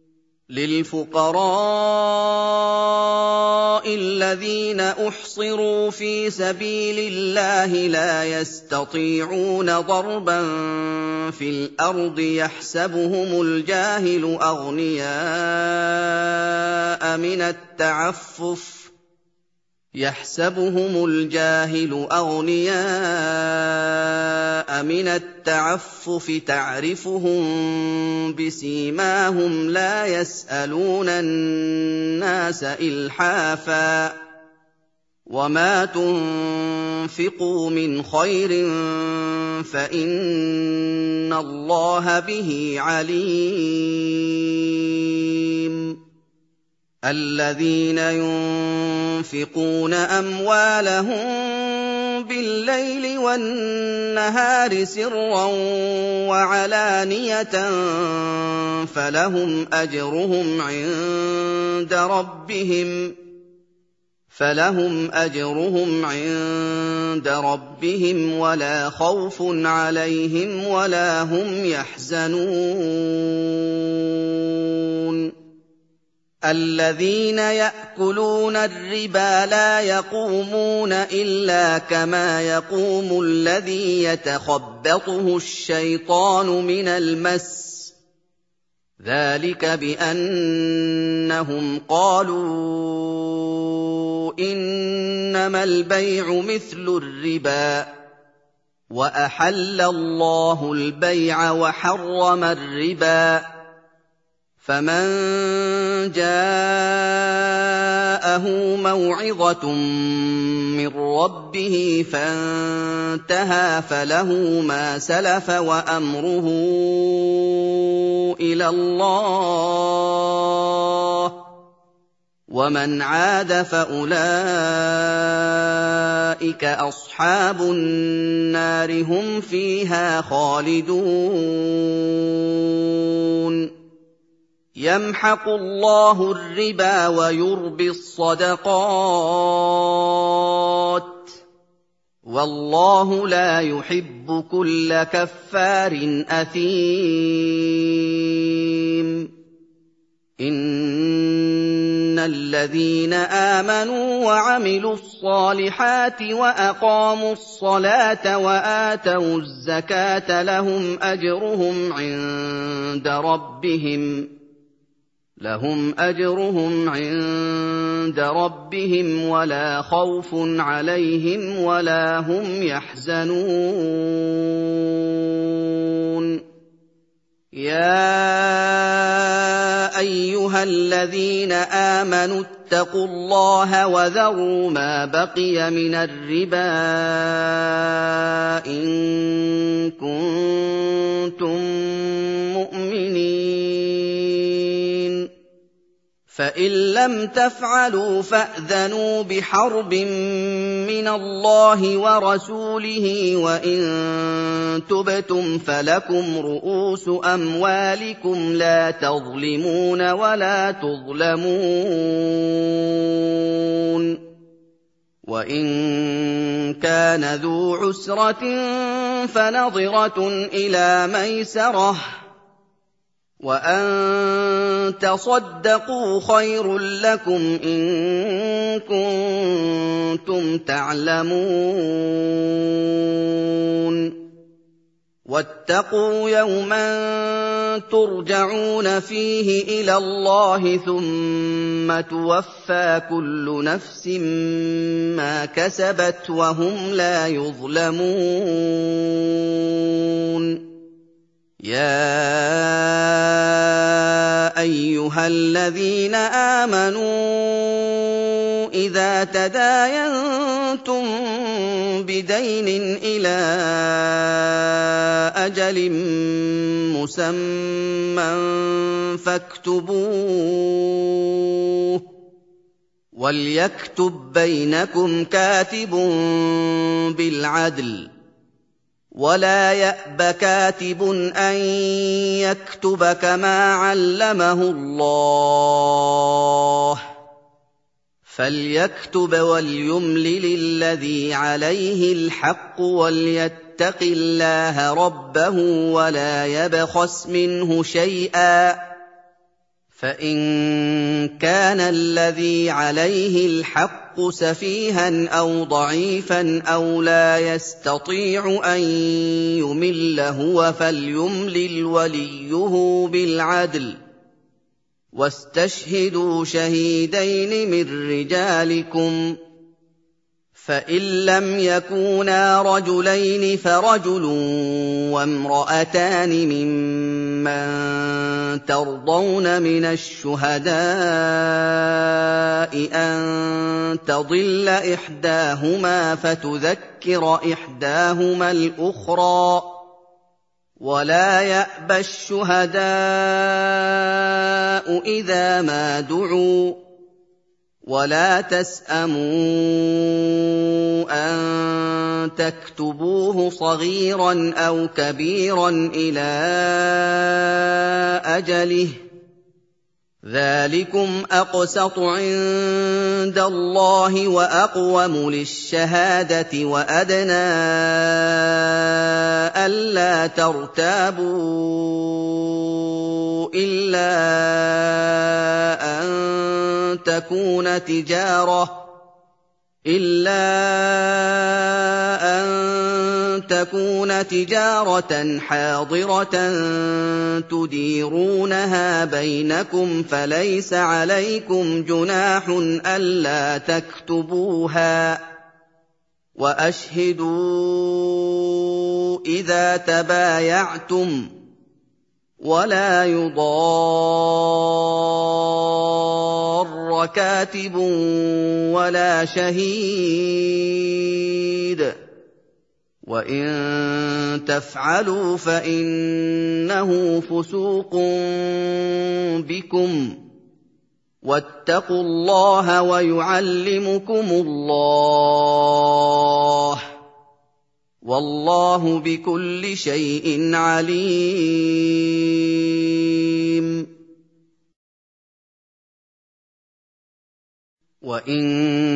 لِلْفُقَرَاءِ الَّذِينَ أُحْصِرُوا فِي سَبِيلِ اللَّهِ لَا يَسْتَطِيعُونَ ضَرْبًا فِي الْأَرْضِ يَحْسَبُهُمُ الْجَاهِلُ أَغْنِيَاءَ مِنَ التَّعَفُّفِ يحسبهم الجاهل أغنياء من التعفف تعرفهم بسيماهم لا يسألون الناس إلحافا وما تنفقوا من خير فإن الله به عليم الذين ينفقون أموالهم بالليل والنهار سرا وعلانية فلهم أجرهم عند ربهم فلهم أجرهم عند ربهم ولا خوف عليهم ولا هم يحزنون الذين يأكلون الربا لا يقومون إلا كما يقوم الذي يتخبطه الشيطان من المس ذلك بأنهم قالوا إنما البيع مثل الربا وأحل الله البيع وحرم الربا فمن جاءه موعظة من ربه فانتهى فله ما سلف وأمره إلى الله ومن عاد فأولئك أصحاب النار هم فيها خالدون يمحق الله الربا ويربي الصدقات والله لا يحب كل كفار أثيم إن الذين آمنوا وعملوا الصالحات وأقاموا الصلاة وآتوا الزكاة لهم أجرهم عند ربهم لهم أجرهم عند ربهم ولا خوف عليهم ولا هم يحزنون يا أيها الذين آمنوا اتقوا الله وذروا ما بقي من الربا إن كنتم مؤمنين فإن لم تفعلوا فأذنوا بحرب من الله ورسوله وإن تبتم فلكم رؤوس أموالكم لا تظلمون ولا تظلمون وإن كان ذو عسرة فنظرة إلى ميسرة وأن تصدقوا خير لكم إن كنتم تعلمون واتقوا يوما ترجعون فيه إلى الله ثم توفى كل نفس ما كسبت وهم لا يظلمون يا أيها الذين آمنوا إذا تداينتم بدين إلى أجل مسمى فاكتبوه وليكتب بينكم كاتب بالعدل ولا يأب كاتب أن يكتب كما علمه الله فَلْيَكْتُبْ وَلْيُمْلِلِ الَّذِي عَلَيْهِ الْحَقُّ وَلْيَتَّقِ اللَّهَ رَبَّهُ وَلَا يَبْخَسْ مِنْهُ شَيْئًا ۖ فَإِن كَانَ الَّذِي عَلَيْهِ الْحَقُّ سَفِيهًا أَوْ ضَعِيفًا أَوْ لَا يَسْتَطِيعُ أَن يُمِلَّ هُوَ فَلْيُمْلِلْ وَلِيُّهُ بِالْعَدْلِ ۚ وَاسْتَشْهِدُوا شَهِيدَيْنِ مِن رِّجَالِكُمْ ۖ فَإِن لَّمْ يَكُونَا رَجُلَيْنِ فَرَجُلٌ وَامْرَأَتَانِ مِمَّن تَرْضَوْنَ مِنَ الشُّهَدَاءِ أَن تَضِلَّ إِحْدَاهُمَا فَتُذَكِّرَ إِحْدَاهُمَا الْأُخْرَىٰ ۚ وَلَا يَأْبَ الشُّهَدَاءُ إِذَا مَا دُعُوا ۚ وَلَا تَسْأَمُوا أَن تَكْتُبُوهُ صَغِيرًا أَوْ كَبِيرًا إِلَىٰ أَجَلِهِ ۚ ذَٰلِكُمْ أَقْسَطُ عِندَ اللَّهِ وَأَقْوَمُ لِلشَّهَادَةِ وَأَدْنَىٰ أَلَّا تَرْتَابُوا إِلَّا أَن تَكُونَ تِجَارَةً إِلَّا أَن تَكُونَ تِجَارَةً حَاضِرَةً تُدِيرُونَهَا بَيْنَكُمْ فَلَيْسَ عَلَيْكُمْ جُنَاحٌ أَلَّا تَكْتُبُوهَا ۗ وَأَشْهِدُوا إِذَا تَبَايَعْتُمْ ۚ وَلَا يُضَارَّ كَاتِبٌ وَلَا شَهِيدٌ ۚ وَإِن تَفْعَلُوا فَإِنَّهُ فُسُوقٌ بِكُمْ ۗ وَاتَّقُوا اللَّهَ وَيُعَلِّمُكُمُ اللَّهُ ۗ وَاللَّهُ بِكُلِّ شَيْءٍ عَلِيمٌ. وَإِن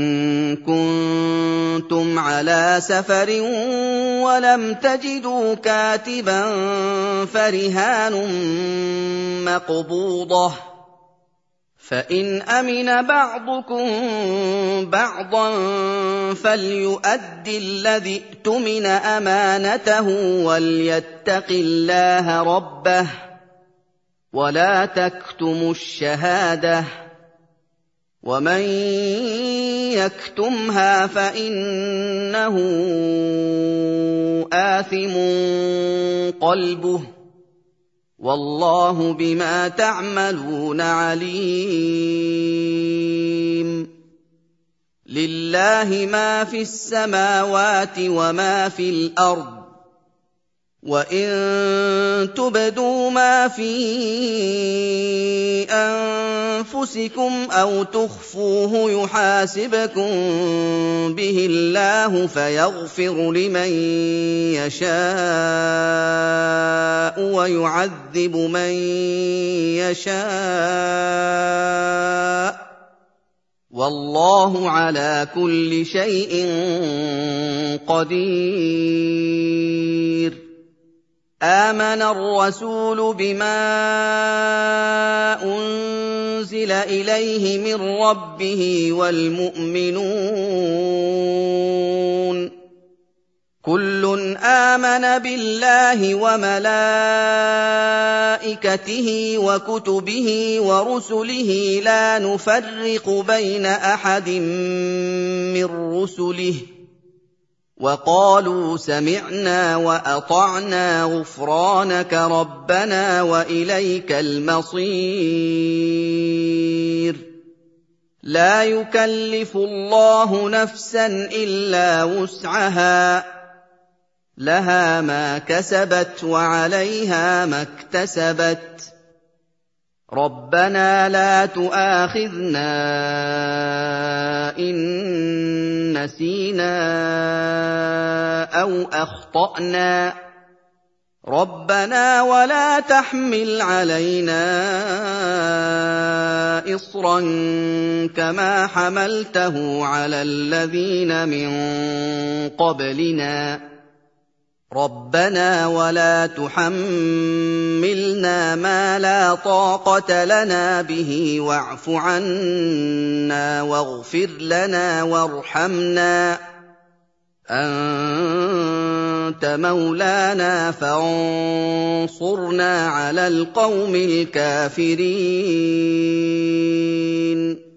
كُنتُمْ عَلَىٰ سَفَرٍ وَلَمْ تَجِدُوا كَاتِبًا فَرِهَانٌ مَّقْبُوضَةٌ ۖ فَإِنْ أَمِنَ بَعْضُكُم بَعْضًا فَلْيُؤَدِّ الَّذِي اؤْتُمِنَ أَمَانَتَهُ وَلْيَتَّقِ اللَّهَ رَبَّهُ ۗ وَلَا تَكْتُمُوا الشَّهَادَةَ ۚ وَمَن يَكْتُمْهَا فَإِنَّهُ آثِمٌ قَلْبُهُ ۗ وَاللَّهُ بِمَا تَعْمَلُونَ عَلِيمٌ. لِلَّهِ مَا فِي السَّمَاوَاتِ وَمَا فِي الْأَرْضِ ۚ وَإِن تُبْدُوا مَا فِي أَنفُسِكُمْ أَوْ تُخْفُوهُ يُحَاسِبْكُم بِهِ اللَّهُ فَيَغْفِرُ لِمَن يَشَاءُ وَيُعَذِّبُ مَن يَشَاءُ ۗ وَاللَّهُ عَلَىٰ كُلِّ شَيْءٍ قَدِيرٌ. آمَنَ الرَّسُولُ بِمَا أُنزِلَ إِلَيْهِ مِن رَّبِّهِ وَالْمُؤْمِنُونَ كُلٌّ آمَنَ بِاللَّهِ وَمَلَائِكَتِهِ وَكُتُبِهِ وَرُسُلِهِ لَا نُفَرِّقُ بَيْنَ أَحَدٍ مِّن رُّسُلِهِ ۚ وَقَالُوا سَمِعْنَا وَأَطَعْنَا غُفْرَانَكَ رَبَّنَا وَإِلَيْكَ الْمَصِيرُ. لَا يُكَلِّفُ اللَّهُ نَفْسًا إِلَّا وُسْعَهَا ۚ لَهَا مَا كَسَبَتْ وَعَلَيْهَا مَا اكْتَسَبَتْ. رَبَّنَا لَا تُؤَاخِذْنَا إِن نَّسِينَا أَوْ أَخْطَأْنَا. رَبَّنَا وَلَا تَحْمِلْ عَلَيْنَا إِصْرًا كَمَا حَمَلْتَهُ عَلَى الَّذِينَ مِن قَبْلِنَا رَبَّنَا وَلَا تُحَمِّلْنَا مَا لَا طَاقَةَ لَنَا بِهِ وَاعْفُ عَنَّا وَاغْفِرْ لَنَا وَارْحَمْنَا أَنتَ مَوْلَانَا فَانصُرْنَا عَلَى الْقَوْمِ الْكَافِرِينَ